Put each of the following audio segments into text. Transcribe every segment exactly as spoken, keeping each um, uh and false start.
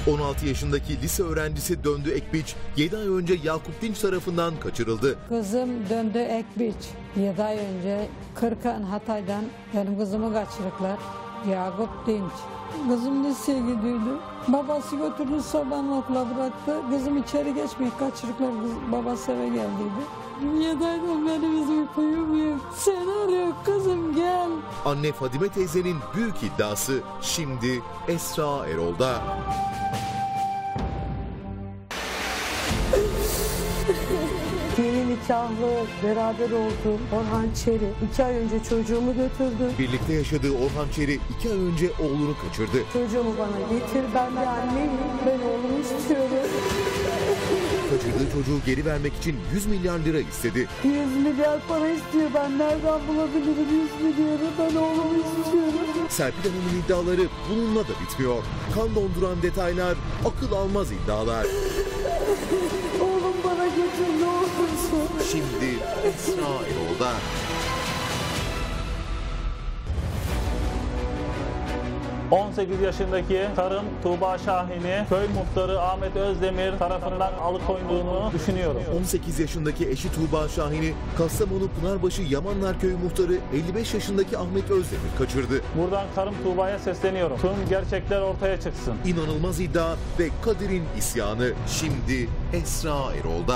on altı yaşındaki lise öğrencisi Döndü Ekbiç, yedi ay önce Yakup Dinç tarafından kaçırıldı. Kızım Döndü Ekbiç, yedi ay önce Kırkan Hatay'dan benim kızımı kaçırdılar. Yakup Dinç. Kızım liseye gidiyordu. Babası götürdü, sabahın okula bıraktı. Kızım içeri geçmeyip kaçırdılar. Kız, babası eve geldiydi. yedi aydan beri bizim uyum yok. Seni arıyor kızım, gel. Anne Fadime teyzenin büyük iddiası şimdi Esra Erol'da. Yeni nikahlı beraber olduğum Orhan Çeri iki ay önce çocuğumu götürdü. Birlikte yaşadığı Orhan Çeri iki ay önce oğlunu kaçırdı. Çocuğumu bana getir, ben bir anneyim, ben oğlumu istiyorum. Kaçırdığı çocuğu geri vermek için yüz milyar lira istedi. yüz milyar para istiyor, ben nereden bulabilirim yüz milyarı, ben oğlumu istiyorum. Serpil Hanım'ın iddiaları bununla da bitmiyor. Kan donduran detaylar, akıl almaz iddialar. Oğlum bana götür ne olursun. Şimdi Esra Erol'da. on sekiz yaşındaki karım Tuğba Şahin'i köy muhtarı Ahmet Özdemir tarafından alıkoyduğunu düşünüyorum. on sekiz yaşındaki eşi Tuğba Şahin'i Kastamonu Pınarbaşı Yamanlar Köyü muhtarı elli beş yaşındaki Ahmet Özdemir kaçırdı. Buradan karım Tuğba'ya sesleniyorum. Tüm gerçekler ortaya çıksın. İnanılmaz iddia ve Kadir'in isyanı şimdi Esra Erol'da.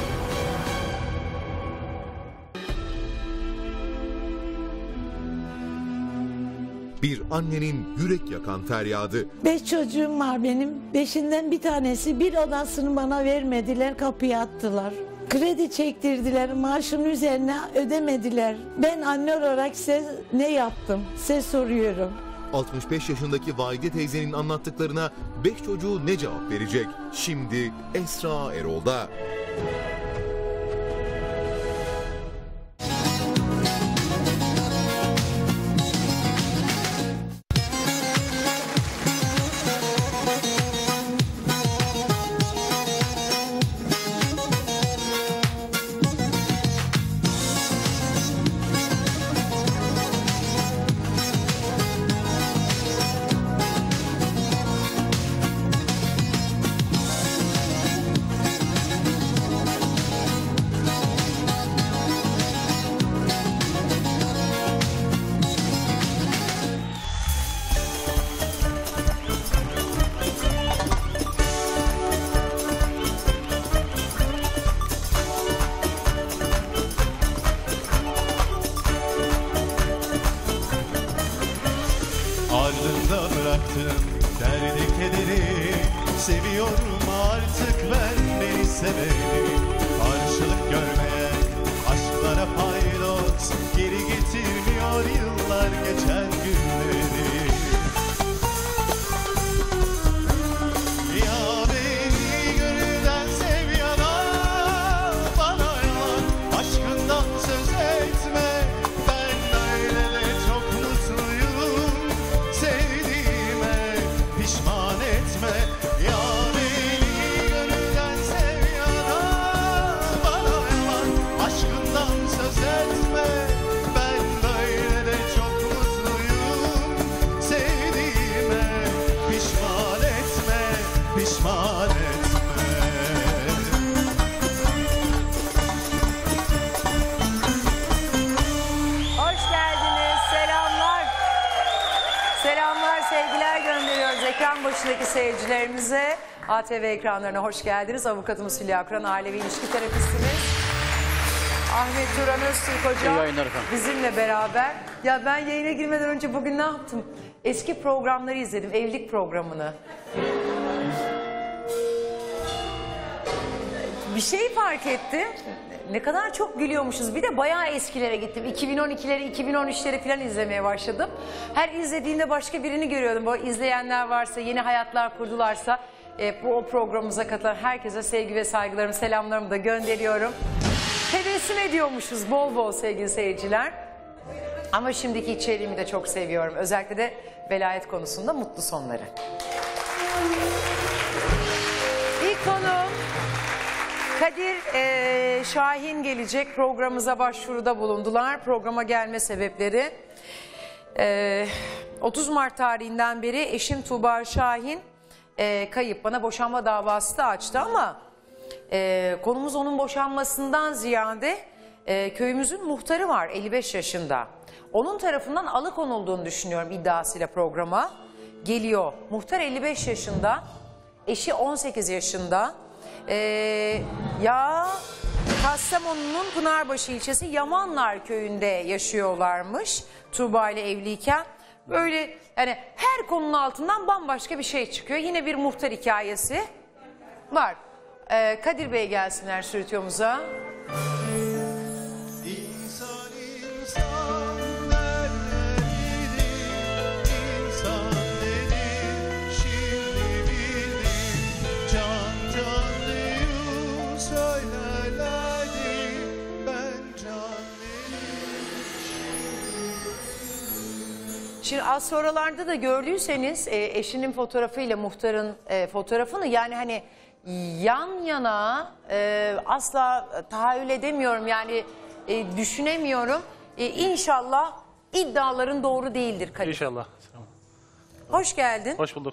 Bir annenin yürek yakan feryadı. Beş çocuğum var benim. Beşinden bir tanesi bir odasını bana vermediler, kapıya attılar. Kredi çektirdiler, maaşın üzerine ödemediler. Ben anne olarak size ne yaptım? Size soruyorum. altmış beş yaşındaki Vahide teyzenin anlattıklarına beş çocuğu ne cevap verecek? Şimdi Esra Erol'da. Ardında bıraktım derdi kederi, seviyorum artık ben beni seveni. Karşılık görmeyen aşklara paydos, geri getirmiyor yıllar geçen günleri. Ya beni gönülden sev ya da bana yalan, aşkından söz etme, ben öyle de çok mutluyum. Sevdiğime pişman etme, ya beni gönülden sev ya da bana yalan, aşkından söz etme, ben böyle de çok mutluyum. Sevdiğime pişman etme, pişman etme. Hoş geldiniz. Selamlar. Selamlar, sevgiler gönderiyoruz ekran başındaki seyircilerimize. A T V ekranlarına hoş geldiniz. Avukatımız Hülya Kur'an, ailevi ilişki terapistimiz. Ahmet Turan Öztürk hocam bizimle beraber. Ya ben yayına girmeden önce bugün ne yaptım? Eski programları izledim, evlilik programını. Bir şey fark ettim. Ne kadar çok gülüyormuşuz. Bir de bayağı eskilere gittim. iki bin on ikileri, iki bin on üçleri falan izlemeye başladım. Her izlediğimde başka birini görüyordum. Bu izleyenler varsa, yeni hayatlar kurdularsa e, bu o programımıza katılan herkese sevgi ve saygılarımı, selamlarımı da gönderiyorum. Tebessüm ediyormuşuz bol bol sevgili seyirciler. Ama şimdiki içeriğimi de çok seviyorum. Özellikle de velayet konusunda mutlu sonları. İlk konuğum Kadir e, Şahin gelecek. Programımıza başvuruda bulundular. Programa gelme sebepleri e, otuz Mart tarihinden beri eşim Tuğba Şahin e, kayıp. Bana boşanma davası da açtı ama e, konumuz onun boşanmasından ziyade e, köyümüzün muhtarı var elli beş yaşında. Onun tarafından alıkonulduğunu düşünüyorum iddiasıyla programa geliyor. Muhtar elli beş yaşında, eşi on sekiz yaşında. E, ya Kastamonu'nun Pınarbaşı ilçesi Yamanlar köyünde yaşıyorlarmış Tuğba ile evliyken. Böyle yani her konunun altından bambaşka bir şey çıkıyor. Yine bir muhtar hikayesi var. Ee, Kadir Bey gelsinler stüdyomuza. İnsan insan neredeydi? İnsan dedi, şimdi bildim. Can can diyor, söylerlerdi. Ben can Şimdi az sonralarda da gördüyseniz e, eşinin fotoğrafıyla muhtarın e, fotoğrafını yani hani yan yana e, asla tahayyül edemiyorum yani e, düşünemiyorum. E, İnşallah iddiaların doğru değildir Kadir. İnşallah. Hoş geldin. Hoş bulduk.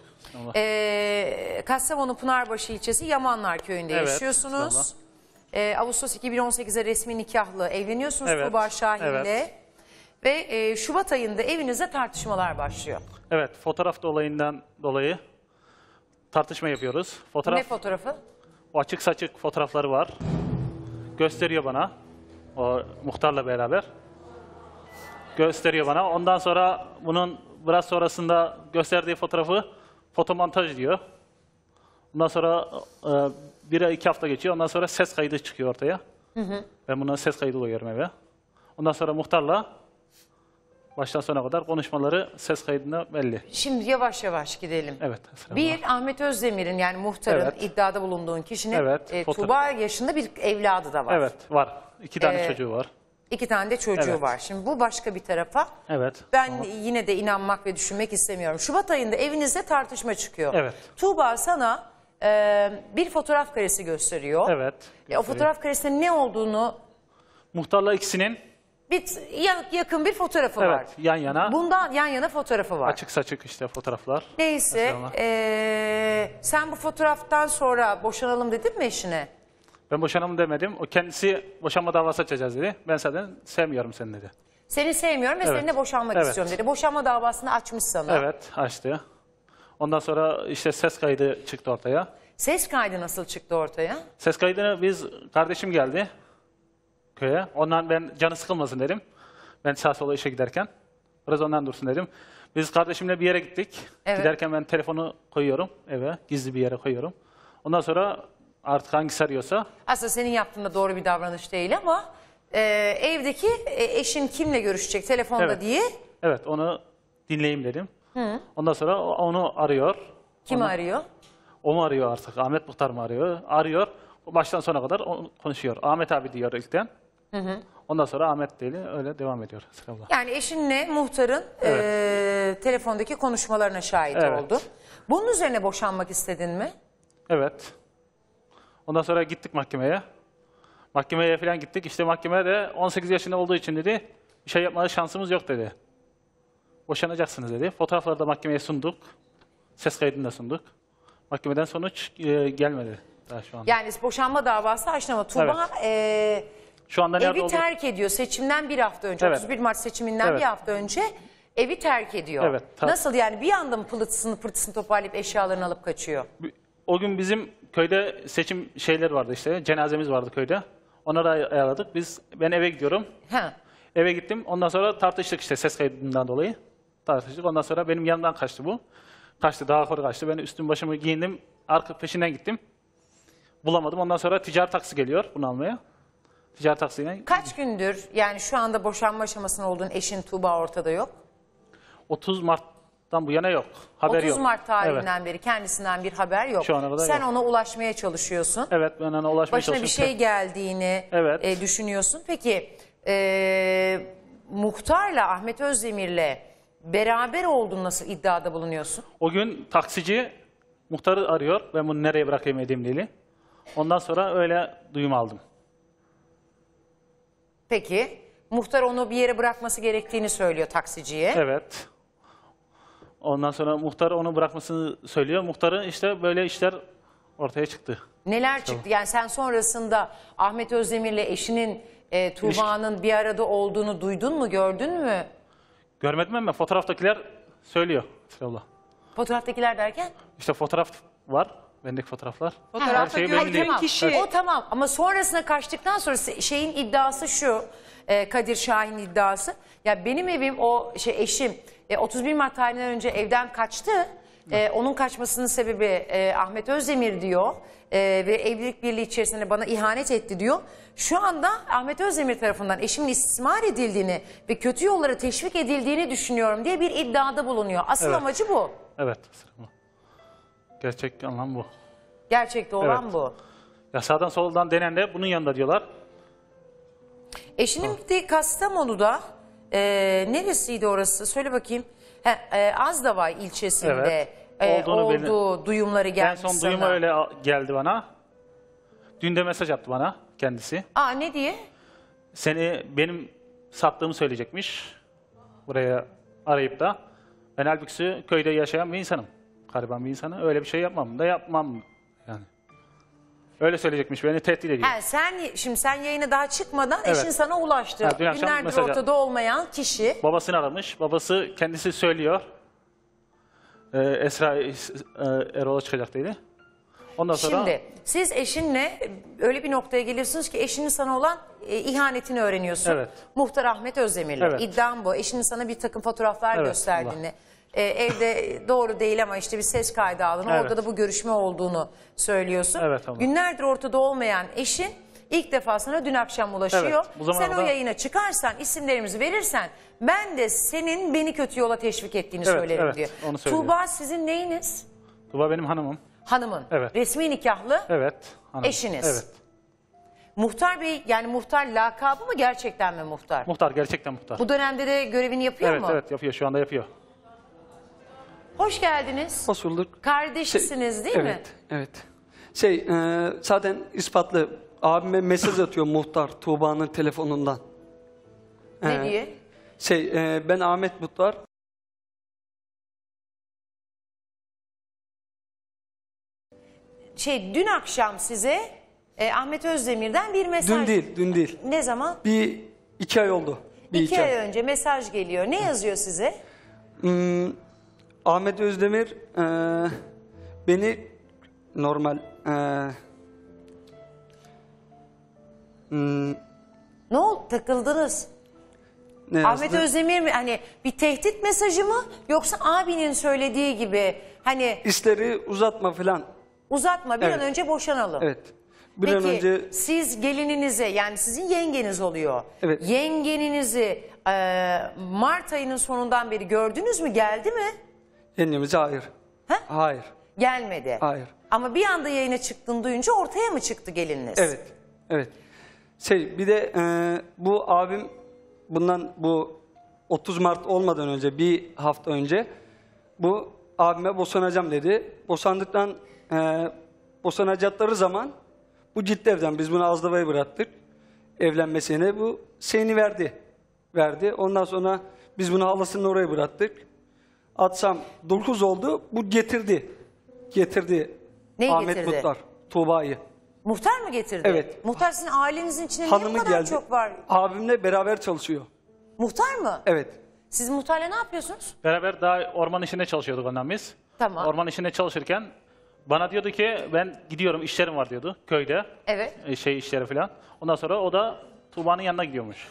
E, Kastamonu Pınarbaşı ilçesi Yamanlar köyünde Evet, yaşıyorsunuz. E, Ağustos iki bin on sekiz'de resmi nikahlı evleniyorsunuz Evet, Tuğba Şahin'le. evet. Ve e, Şubat ayında evinizde tartışmalar başlıyor. Evet, fotoğraf olayından dolayı tartışma yapıyoruz. Fotoğraf, Ne fotoğrafı? o açık saçık fotoğrafları var. Gösteriyor bana, o muhtarla beraber. Gösteriyor bana. Ondan sonra bunun biraz sonrasında gösterdiği fotoğrafı fotomontaj diyor. Ondan sonra e, bir ay iki hafta geçiyor. Ondan sonra ses kaydı çıkıyor ortaya. Hı hı. Ben buna ses kaydı koyuyorum eve. Ondan sonra muhtarla baştan sona kadar konuşmaları ses kaydında belli. Şimdi yavaş yavaş gidelim. Evet. Bir, Ahmet Özdemir'in yani muhtarın Evet. iddiada bulunduğun kişinin Evet, e, foto- Tuğba yaşında bir evladı da var. Evet, var. İki tane Ee, çocuğu var. İki tane de çocuğu Evet. var. Şimdi bu başka bir tarafa. Evet. Ben Tamam. yine de inanmak ve düşünmek istemiyorum. Şubat ayında evinizde tartışma çıkıyor. Evet. Tuğba sana e, bir fotoğraf karesi gösteriyor. Evet. E, o fotoğraf karesinin ne olduğunu Muhtarla ikisinin bir ya- yakın bir fotoğrafı evet, var. yan yana Bundan yan yana fotoğrafı var. açık saçık işte fotoğraflar. Neyse Mesela. e, sen bu fotoğraftan sonra boşanalım dedin mi eşine? Ben boşanalım demedim. O kendisi boşanma davası açacağız dedi. Ben zaten sevmiyorum seni dedi. Seni sevmiyorum ve Evet. seninle boşanmak Evet. istiyorum dedi. Boşanma davasını açmış sana. Evet, açtı. Ondan sonra işte ses kaydı çıktı ortaya. Ses kaydı nasıl çıktı ortaya? Ses kaydını biz, kardeşim geldi köye. Ondan ben canı sıkılmasın dedim. Ben sağa sola işe giderken. Biraz ondan dursun dedim. Biz kardeşimle bir yere gittik. Evet. Giderken ben telefonu koyuyorum eve. Gizli bir yere koyuyorum. Ondan sonra artık hangisi arıyorsa. Aslında senin yaptığın da doğru bir davranış değil ama e, evdeki e, eşin kimle görüşecek telefonda Evet. diye. Evet, onu dinleyeyim dedim. Ondan sonra o- onu arıyor. Kimi Onu- arıyor? O mu arıyor artık? Ahmet Muhtar mı arıyor? Arıyor. O baştan sona kadar o- konuşuyor. Ahmet abi diyor ilkten. Ondan sonra Ahmet değil, öyle devam ediyor. Sıkabla. Yani eşinle muhtarın e, telefondaki konuşmalarına şahit Evet. oldu. Bunun üzerine boşanmak istedin mi? Evet. Ondan sonra gittik mahkemeye. Mahkemeye falan gittik. İşte mahkemeye de on sekiz yaşında olduğu için dedi, bir şey yapmaya şansımız yok dedi. Boşanacaksınız dedi. Fotoğrafları da mahkemeye sunduk. Ses kaydını da sunduk. Mahkemeden sonuç e, gelmedi daha şu anda. Yani boşanma davası açılamadı. Tuğba e, Şu anda nerede evi olduğu... terk ediyor seçimden bir hafta önce. Evet. otuz bir Mart seçiminden Evet. bir hafta önce evi terk ediyor. Evet, tabii. Nasıl yani bir anda mı pılısını pırtısını toparlayıp eşyalarını alıp kaçıyor? O gün bizim köyde seçim şeyler vardı işte. Cenazemiz vardı köyde. Onları ay- ayarladık. Biz, ben eve gidiyorum. Ha. Eve gittim. Ondan sonra tartıştık işte ses kaydından dolayı. Tartıştık. Ondan sonra benim yanımdan kaçtı bu. Kaçtı, daha yukarı kaçtı. Ben üstüm başımı giyindim. Arka peşinden gittim. Bulamadım. Ondan sonra ticari taksi geliyor bunu almaya. Ticari taksiyle Kaç gündür yani şu anda boşanma aşamasında olduğun eşin Tuğba ortada yok? otuz Mart'tan bu yana yok. Haber otuz yok. Mart tarihinden Evet. beri kendisinden bir haber yok. Şu ana kadar Sen yok. ona ulaşmaya çalışıyorsun. Evet, ben ona ulaşmaya Başına bir çalışıyorum. şey geldiğini Evet. e, düşünüyorsun. Peki e, muhtarla Ahmet Özdemir'le beraber olduğunu nasıl iddiada bulunuyorsun? O gün taksici muhtarı arıyor. Ben bunu nereye bırakayım edeyim diye. Ondan sonra öyle duyum aldım. Peki muhtar onu bir yere bırakması gerektiğini söylüyor taksiciye. Evet. Ondan sonra muhtar onu bırakmasını söylüyor. Muhtarın işte böyle işler ortaya çıktı. Neler çıktı? Yani sen sonrasında Ahmet Özdemir'le eşinin e, Tuğba'nın bir arada olduğunu duydun mu, gördün mü? Görmedim ama fotoğraftakiler söylüyor. Estağfurullah. Fotoğraftakiler derken? İşte fotoğraf var. Bendeki fotoğraflar. Fotoğrafta Her şey gördüğün belli değil. kişi. O tamam ama sonrasına kaçtıktan sonra şeyin iddiası şu, e, Kadir Şahin iddiası. Ya benim evim o şey eşim e, otuz bir Mart tarihinden önce evden kaçtı. E, onun kaçmasının sebebi e, Ahmet Özdemir diyor e, ve evlilik birliği içerisinde bana ihanet etti diyor. Şu anda Ahmet Özdemir tarafından eşimin istismar edildiğini ve kötü yollara teşvik edildiğini düşünüyorum diye bir iddiada bulunuyor. Asıl Evet. amacı bu. Evet. Gerçek anlam bu. Gerçekte olan Evet. bu. Ya sağdan soldan denen de bunun yanında diyorlar. Eşinin de Kastamonu'da e, neresiydi orası? Söyle bakayım. He, e, Azdava ilçesinde Evet. e, Olduğunu belli- olduğu duyumları geldi En son sana. duyumu öyle a- geldi bana. Dün de mesaj attı bana kendisi. Aa ne diye? Seni benim sattığımı söyleyecekmiş. Buraya arayıp da. Ben halbuki köyde yaşayan bir insanım. Gariban bir insanım. Öyle bir şey yapmam da yapmam. Yani. Öyle söyleyecekmiş. Beni tehdit ediyor. He, sen şimdi sen yayına daha çıkmadan Evet. eşin sana ulaştı. Ha, dün akşam Günlerdir mesaj- ortada olmayan kişi. Babasını aramış. Babası kendisi söylüyor. Ee, Esra e, Erol'a çıkacaktıydı. Ondan sonra Şimdi siz eşinle öyle bir noktaya geliyorsunuz ki eşinin sana olan e, ihanetini öğreniyorsun. Evet. Muhtar Ahmet Özdemir'le. Evet. İddiam bu. Eşinin sana bir takım fotoğraflar Evet, gösterdiğini. e, evde doğru değil ama işte bir ses kaydı aldığını. Evet. Orada da bu görüşme olduğunu söylüyorsun. Evet, abla. Günlerdir ortada olmayan eşin ilk defa sana dün akşam ulaşıyor. Evet, bu zamana Sen o kadar- yayına çıkarsan, isimlerimizi verirsen ben de senin beni kötü yola teşvik ettiğini Evet, söylerim evet, diyor. onu söylüyor. Tuğba sizin neyiniz? Tuba benim hanımım. Hanımın. Evet. Resmi nikahlı. Evet. Hanım. Eşiniz. Evet. Muhtar Bey yani muhtar lakabı mı gerçekten mi muhtar? Muhtar. Gerçekten muhtar. Bu dönemde de görevini yapıyor Evet mu? evet yapıyor. Şu anda yapıyor. Hoş geldiniz. Hoş bulduk. Kardeşisiniz değil evet, mi? Evet. Şey, e, zaten ispatlı. Abime mesaj atıyor muhtar Tuğba'nın telefonundan. Ne E, diye? Şey, e, ben Ahmet Muhtar. Şey dün akşam size e, Ahmet Özdemir'den bir mesaj. Dün değil, dün değil. Ne zaman? Bir iki ay oldu. Bir İki ay önce mesaj geliyor. Ne yazıyor size? Hmm, Ahmet Özdemir e, beni normal e, hmm, Ne oldu? Takıldınız. ne Ahmet yazdı? Özdemir mi? Hani bir tehdit mesajı mı? Yoksa abinin söylediği gibi hani İşleri uzatma falan. uzatma bir Evet. an önce boşanalım. Evet. Bir Peki an önce siz gelininize yani sizin yengeniz oluyor. Evet. Yengeninizi e, Mart ayının sonundan beri gördünüz mü? Geldi mi? yengemize hayır. Ha? Hayır. Gelmedi. Hayır. Ama bir anda yayına çıktığını duyunca ortaya mı çıktı gelininiz? Evet, evet. Şey bir de e, bu abim bundan bu otuz Mart olmadan önce bir hafta önce bu abime boşanacağım dedi. Boşandıktan e, boşanacakları zaman bu gitti evden. Biz bunu Azdava'ya bıraktık. Evlenmesine bu şeyini verdi. Verdi. Ondan sonra biz bunu halasının oraya bıraktık. Atsam dokuz oldu. Bu getirdi. Getirdi. Neyi Ahmet getirdi? Muhtar. Tuğba'yı. Muhtar mı getirdi? Evet. Muhtar sizin ailenizin içinde niye bu Hanımı kadar geldi. çok var? Abimle beraber çalışıyor. Muhtar mı? Evet. Siz muhtarla ne yapıyorsunuz? Beraber daha orman işinde çalışıyorduk ondan biz. Tamam. Orman işinde çalışırken bana diyordu ki ben gidiyorum işlerim var diyordu köyde. Evet. E, Şey işleri falan. Ondan sonra o da Tuğba'nın yanına gidiyormuş.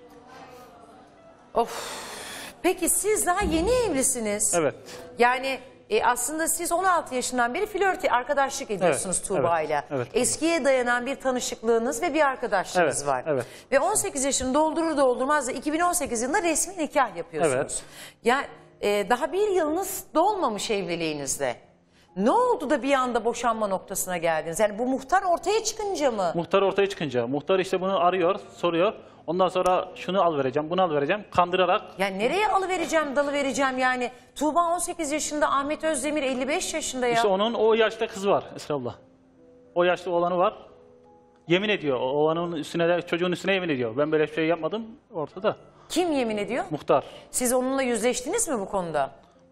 Of. Peki siz daha yeni evlisiniz. Evet. Yani e, aslında siz on altı yaşından beri flört, arkadaşlık ediyorsunuz Evet, Tuğba'yla. evet, evet. Eskiye dayanan bir tanışıklığınız ve bir arkadaşlığınız Evet, var. evet. Ve on sekiz yaşını doldurur doldurmaz da iki bin on sekiz yılında resmi nikah yapıyorsunuz. Evet. Yani e, daha bir yılınız dolmamış evliliğinizde. Ne oldu da bir anda boşanma noktasına geldiniz? Yani bu muhtar ortaya çıkınca mı? Muhtar ortaya çıkınca, muhtar işte bunu arıyor, soruyor. Ondan sonra şunu al vereceğim, bunu al vereceğim. Kandırarak Yani nereye alıvereceğim, dalı vereceğim yani? Tuğba on sekiz yaşında, Ahmet Özdemir elli beş yaşında ya. işte onun o yaşta kızı var Esra abla. O yaşta oğlanı var. Yemin ediyor. O oğlanın üstüne de çocuğun üstüne yemin ediyor. Ben böyle bir şey yapmadım ortada. Kim yemin ediyor? Muhtar. Siz onunla yüzleştiniz mi bu konuda?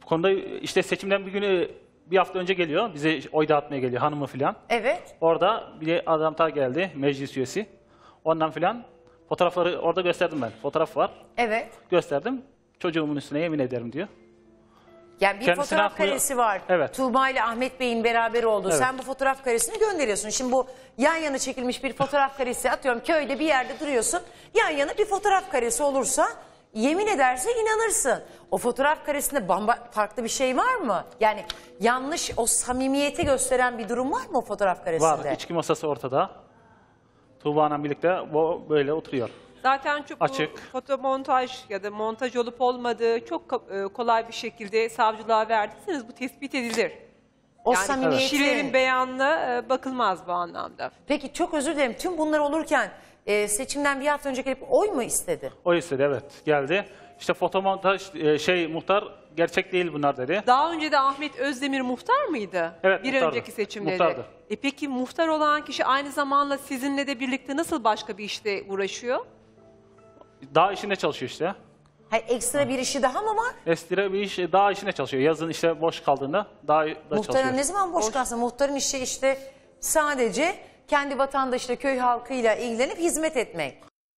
Bu konuda işte seçimden bir günü bir hafta önce geliyor. Bize oy dağıtmaya geliyor hanımı filan. Evet. Orada bir adam daha geldi, meclis üyesi. Ondan filan fotoğrafları orada gösterdim ben. Fotoğraf var. Evet. Gösterdim. Çocuğumun üstüne yemin ederim diyor. Yani bir Kendisine fotoğraf atmıyor. karesi var. Evet. Tuğba ile Ahmet Bey'in beraber olduğu. Evet. Sen bu fotoğraf karesini gönderiyorsun. Şimdi bu yan yana çekilmiş bir fotoğraf karesi, atıyorum köyde bir yerde duruyorsun. Yan yana bir fotoğraf karesi olursa yemin ederse inanırsın. O fotoğraf karesinde bamba farklı bir şey var mı? Yani yanlış, o samimiyeti gösteren bir durum var mı o fotoğraf karesinde? Var. İçki masası ortada. Tuğba'yla birlikte bu böyle oturuyor. Zaten çok bu Açık. fotomontaj ya da montaj olup olmadığı çok ko- e, kolay bir şekilde savcılığa verdiyseniz bu tespit edilir. O Yani samimiyeti- kişilerin beyanına e, bakılmaz bu anlamda. Peki çok özür dilerim. Tüm bunlar olurken e, seçimden bir hafta önce gelip oy mu istedi? O istedi, evet, geldi. İşte fotomontaj e, şey muhtar gerçek değil bunlar dedi. Daha önce de Ahmet Özdemir muhtar mıydı? Evet, Bir muhtardı. önceki seçimde de. Muhtardı. E peki muhtar olan kişi aynı zamanda sizinle de birlikte nasıl başka bir işte uğraşıyor? Daha işinde çalışıyor işte. Hayır, ekstra bir işi daha mı var? Estire bir iş daha işine çalışıyor. Yazın işte boş kaldığında daha da Muhtarın çalışıyor. ne zaman boş kalsın? Muhtarın işi işte sadece kendi vatandaşıyla, köy halkıyla ilgilenip hizmet etmek.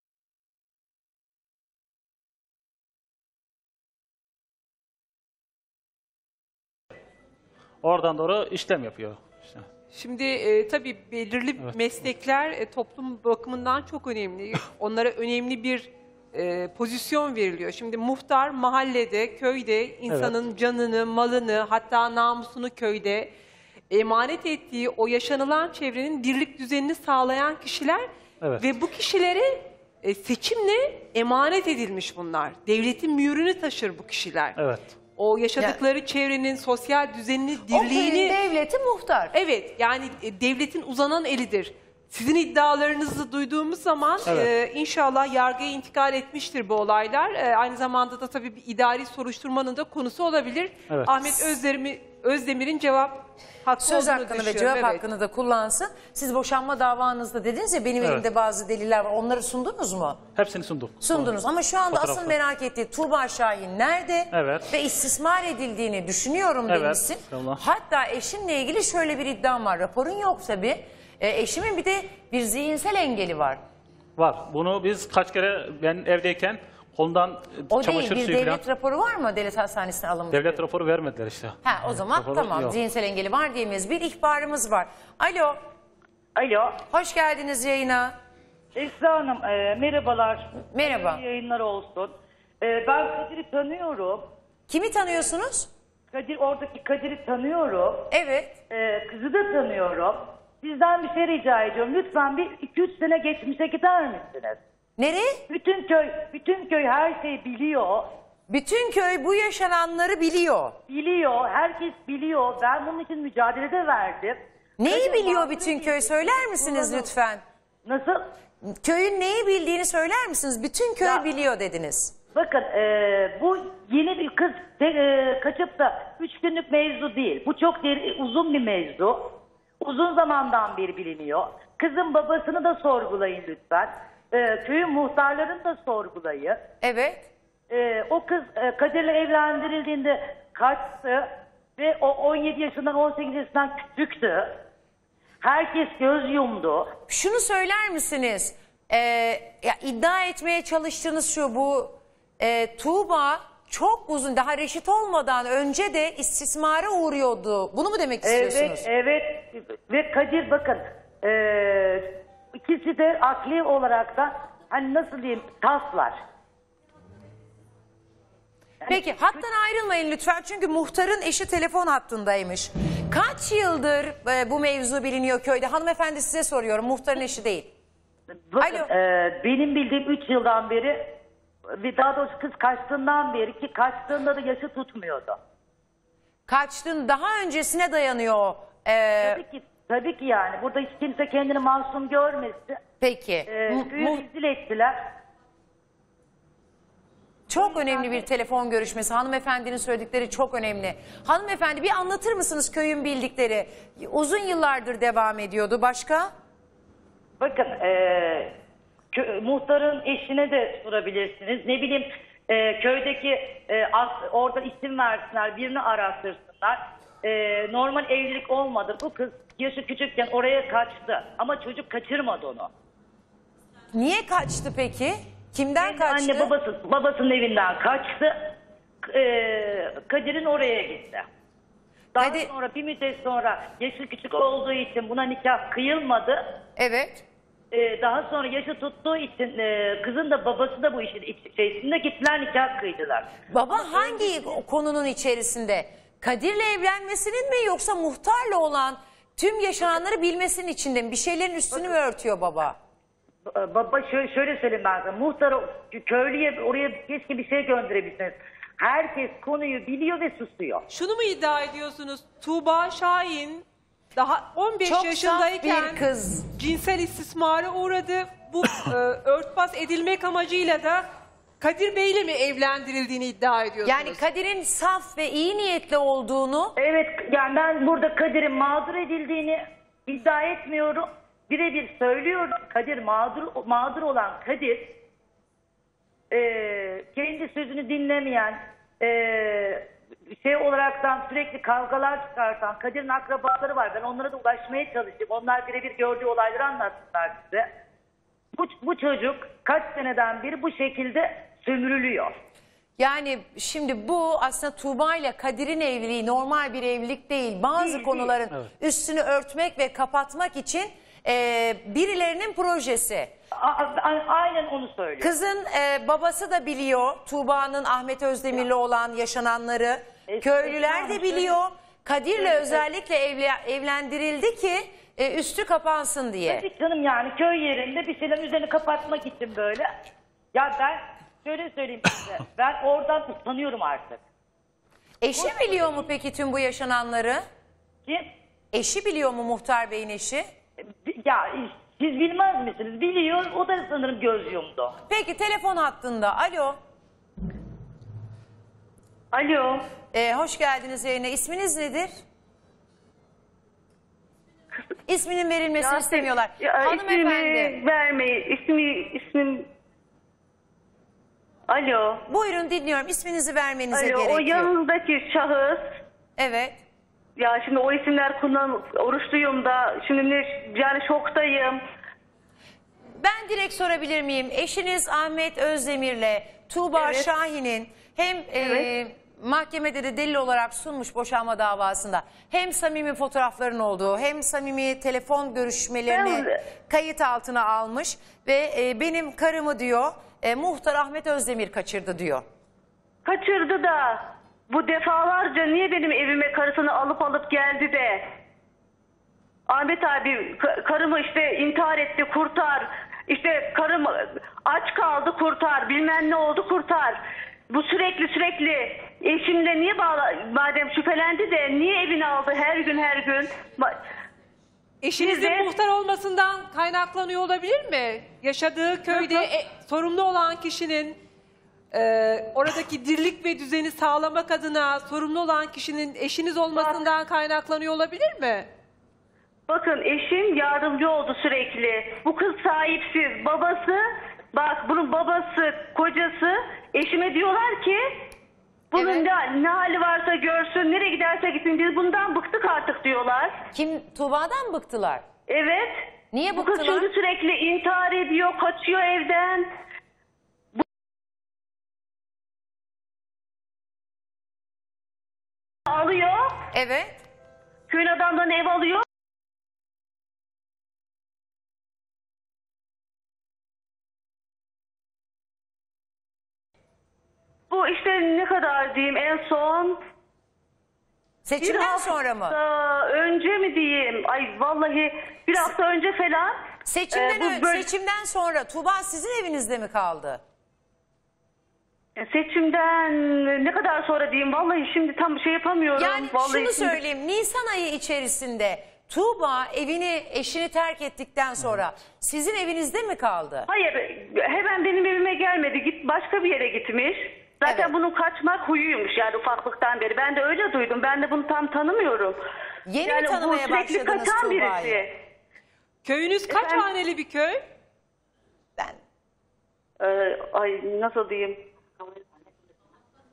Oradan doğru işlem yapıyor. İşte. Şimdi e, tabii belirli meslekler e, toplum bakımından çok önemli. Onlara önemli bir e, pozisyon veriliyor. Şimdi muhtar mahallede, köyde insanın canını, malını, hatta namusunu köyde emanet ettiği o yaşanılan çevrenin birlik düzenini sağlayan kişiler Evet. ve bu kişilere e, seçimle emanet edilmiş bunlar. Devletin mührünü taşır bu kişiler. Evet. O yaşadıkları çevrenin sosyal düzenini, O köyün dirliğini... devleti muhtar. Evet, yani e, devletin uzanan elidir. Sizin iddialarınızı duyduğumuz zaman Evet. e, inşallah yargıya intikal etmiştir bu olaylar. E, aynı zamanda da tabii bir idari soruşturmanın da konusu olabilir. Evet. Ahmet Özdemir, Özdemir'in cevap hakkı Söz olduğunu hakkını ve düşünüyorum. cevap Evet. hakkını da kullansın. Siz boşanma davanızda dediniz ya benim Evet. elimde bazı deliller var. Onları sundunuz mu? Hepsini sunduk. Sundunuz ama şu anda asıl Fotoğrafı. merak ettiği Tuğba Şahin nerede? Evet. Ve istismar edildiğini düşünüyorum Evet, demişsin. tamam. Hatta eşinle ilgili şöyle bir iddiam var. Raporun yok tabii. E, eşimin bir de bir zihinsel engeli var. Var. Bunu biz kaç kere ben evdeyken kolundan O çamaşır değil, bir suyu devlet falan. raporu var mı devlet hastanesine alınmış? Devlet raporu vermediler işte. Ha, o zaman Raporu tamam, yok. zihinsel engeli var diyemeyiz. Bir ihbarımız var. Alo, Alo, hoş geldiniz yayına. Esra Hanım, e, merhabalar. Merhaba. Hayırlı yayınlar olsun. E, ben Kadir'i tanıyorum. Kimi tanıyorsunuz? Kadir, oradaki Kadir'i tanıyorum. Evet. E, kızı da tanıyorum. Sizden bir şey rica ediyorum. Lütfen bir iki üç sene geçmişe gider misiniz? Nereye? Bütün köy, bütün köy her şeyi biliyor. Bütün köy bu yaşananları biliyor. Biliyor, herkes biliyor. Ben bunun için mücadele de verdim. Neyi Kadir biliyor mağdur bütün edildi. köy, söyler misiniz Kullanıl- lütfen? Nasıl? Köyün neyi bildiğini söyler misiniz? Bütün köy Ya- biliyor dediniz. Bakın e, bu yeni bir kız te- e, kaçıp da üç günlük mevzu değil. Bu çok deri- uzun bir mevzu. Uzun zamandan beri biliniyor. Kızın babasını da sorgulayın lütfen. E, köyün muhtarlarını da sorgulayın. Evet. E, o kız e, Kadir'le evlendirildiğinde kaçtı ve o on yedi yaşından on sekiz yaşından küçüktü. Herkes göz yumdu. Şunu söyler misiniz? Ee, ya iddia etmeye çalıştığınız şu, bu e, Tuğba çok uzun, daha reşit olmadan önce de istismara uğruyordu. Bunu mu demek istiyorsunuz? Evet, evet. Ve Kadir bakın, e, ikisi de akli olarak da hani nasıl diyeyim taslar. Peki hattan ayrılmayın lütfen çünkü muhtarın eşi telefon hattındaymış. Kaç yıldır e, bu mevzu biliniyor köyde? Hanımefendi size soruyorum, muhtarın eşi değil. Bakın, Alo. e, benim bildiğim üç yıldan beri ve daha doğrusu kız kaçtığından beri ki kaçtığında da yaşı tutmuyordu. Kaçtığın daha öncesine dayanıyor. o. Ee, Tabii ki, tabii ki yani burada hiç kimse kendini masum görmesin. peki. E, Mu- köyü mu- rezil ettiler. Çok önemli bir telefon görüşmesi. Hanımefendinin söyledikleri çok önemli. Hanımefendi bir anlatır mısınız köyün bildikleri? Uzun yıllardır devam ediyordu. Başka? Bakın e, kö- muhtarın eşine de sorabilirsiniz. Ne bileyim e, köydeki e, as, orada isim versinler, birini araştırsınlar. E, normal evlilik olmadı. Bu kız yaşı küçükken oraya kaçtı ama çocuk kaçırmadı onu. Niye kaçtı peki? Kimden kaçtı? Anne babası babasının evinden kaçtı. Ee, Kadir'in oraya gitti. Daha Kadir- sonra bir müddet sonra yaşı küçük olduğu için buna nikah kıyılmadı. Evet. Ee, daha sonra yaşı tuttuğu için e, kızın da babası da bu işin içerisinde gittiler nikah kıydılar. Baba hangi konunun içerisinde? Kadir'le evlenmesinin mi yoksa muhtarla olan tüm yaşananları bilmesinin içinde mi? Bir şeylerin üstünü mü örtüyor baba? Ba- Baba şöyle, şöyle söyleyeyim ben sana. Muhtar köylüye oraya keşke bir şey gönderebilsiniz. Herkes konuyu biliyor ve susuyor. Şunu mu iddia ediyorsunuz? Tuğba Şahin daha on beş Çok saf yaşındayken bir kız. cinsel istismara uğradı. Bu e, örtbas edilmek amacıyla da Kadir Bey'le mi evlendirildiğini iddia ediyorsunuz? Yani Kadir'in saf ve iyi niyetli olduğunu Evet, yani ben burada Kadir'in mağdur edildiğini iddia etmiyorum. Birebir söylüyorum. Kadir mağdur mağdur olan Kadir e, kendi sözünü dinlemeyen e, şey olaraktan sürekli kavgalar çıkartan Kadir'in akrabaları var. Ben onlara da ulaşmaya çalıştım. Onlar birebir gördüğü olayları anlatsınlar size. Bu, bu çocuk kaç seneden beri bu şekilde sömürülüyor. yani şimdi bu aslında Tuğba ile Kadir'in evliliği normal bir evlilik değil. Bazı Değil, konuların üstünü örtmek ve kapatmak için e, birilerinin projesi. A- a- aynen onu söylüyor. Kızın e, babası da biliyor Tuğba'nın Ahmet Özdemir'le olan yaşananları. Es- Köylüler Esra de Hanım, biliyor. Kadir'le Evet, özellikle evle- evlendirildi ki e, üstü kapansın diye. Tabii canım, yani köy yerinde bir şeylerin üzerini kapatmak için böyle. Ya ben şöyle söyleyeyim size. Ben oradan utanıyorum artık. Eşi biliyor mu peki tüm bu yaşananları? Kim? Eşi biliyor mu muhtar beyin eşi? Ya siz bilmez misiniz? Biliyor. O da sanırım göz yumdu. Peki telefon hattında. Alo. Alo. Ee, hoş geldiniz yayına. İsminiz nedir? İsminin verilmesini istemiyorlar. Hanımefendi. İsmimi vermeyi, ismi, ismim... Alo. Buyurun dinliyorum. İsminizi vermenize Alo, gerekiyor. o yanınızdaki şahıs, Evet. ya şimdi o isimler kullan, oruçluyum da, şimdi ne, yani şoktayım. Ben direkt sorabilir miyim? Eşiniz Ahmet Özdemir'le Tuğba Evet. Şahin'in hem e, Evet. mahkemede de delil olarak sunmuş boşanma davasında hem samimi fotoğrafların olduğu hem samimi telefon görüşmelerini Ben- kayıt altına almış ve e, benim karımı diyor e, muhtar Ahmet Özdemir kaçırdı diyor. Kaçırdı da, bu defalarca niye benim evime karısını alıp alıp geldi de, Ahmet abi ka- karımı işte intihar etti, kurtar, işte karım aç kaldı, kurtar, bilmem ne oldu, kurtar. Bu sürekli sürekli eşimle niye bağla, madem şüphelendi de niye evini aldı her gün her gün? Ma- Eşinizin Bir de- muhtar olmasından kaynaklanıyor olabilir mi? Yaşadığı köyde Nasıl? e, sorumlu olan kişinin e, oradaki dirlik ve düzeni sağlamak adına sorumlu olan kişinin eşiniz olmasından kaynaklanıyor olabilir mi? Bakın eşim yardımcı oldu sürekli. Bu kız sahipsiz. Babası, bak bunun babası, kocası eşime diyorlar ki bunun Evet. ne, ne hali varsa görsün, nereye giderse gitsin, biz bundan bıktık artık diyorlar. Kim Tuğba'dan mı bıktılar? Evet. Niye Bu kız bıktılar? çünkü sürekli intihar ediyor, kaçıyor evden. Bu- alıyor, Evet. köyün adamdan ev alıyor. Bu işte ne kadar diyeyim en son bir Seçimden hafta sonra mı? önce mi diyeyim? Ay vallahi bir hafta önce falan. Seçimden, Ee, bu ö- böyle- seçimden sonra Tuğba sizin evinizde mi kaldı? Seçimden ne kadar sonra diyeyim? Vallahi şimdi tam şey yapamıyorum. Yani vallahi şunu şimdi- söyleyeyim, Nisan ayı içerisinde Tuğba evini, eşini terk ettikten sonra sizin evinizde mi kaldı? Hayır, hemen benim evime gelmedi. Git başka bir yere gitmiş. Zaten Evet. bunun kaçmak huyuymuş yani ufaklıktan beri. Ben de öyle duydum. Ben de bunu tam tanımıyorum. Yeni yani mi bu tanımaya sürekli başladınız kaçan Tuğba'yı? birisi. Köyünüz kaç Efendim? haneli bir köy? Ben Ee, ay nasıl diyeyim?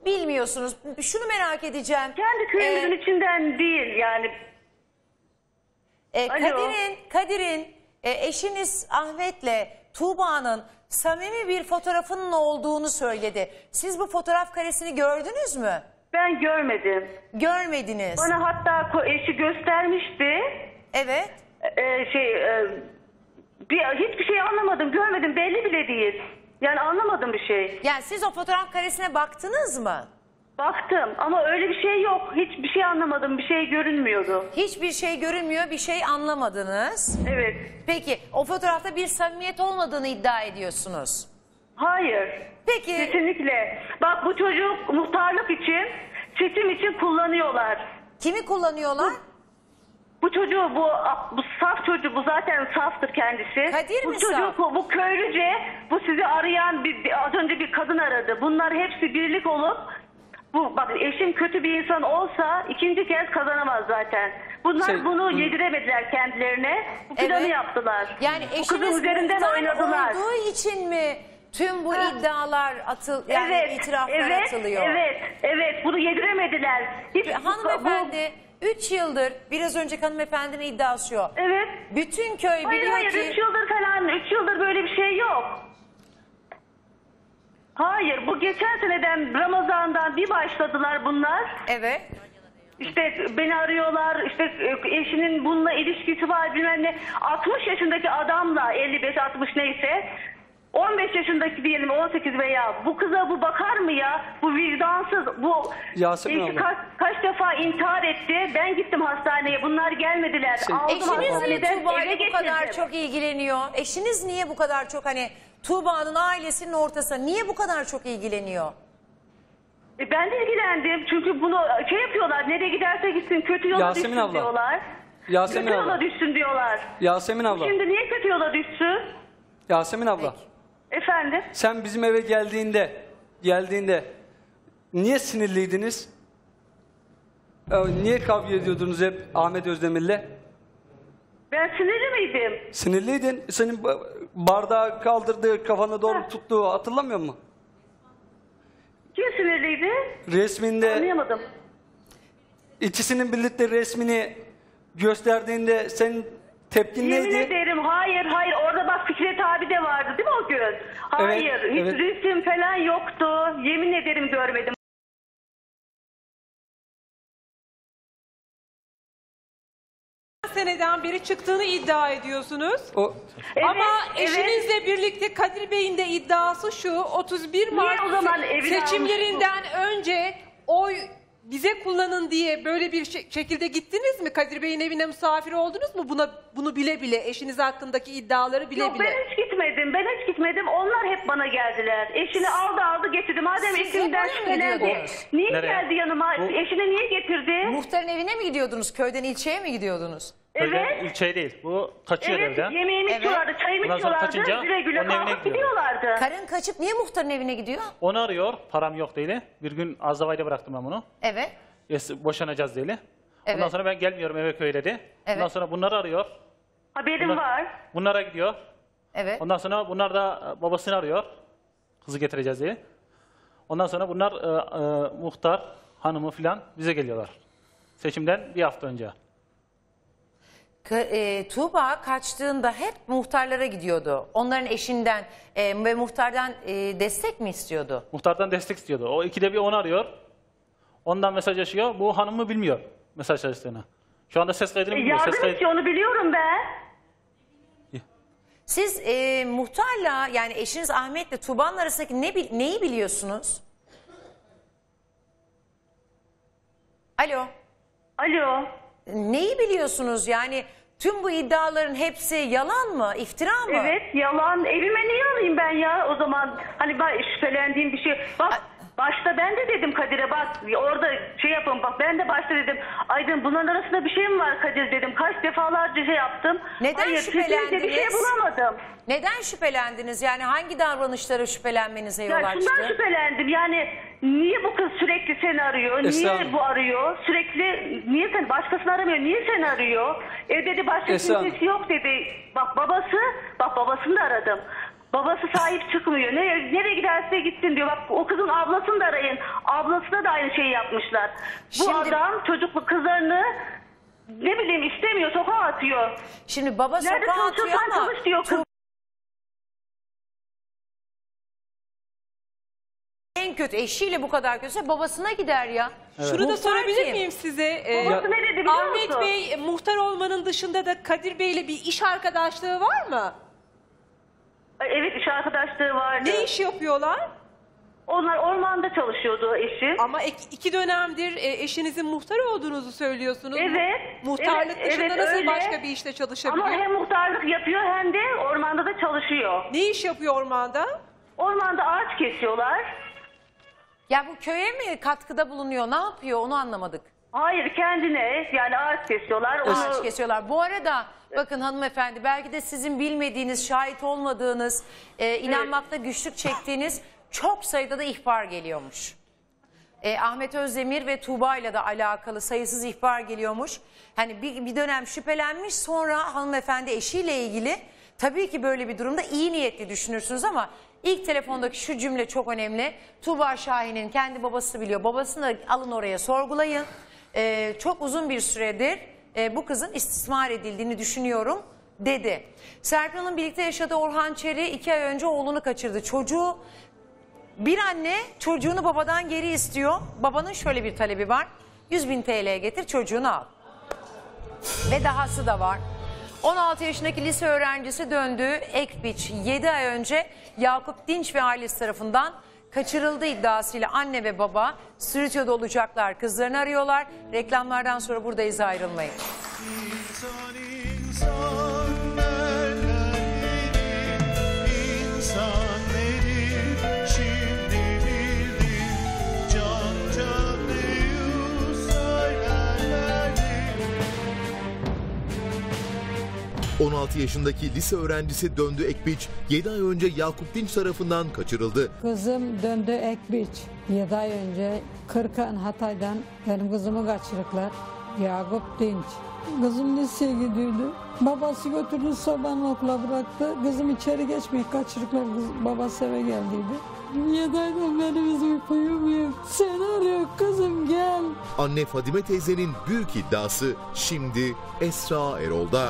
bilmiyorsunuz. Şunu merak edeceğim. Kendi köyümüzün Ee, içinden değil yani. E, Alo. Kadir'in, Kadir'in e, eşiniz Ahmet'le Tuğba'nın samimi bir fotoğrafının olduğunu söyledi. Siz bu fotoğraf karesini gördünüz mü? Ben görmedim. Görmediniz. Bana hatta ko- eşi göstermişti. Evet. Ee, şey e, bir, hiçbir şey anlamadım, görmedim, belli bile değil. Yani anlamadım bir şey. Yani siz o fotoğraf karesine baktınız mı? Baktım ama öyle bir şey yok. Hiçbir şey anlamadım, bir şey görünmüyordu. Hiçbir şey görünmüyor, bir şey anlamadınız. Evet. Peki o fotoğrafta bir samimiyet olmadığını iddia ediyorsunuz. Hayır. Peki. Kesinlikle. Bak bu çocuk muhtarlık için, seçim için kullanıyorlar. Kimi kullanıyorlar? Bu çocuğu, bu bu saf çocuğu, bu zaten saftır kendisi. Kadir bu mi çocuğu, saf? Bu, bu köylüce, bu sizi arayan, bir, bir- az önce bir kadın aradı. Bunlar hepsi birlik olup, bu bak eşim kötü bir insan olsa ikinci kez kazanamaz zaten. Bunlar Şey, bunu hı. yediremediler kendilerine. Bu planı Evet. yaptılar. Yani bu kızın eşiniz üzerinden muhtar oynadılar. olduğu için mi tüm bu iddialar atıl, yani evet, itiraflar evet, atılıyor? evet, evet. Bunu yediremediler. Hiç, bu- Hanımefendi üç yıldır, biraz önceki hanımefendinin iddiası o. Evet. Bütün köy Hayır biliyor hayır, ki... üç yıldır falan, üç yıldır böyle bir şey yok. Hayır, bu geçen seneden Ramazan'dan bir başladılar bunlar. Evet. İşte beni arıyorlar, işte eşinin bununla ilişkisi var bilmem ne. altmış yaşındaki adamla, elli beş altmış neyse, on beş yaşındaki diyelim, on sekiz veya bu kıza bu bakar mı ya? Bu vicdansız, bu Yasemin eşi abla. kaç, kaç defa intihar etti. Ben gittim hastaneye, bunlar gelmediler. Şey- Aldım Eşiniz niye hastaneden, Tuğba eve ile bu kadar getirdim. çok ilgileniyor? Eşiniz niye bu kadar çok, hani Tuğba'nın ailesinin ortasında niye bu kadar çok ilgileniyor? E ben de ilgilendim çünkü bunu şey yapıyorlar, nereye giderse gitsin kötü yola Yasemin düşsün abla. diyorlar. Yasemin kötü abla. yola düşsün diyorlar. Yasemin abla. Şimdi niye kötü yola düşsün? Yasemin abla. Efendim? Sen bizim eve geldiğinde, geldiğinde niye sinirliydiniz? Ee, Niye kavga ediyordunuz hep Ahmet Özdemir'le? Ben sinirli miydim? Sinirliydin. Senin ba- bardağı kaldırdığı, kafana doğru tuttuğu hatırlamıyor musun? Kim sinirliydi? Resminde Anlayamadım. ikisinin birlikte resmini gösterdiğinde senin tepkin Yemin neydi? ederim hayır hayır, orada bak Fikret abi de vardı değil mi o gün? Hayır, Evet, hiç evet. resim falan yoktu. Yemin ederim görmedim. seneden beri çıktığını iddia ediyorsunuz. O Evet, Ama evet. eşinizle birlikte Kadir Bey'in de iddiası şu: otuz bir Mart o zaman evini seçimlerinden önce oy bize kullanın diye böyle bir şe- şekilde gittiniz mi? Kadir Bey'in evine misafir oldunuz mu? Buna bunu bile bile, eşiniz hakkındaki iddiaları bile Yok bile. ben hiç gitmedim. Ben hiç gitmedim. Onlar hep bana geldiler. Eşini aldı aldı getirdi. Madem Siz eşimden hep oraya mı şüphelendi. gidiyordunuz? Niye Nereye? geldi yanıma? Bu- Eşini niye getirdi? Muhtarın evine mi gidiyordunuz? Köyden ilçeye mi gidiyordunuz? Köyden Evet. ilçeye değil. Bu kaçıyor Evet, evden. yemeğimi Evet. içiyorlardı, çayımı Ondan sonra içiyorlardı. kaçınca Güle güle onun evine kalkıp gidiyor. gidiyorlardı. Karın kaçıp niye muhtarın evine gidiyor? Onu arıyor. Param yok değil. Bir gün Azdavay'da bıraktım ben bunu. Evet. Yes, boşanacağız değil. Ondan Evet. sonra ben gelmiyorum eve köy dedi. Ondan Evet. sonra bunları arıyor. Haberim Bunlar- var. Bunlara gidiyor. Evet. Ondan sonra bunlar da e, babasını arıyor. Kızı getireceğiz diye. Ondan sonra bunlar e, e, muhtar, hanımı filan bize geliyorlar. Seçimden bir hafta önce. Ka- e, Tuğba kaçtığında hep muhtarlara gidiyordu. Onların eşinden e, ve muhtardan e, destek mi istiyordu? Muhtardan destek istiyordu. O ikide bir onu arıyor. Ondan mesajlaşıyor. Bu hanımı bilmiyor mesajlaştığını. Şu anda ses kaydını E, bilmiyor. Ses yardım kaydı... istiyor, onu biliyorum ben. Siz e, muhtarla, yani eşiniz Ahmet'le Tuğba'nın arasındaki ne, bil- neyi biliyorsunuz? Alo. Alo. Neyi biliyorsunuz? Yani tüm bu iddiaların hepsi yalan mı? İftira mı? Evet, yalan. Evime niye alayım ben ya o zaman? Hani ben şüphelendiğim bir şey. Bak başta ben de dedim Kadir'e, bak orada şey yapın, bak ben de başta dedim. Aydın bunların arasında bir şey mi var Kadir dedim. Kaç defalarca şey yaptım. Neden Hayır, şüphelendiniz? kesinlikle bir şey bulamadım. Neden şüphelendiniz? Yani hangi davranışlara şüphelenmenize yol Ya açtı? şundan şüphelendim, yani niye bu kız sürekli seni arıyor, Esra niye Hanım. bu arıyor, sürekli niye sen başkasını aramıyor, niye seni arıyor? E dedi başka Esra Hanım. kimsesi yok dedi. Bak babası, bak babasını da aradım. Babası sahip çıkmıyor. Nereye, nereye giderse gitsin diyor. Bak o kızın ablasını da arayın. Ablasına da aynı şeyi yapmışlar. Bu Şimdi- adam çocuklu kızlarını ne bileyim istemiyor, sokağa atıyor. Şimdi baba Nerede sokağa atıyor çalışırsan ama çalış diyor kız. en kötü eşiyle bu kadar kötüyse babasına gider ya. Şunu da Muhtar sorabilir kim? miyim size? Ee, Babası ne dedi biliyor Ahmet musun? Bey e, muhtar olmanın dışında da Kadir Bey'le bir iş arkadaşlığı var mı? Evet, iş arkadaşlığı vardı. Ne iş yapıyorlar? Onlar ormanda çalışıyordu eşi. Ama ek- iki dönemdir e, eşinizin muhtar olduğunuzu söylüyorsunuz. Evet, Muhtarlık evet, dışında evet, nasıl öyle. başka bir işte çalışabiliyor? Ama hem muhtarlık yapıyor hem de ormanda da çalışıyor. Ne iş yapıyor ormanda? Ormanda ağaç kesiyorlar. Ya bu köye mi katkıda bulunuyor? Ne yapıyor? Onu anlamadık. Hayır, kendine yani ağaç kesiyorlar. Onu... Ağaç kesiyorlar. Bu arada bakın hanımefendi, belki de sizin bilmediğiniz, şahit olmadığınız, e, inanmakta güçlük çektiğiniz çok sayıda da ihbar geliyormuş. E, Ahmet Özdemir ve Tuğba ile de alakalı sayısız ihbar geliyormuş. Hani bir, bir dönem şüphelenmiş, sonra hanımefendi eşiyle ilgili, tabii ki böyle bir durumda iyi niyetli düşünürsünüz ama ilk telefondaki şu cümle çok önemli. Tuğba Şahin'in kendi babası biliyor. Babasını da alın oraya sorgulayın. E, çok uzun bir süredir e, bu kızın istismar edildiğini düşünüyorum dedi. Serpil Hanım birlikte yaşadığı Orhan Çeri iki ay önce oğlunu kaçırdı. Çocuğu, bir anne çocuğunu babadan geri istiyor. Babanın şöyle bir talebi var. yüz bin T L'ye getir, çocuğunu al. Ve dahası da var. on altı yaşındaki lise öğrencisi döndüğü Ekbiç yedi ay önce Yakup Dinç ve ailesi tarafından kaçırıldığı iddiasıyla anne ve baba stüdyoda olacaklar. Kızlarını arıyorlar. Reklamlardan sonra buradayız, ayrılmayın. İnsan insan nerededir? İnsan nedir? Şimdi bildim. Can can diyor söylerlerdi. on altı yaşındaki lise öğrencisi Döndü Ekbiç yedi ay önce Yakup Dinç tarafından kaçırıldı. Kızım Döndü Ekbiç. yedi ay önce Kırkağın Hatay'dan benim kızımı kaçırıklar. Yakup Dinç. Kızım liseye gidiyordu. Babası götürdü, sabahın okula bıraktı. Kızım içeri geçmeye kaçırıklar. Kız, babası eve geldiydi. yedi aydan beri bizim uyum yok. Seni arıyor kızım, gel. Anne Fadime teyzenin büyük iddiası şimdi Esra Erol'da.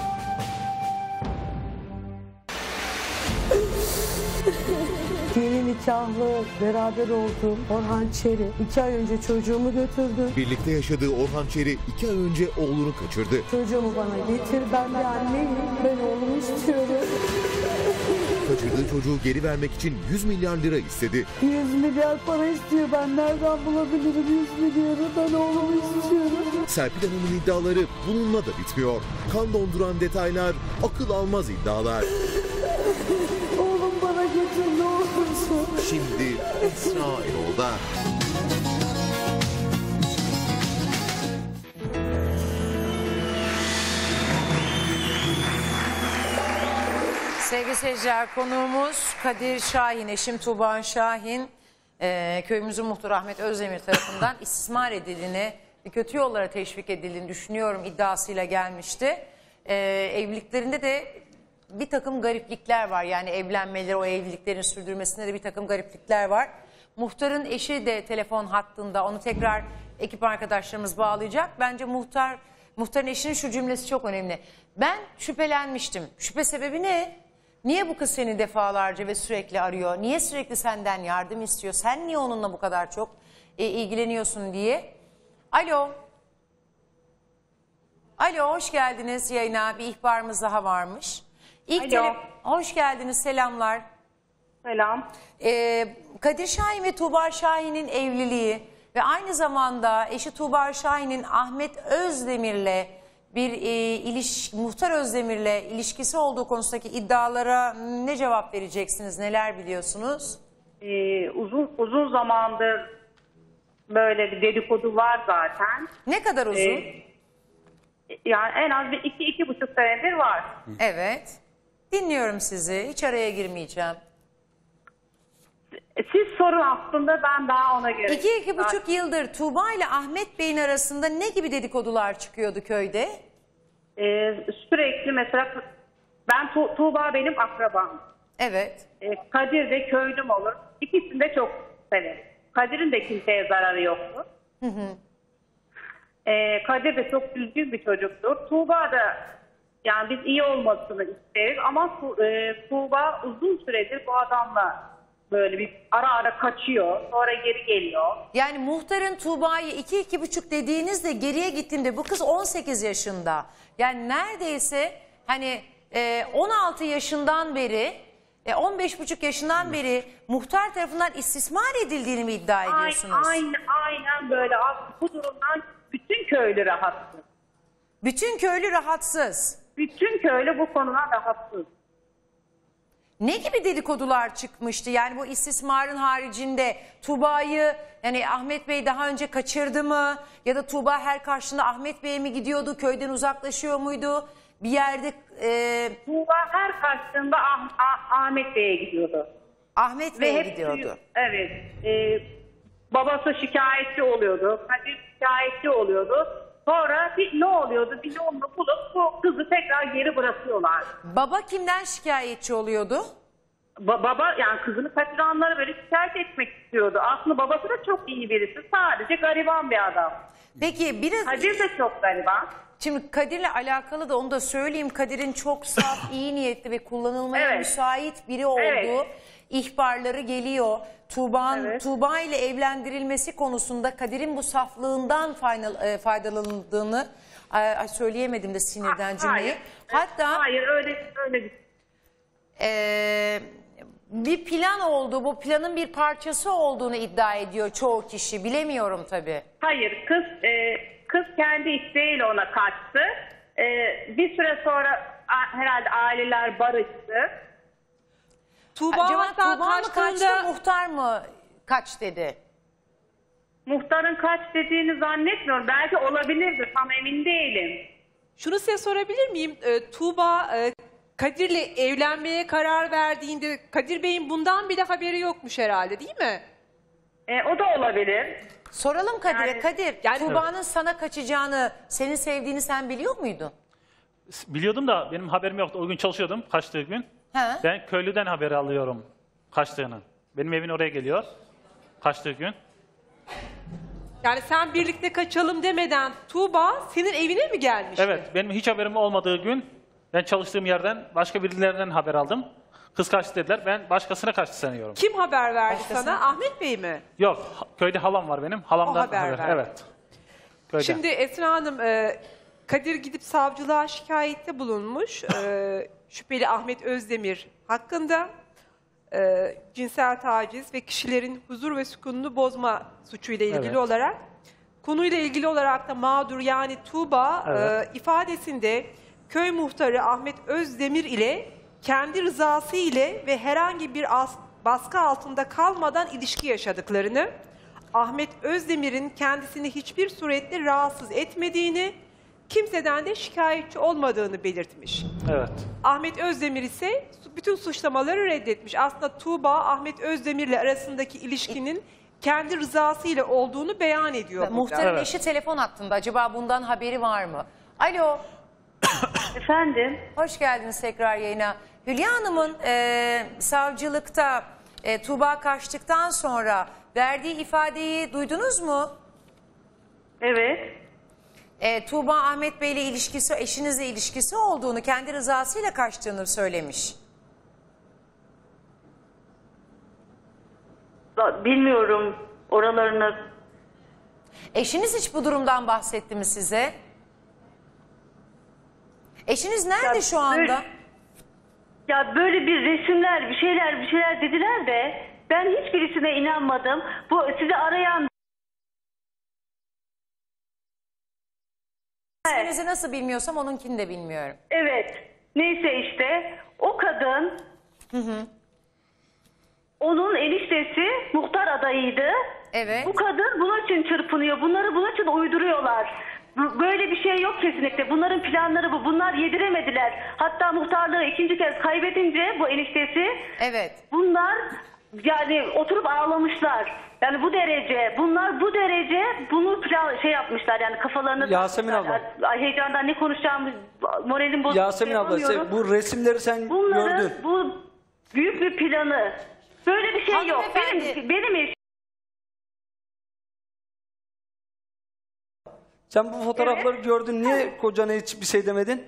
Yeni nikahlı, beraber olduğum Orhan Çeri iki ay önce çocuğumu götürdü. Birlikte yaşadığı Orhan Çeri iki ay önce oğlunu kaçırdı. Çocuğumu bana getir, ben bir anneyim, ben oğlumu istiyorum. Kaçırdığı çocuğu geri vermek için yüz milyar lira istedi. yüz milyar para istiyor, ben nereden bulabilirim yüz milyarı, ben oğlumu istiyorum. Serpil Hanım'ın iddiaları bununla da bitmiyor. Kan donduran detaylar, akıl almaz iddialar. Oğlum bana getir ne olursun. Şimdi Esra Erol'da. Sevgili seyirciler, konuğumuz Kadir Şahin, eşim Tuğba Şahin, e, köyümüzün muhtarı Ahmet Özdemir tarafından istismar edildiğini, kötü yollara teşvik edildiğini düşünüyorum iddiasıyla gelmişti. E, evliliklerinde de bir takım gariplikler var. Yani evlenmeleri, o evliliklerin sürdürmesinde de bir takım gariplikler var. Muhtarın eşi de telefon hattında, onu tekrar ekip arkadaşlarımız bağlayacak. Bence muhtar, muhtarın eşinin şu cümlesi çok önemli. Ben şüphelenmiştim. Şüphe sebebi ne? Niye bu kız seni defalarca ve sürekli arıyor? Niye sürekli senden yardım istiyor? Sen niye onunla bu kadar çok e, ilgileniyorsun diye. Alo. Alo, hoş geldiniz yayına. Bir ihbarımız daha varmış. İlk Alo. tele- hoş geldiniz, selamlar. Selam. Ee, Kadir Şahin ve Tuğba Şahin'in evliliği ve aynı zamanda eşi Tuğba Şahin'in Ahmet Özdemir'le bir e, iliş, Muhtar Özdemir'le ilişkisi olduğu konusundaki iddialara ne cevap vereceksiniz? Neler biliyorsunuz? Ee, uzun uzun zamandır böyle bir dedikodu var zaten. Ne kadar uzun? Ee, yani en az bir iki iki buçuk senedir var. Evet. Dinliyorum sizi. Hiç araya girmeyeceğim. Siz sorun aslında, ben daha ona göre. İki, iki buçuk yıldır Tuğba ile Ahmet Bey'in arasında ne gibi dedikodular çıkıyordu köyde? Ee, sürekli mesela ben Tu- Tuğba benim akrabam. Evet. E, Kadir de köylüm olur. İkisini de çok severim. Kadir'in de kimseye zararı yoktu. Hı hı. E, Kadir de çok düzgün bir çocuktur. Tuğba da yani biz iyi olmasını isteriz ama Tu- e, Tuğba uzun süredir bu adamla böyle bir ara ara kaçıyor. Sonra geri geliyor. Yani muhtarın Tuğba'yı iki iki buçuk dediğinizde geriye gittiğimde bu kız on sekiz yaşında. Yani neredeyse hani e, on altı yaşından beri e, on beş buçuk yaşından beri muhtar tarafından istismar edildiğini mi iddia ediyorsunuz? Aynen, aynen böyle. Bu durumdan bütün köylü rahatsız. Bütün köylü rahatsız. Bütün köylü bu konudan rahatsız. Ne gibi dedikodular çıkmıştı? Yani bu istismarın haricinde Tuğba'yı yani Ahmet Bey daha önce kaçırdı mı? Ya da Tuğba her karşında Ahmet Bey'e mi gidiyordu? Köyden uzaklaşıyor muydu? Bir yerde... E... Tuğba her karşısında ah, ah, Ahmet Bey'e gidiyordu. Ahmet Bey'e gidiyordu. Evet. E, babası şikayetçi oluyordu. Kadir şikayetçi oluyordu. Sonra bir ne oluyordu? Bir yolunu bulup bu kızı tekrar geri bırakıyorlar. Baba kimden şikayetçi oluyordu? Ba- baba yani kızını kaçıranları böyle şikayet etmek istiyordu. Aslında babası da çok iyi birisi. Sadece gariban bir adam. Peki biraz... Kadir de çok gariban. Şimdi Kadir'le alakalı da onu da söyleyeyim. Kadir'in çok saf, iyi niyetli ve kullanılmaya Evet. müsait biri olduğu Evet. ihbarları geliyor. Tuğba'nın Evet. Tuğba ile evlendirilmesi konusunda Kadir'in bu saflığından faydalı- e, faydalandığını e, söyleyemedim de sinirden cümleyi. Hayır. Hatta Hayır öyle öyle bir e, bir plan oldu. Bu planın bir parçası olduğunu iddia ediyor çoğu kişi. Bilemiyorum tabii. Hayır, kız e, kız kendi isteğiyle ona kaçtı. E, bir süre sonra a, herhalde aileler barıştı. Tuğba Acaba hatta Tuğba mı kaçtığında kaçtı, muhtar mı kaç dedi? Muhtarın kaç dediğini zannetmiyorum. Belki olabilirdi, tam emin değilim. şunu size sorabilir miyim? Ee, Tuğba e, Kadir'le evlenmeye karar verdiğinde Kadir Bey'in bundan bile haberi yokmuş herhalde, değil mi? E, o da olabilir. Soralım Kadir'e. Yani- Kadir, Yani- Tuğba'nın sana kaçacağını, seni sevdiğini sen biliyor muydun? Biliyordum da benim haberim yoktu. O gün çalışıyordum kaçtığı gün. He? Ben köylüden haberi alıyorum kaçtığını. Benim evin oraya geliyor kaçtığı gün. Yani sen birlikte kaçalım demeden Tuğba senin evine mi gelmiş? Evet, benim hiç haberim olmadığı gün ben çalıştığım yerden başka birilerinden haber aldım. Kız kaçtı dediler. Ben başkasına kaçtı sanıyorum. Kim haber verdi Başkasına. sana? Ahmet Bey mi? Yok, ha- köyde halam var benim. Halamdan O haber verdi. Evet. Köyden. Şimdi Esra Hanım, e, Kadir gidip savcılığa şikayette bulunmuş. E, şüpheli Ahmet Özdemir hakkında e, cinsel taciz ve kişilerin huzur ve sükununu bozma suçuyla ilgili Evet. olarak. Konuyla ilgili olarak da mağdur yani Tuğba Evet. e, ifadesinde köy muhtarı Ahmet Özdemir ile kendi rızası ile ve herhangi bir as- baskı altında kalmadan ilişki yaşadıklarını, Ahmet Özdemir'in kendisini hiçbir surette rahatsız etmediğini, kimseden de şikayetçi olmadığını belirtmiş. Evet. Ahmet Özdemir ise bütün suçlamaları reddetmiş. Aslında Tuğba, Ahmet Özdemir'le arasındaki ilişkinin kendi rızası ile olduğunu beyan ediyor burada. Muhtarın Evet. eşi telefon hattında. Acaba bundan haberi var mı? Alo, Efendim? hoş geldiniz tekrar yayına. Hülya Hanım'ın e, savcılıkta e, Tuğba kaçtıktan sonra verdiği ifadeyi duydunuz mu? Evet. E, Tuğba Ahmet Bey ile ilişkisi, eşinizle ilişkisi olduğunu, kendi rızasıyla kaçtığını söylemiş. Bilmiyorum oralarını. Eşiniz hiç bu durumdan bahsetti mi size? Eşiniz nerede Ya şu anda? böyle- Ya böyle bir resimler, bir şeyler, bir şeyler dediler de ben hiçbirisine inanmadım. Bu sizi arayan İsminizi nasıl bilmiyorsam onunkini de bilmiyorum. evet. Neyse işte o kadın onun eniştesi muhtar adayıydı. Evet. Bu kadın bunun için çırpınıyor. Bunları bunun için uyduruyorlar. Bu- Böyle bir şey yok kesinlikle. Bunların planları bu. Bunlar yediremediler. Hatta muhtarlığı ikinci kez kaybedince bu eniştesi Evet. bunlar yani oturup ağlamışlar. Yani bu derece, bunlar bu derece bunu plan şey yapmışlar yani kafalarını Yasemin takmışlar. Ay, heyecandan ne konuşacağımı moralim bozuldu. Yasemin abla, sen yapamıyorum. bu resimleri sen Bunları gördün. bu büyük bir planı. Böyle bir şey yok. Hanımefendi. Benim, benim eşim Sen bu fotoğrafları gördün. Niye kocana hiç bir şey demedin?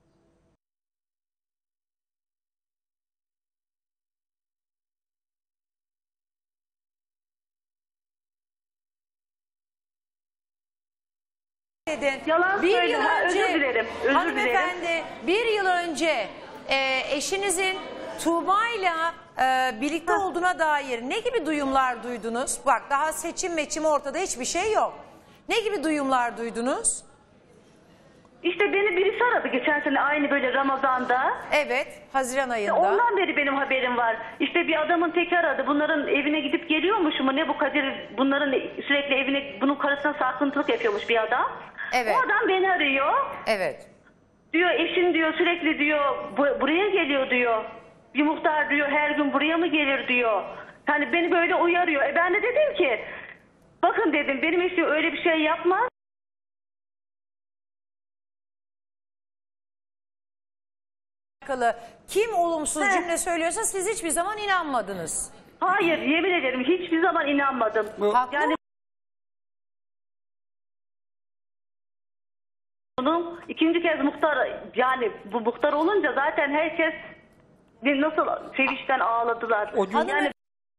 Yalan bir söyle, yıl ha, önce, özür dilerim, özür hanımefendi, bir yıl önce e, eşinizin Tuğba ile e, birlikte olduğuna dair ne gibi duyumlar duydunuz? Bak daha seçim meçim ortada hiçbir şey yok. Ne gibi duyumlar duydunuz? İşte beni birisi aradı geçen sene aynı böyle Ramazan'da. Evet, Haziran ayında. Ondan beri benim haberim var. İşte bir adamın teki aradı. Bunların evine gidip geliyormuş mu? Ne bu Kadir? Bunların sürekli evine, bunun karısına sarkıntılık yapıyormuş bir adam. Evet. O adam beni arıyor. Evet. Diyor eşin diyor sürekli diyor bu- buraya geliyor diyor. Bir muhtar diyor her gün buraya mı gelir diyor. Hani beni böyle uyarıyor. E ben de dedim ki bakın dedim benim eşim öyle bir şey yapmaz. Kim olumsuz cümle söylüyorsa siz hiçbir zaman inanmadınız. Hayır yemin ederim hiçbir zaman inanmadım. Yani bunun ikinci kez muhtar yani bu muhtar olunca zaten herkes bir nasıl sevinçten ağladılar. O gün- Yani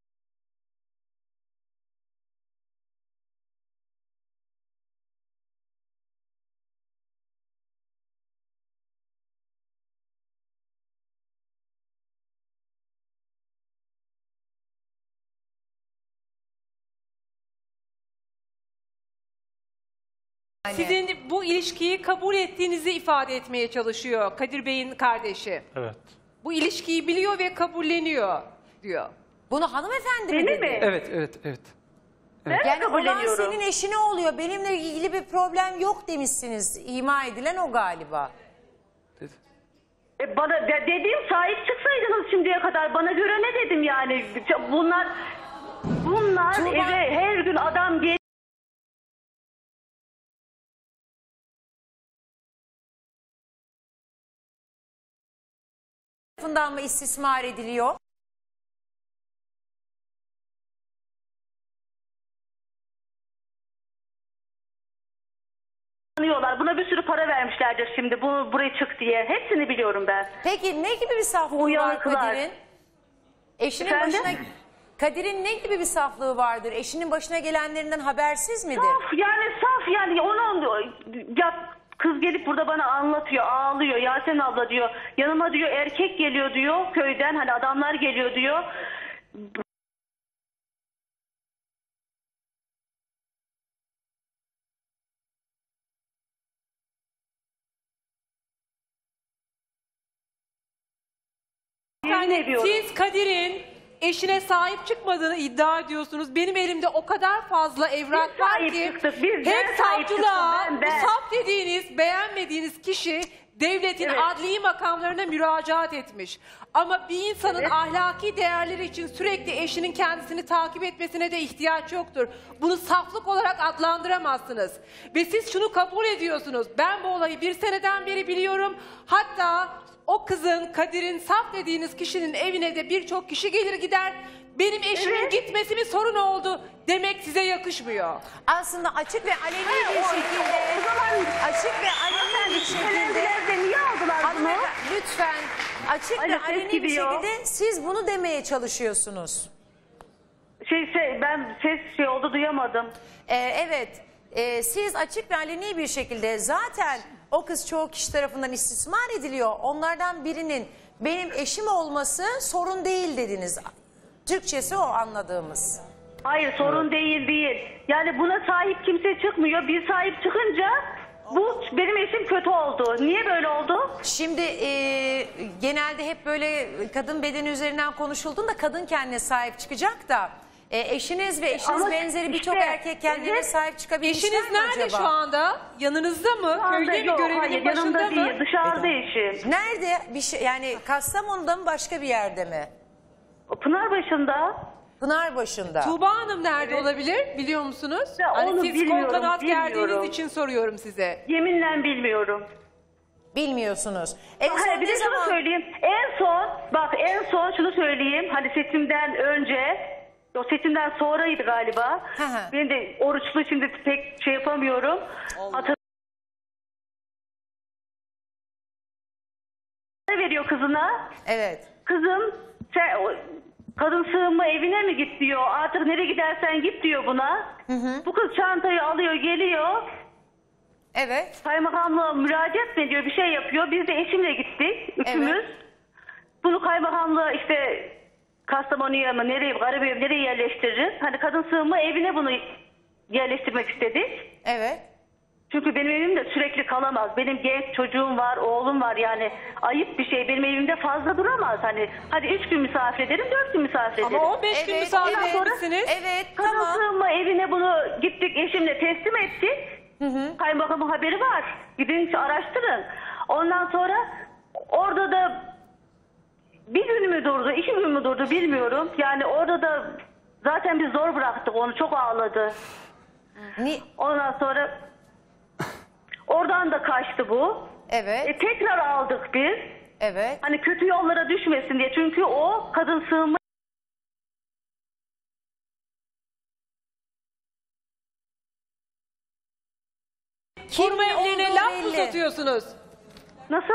Sizin bu ilişkiyi kabul ettiğinizi ifade etmeye çalışıyor Kadir Bey'in kardeşi. Evet. Bu ilişkiyi biliyor ve kabulleniyor diyor. Bunu hanımefendi mi Beni dedi? mi? Evet, evet, evet. ben de Yani olan kabulleniyorum. senin eşine oluyor. Benimle ilgili bir problem yok demişsiniz. İma edilen o galiba. E bana de, dediğim sahip çıksaydınız şimdiye kadar bana göre ne dedim yani bunlar bunlar Tuğba- eve her gün adam gel Tarafından mı istismar ediliyor? Tanıyorlar. Buna bir sürü para vermişlerdir şimdi. Bu buraya çık diye. Hepsini biliyorum ben. Peki ne gibi bir saflığı var Uyanıklar. Kadir'in? Eşinin Efendim? başına Kadir'in ne gibi bir saflığı vardır? Eşinin başına gelenlerinden habersiz midir? Saf yani saf yani onun ya kız gelip burada bana anlatıyor, ağlıyor. Yasemin abla diyor. Yanıma diyor erkek geliyor diyor köyden hani adamlar geliyor diyor. Yemin Yani ediyorum. siz Kadir'in eşine sahip çıkmadığını iddia ediyorsunuz. Benim elimde o kadar fazla evrak Biz var sahip ki çıktık, biz, ben hem sahip savcılığa çıktım, bu ben, ben. saf dediğiniz, beğenmediğiniz kişi devletin Evet. adli makamlarına müracaat etmiş. Ama bir insanın Evet. ahlaki değerleri için sürekli eşinin kendisini takip etmesine de ihtiyaç yoktur. Bunu saflık olarak adlandıramazsınız. Ve siz şunu kabul ediyorsunuz. Ben bu olayı bir seneden beri biliyorum. Hatta o kızın, Kadir'in saf dediğiniz kişinin evine de birçok kişi gelir gider. Benim eşimin Evet. gitmesi mi sorun oldu demek size yakışmıyor. Aslında açık ve aleni Ha, bir o- şekilde o zaman- açık ve aleni bir şekilde Evlerde niye aldılar bunu? Hanımefendi, lütfen açık Ay, ve ses aleni bir gidiyor. şekilde siz bunu demeye çalışıyorsunuz. Şey şey ben ses şey oldu duyamadım. Ee, evet, Ee, siz açık ve aleni bir şekilde zaten o kız çoğu kişi tarafından istismar ediliyor. Onlardan birinin benim eşim olması sorun değil dediniz. Türkçesi o anladığımız. Hayır sorun değil değil. Yani buna sahip kimse çıkmıyor. Bir sahip çıkınca bu benim eşim kötü oldu. Niye böyle oldu? Şimdi e, genelde hep böyle kadın bedeni üzerinden konuşulduğunda kadın kendine sahip çıkacak da e, eşiniz ve eşiniz Ama benzeri birçok işte, erkek kendilerine evet. sahip çıkabilmişler Eşiniz mi nerede acaba? şu anda? Yanınızda mı? Şu anda Köyde mi? yok, Görevinin hayır, başında yanımda mı? değil. Dışarıda eşim. Nerede? Bir şey, yani Kastamonu'da mı başka bir yerde mi? Pınarbaşı'nda. Pınarbaşı'nda. Tuğba Hanım nerede olabilir biliyor musunuz? Ya Hani onu siz bilmiyorum, kol kanat bilmiyorum. gerdiğiniz için soruyorum size. Yeminle bilmiyorum. Bilmiyorsunuz. En Hayır, son bir ne de şunu zaman? söyleyeyim. En son, bak en son şunu söyleyeyim. Hani seçimden önce, o seçimden sonraydı galiba. Hı hı. Ben de oruçlu şimdi pek şey yapamıyorum. Hatır veriyor kızına. Evet. Kızım sen o, kadın sığınma evine mi git diyor. Artık nereye gidersen git diyor buna. Hı hı. Bu kız çantayı alıyor geliyor. Evet. Kaymakamlığa müracaat mı ediyor, bir şey yapıyor. Biz de eşimle gittik üçümüz. Evet. Bunu kaymakamlığa işte Kastamonu'ya mı nereye, Garibey'e mi, nereye yerleştiririz? Hani kadın sığınma evine bunu yerleştirmek istedik. Evet. Çünkü benim evimde sürekli kalamaz. Benim genç çocuğum var, oğlum var, yani ayıp bir şey. Benim evimde fazla duramaz. Hani hadi üç gün misafir ederim, dört gün misafir ederim. Ama on beş gün Evet, misafir evet. etmişsiniz. Evet, Kadın tamam. sığınma evine bunu gittik eşimle teslim ettik. Hı hı. Kaymakamın haberi var. Gidin araştırın. Ondan sonra orada da bir gün mü durdu, iki gün mü durdu bilmiyorum. Yani orada da zaten biz zor bıraktık onu. Çok ağladı. Ni Ondan sonra oradan da kaçtı bu. evet. E, tekrar aldık biz. Evet. Hani kötü yollara düşmesin diye. Çünkü o kadın sığınma Kurma evlerine olduğu laf belli. uzatıyorsunuz. nasıl?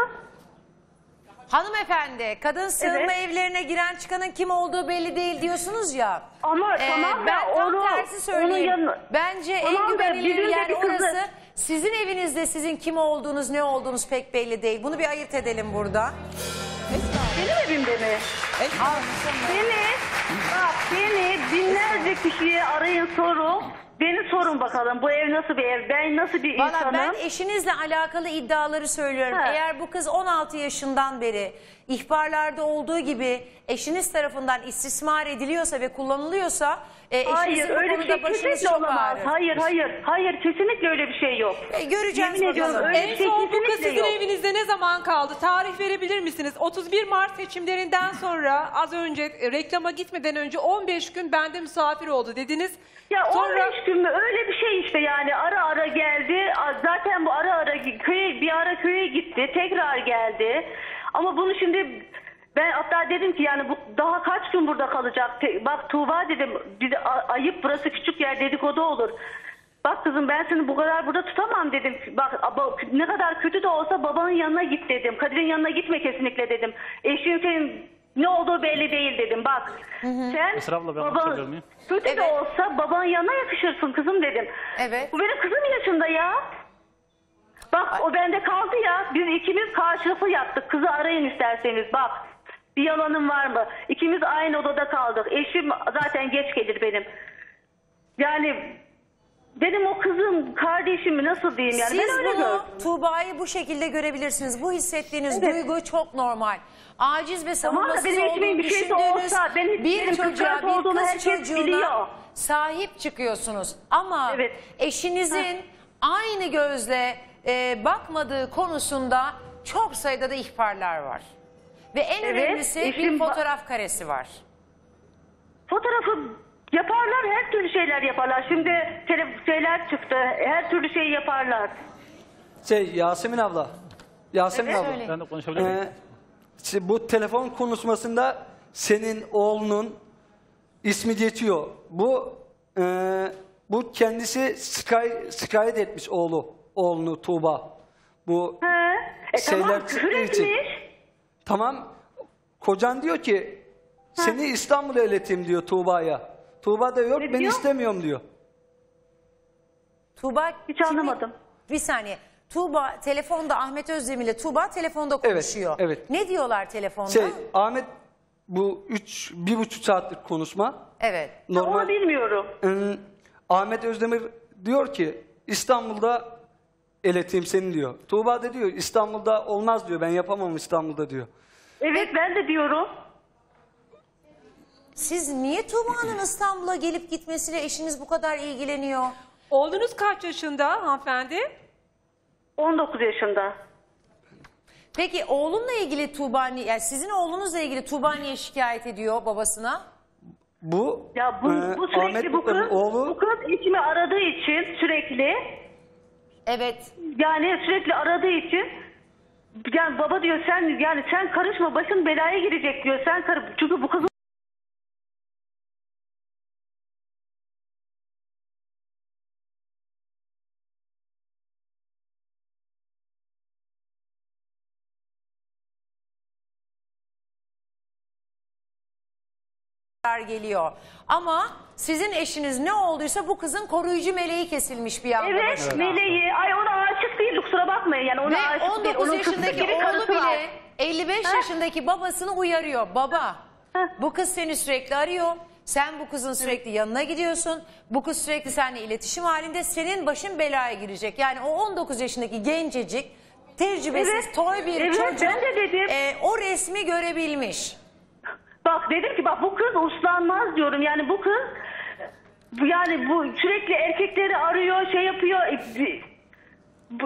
Hanımefendi, kadın sığınma Evet. evlerine giren çıkanın kim olduğu belli değil diyorsunuz ya. Ama Ee, tamam ben da tam onu, tersi söyleyeyim. onun yanı- Bence Tamam en da güvenilir bizim de yer bir kızı- orası. Sizin evinizde sizin kim olduğunuz, ne olduğunuz pek belli değil. Bunu bir ayırt edelim burada. Benim evimde mi? Beni, bak beni binlerce kişiye arayın sorun. Beni sorun bakalım bu ev nasıl bir ev, ben nasıl bir Valla insanım. ben eşinizle alakalı iddiaları söylüyorum. Ha. Eğer bu kız on altı yaşından beri ihbarlarda olduğu gibi eşiniz tarafından istismar ediliyorsa ve kullanılıyorsa e, eşinizin Hayır bu öyle bir konuda şey başınız kesinlikle çok olamaz. ağrır. Hayır hayır hayır kesinlikle öyle bir şey yok. E, göreceğiz Yemin ediyorum bakalım. öyle bir En şey son bu kız kesinlikle sizin yok. evinizde ne zaman kaldı? Tarih verebilir misiniz? otuz bir Mart seçimlerinden sonra az önce e, reklama gitmeden önce on beş gün bende misafir oldu dediniz. Ya Sonra- on beş gün mü öyle bir şey işte yani ara ara geldi. Zaten bu ara ara köye bir ara köye gitti. Tekrar geldi. Ama bunu şimdi ben hatta dedim ki yani bu daha kaç gün burada kalacak? Te- Bak Tuğba dedim bir de a- ayıp burası küçük yer dedikodu olur. Bak kızım ben seni bu kadar burada tutamam dedim. Bak aba- ne kadar kötü de olsa babanın yanına git dedim. Kadir'in yanına gitme kesinlikle dedim. Eşin senin ne olduğu belli değil dedim. Bak sen Esra abla, ben baban- konuşabilir miyim? kötü de Evet. olsa babanın yanına yakışırsın kızım dedim. Evet. Bu benim kızım yaşında ya. Bak o bende kaldı ya. Biz ikimiz karşılıklı yattık. Kızı arayın isterseniz bak. Bir yalanım var mı? İkimiz aynı odada kaldık. Eşim zaten geç gelir benim. Yani dedim o kızım kardeşimi nasıl diyeyim yani. Siz ben öyle bunu gördüm. Tuğba'yı bu şekilde görebilirsiniz. Bu hissettiğiniz Evet. duygu çok normal. Aciz ve Tamam da savunmasız benim eşimin olduğunu bir şeysi düşündüğünüz olsa, benim- bir benim çocuğa, kıskanç bir olduğunu kız herkes çocuğuna biliyor. sahip çıkıyorsunuz. Ama Evet. eşinizin aynı gözle e, bakmadığı konusunda çok sayıda da ihbarlar var. Ve en Evet, önemlisi bir eşim ba- fotoğraf karesi var. Fotoğrafı yaparlar, her türlü şeyler yaparlar. Şimdi tele- şeyler çıktı, her türlü şey yaparlar. Şey Yasemin abla. Yasemin Evet, abla. söyle. Ben de konuşabilir miyim? Ee, işte bu telefon konuşmasında senin oğlunun ismi geçiyor. Bu e, bu kendisi şikayet, şikayet etmiş oğlu, oğlunu Tuğba. Bu He. E şeyler tamam küfür çıktığı için. etmiş. Tamam. Kocan diyor ki seni İstanbul'a ileteyim diyor Tuğba'ya. Tuğba da yok Ne ben diyor? istemiyorum diyor. Tuğba Hiç kimi- anlamadım. Bir saniye. Tuğba telefonda Ahmet Özdemir ile Tuğba telefonda Evet, konuşuyor. evet. Ne diyorlar telefonda? Şey Ahmet bu üç, bir buçuk saatlik konuşma. Evet. Normal. Onu bilmiyorum. Ee, Ahmet Özdemir diyor ki İstanbul'da ileteyim seni diyor. Tuğba da diyor İstanbul'da olmaz diyor ben yapamam İstanbul'da diyor. Evet ben de diyorum. Siz niye Tuğba'nın İstanbul'a gelip gitmesiyle eşiniz bu kadar ilgileniyor? Oğlunuz kaç yaşında hanımefendi? on dokuz yaşında. Peki oğlunla ilgili Tuğba ni- yani sizin oğlunuzla ilgili Tuğba niye şikayet ediyor babasına? Bu, Ya bu, e, bu sürekli Ahmet bu kız, Mutlu'nun oğlu bu kız içimi aradığı için sürekli Evet. yani sürekli aradığı için Yani baba diyor sen yani sen karışma başın belaya girecek diyor. Sen karı çünkü bu kızın geliyor. Ama sizin eşiniz ne olduysa bu kızın koruyucu meleği kesilmiş bir anda evet başına. meleği ay ona aşık değil kusura bakmayın yani ona Ve aşık on değil. dokuz Onun yaşındaki kızı gibi oğlu karısı var. bile elli beş Ha? yaşındaki babasını uyarıyor. Baba Heh. bu kız seni sürekli arıyor. Sen bu kızın sürekli yanına gidiyorsun. Bu kız sürekli seninle iletişim halinde. Senin başın belaya girecek. Yani o on dokuz yaşındaki gencecik tecrübesiz Evet. toy bir Evet, çocuk ben de dedim. e, o resmi görebilmiş. Bak dedim ki bak bu kız uslanmaz diyorum yani bu kız bu yani bu sürekli erkekleri arıyor şey yapıyor. E, bu,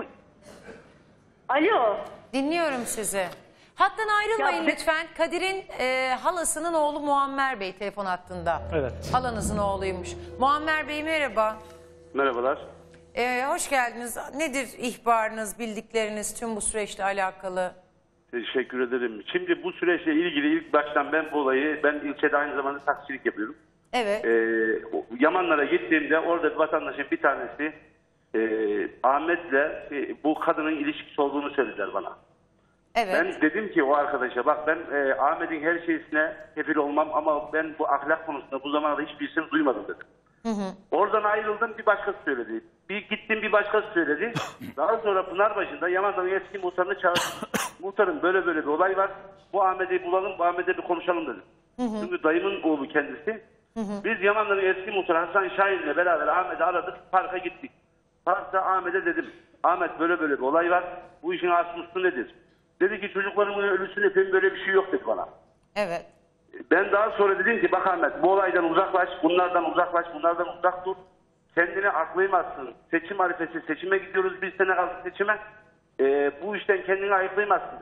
alo. Dinliyorum sizi. Hattan ayrılmayın Ya, lütfen. Kadir'in e, halasının oğlu Muammer Bey telefon hattında. Evet. Halanızın oğluymuş. Muammer Bey merhaba. Merhabalar. E, hoş geldiniz. Nedir ihbarınız, bildikleriniz tüm bu süreçle alakalı? Teşekkür ederim. Şimdi bu süreçle ilgili ilk baştan ben bu olayı, ben ilçede aynı zamanda taksicilik yapıyorum. Evet. Ee, o- Yamanlara gittiğimde orada bir vatandaşın bir tanesi e, Ahmet'le e, bu kadının ilişkisi olduğunu söylediler bana. Evet. Ben dedim ki o arkadaşa bak ben e, Ahmet'in her şeysine kefil olmam ama ben bu ahlak konusunda bu zamana da hiçbirisini duymadım dedim. Hı hı. Oradan ayrıldım bir başkası söyledi. Bir gittim bir başkası söyledi. Daha sonra Pınarbaşı'nda Yaman'dan eski muhtarını çağırdım. Muhtarım böyle böyle bir olay var. Bu Ahmet'i bulalım, bu Ahmet'e bir konuşalım dedim. Hı hı. Çünkü dayımın oğlu kendisi. Hı hı. Biz Yaman'dan eski muhtar Hasan Şahin'le beraber Ahmet'i aradık, parka gittik. Parkta Ahmet'e dedim. Ahmet böyle böyle bir olay var. Bu işin aslısı nedir? Dedi ki çocuklarımın ölüsünü öpeyim böyle bir şey yok dedi bana. Evet. Ben daha sonra dedim ki bak Ahmet bu olaydan uzaklaş, bunlardan uzaklaş, bunlardan uzak dur. Kendini aklaymazsın. Seçim arifesi seçime gidiyoruz bir sene kaldı seçime. Ee, bu işten kendini ayıklayamazsın.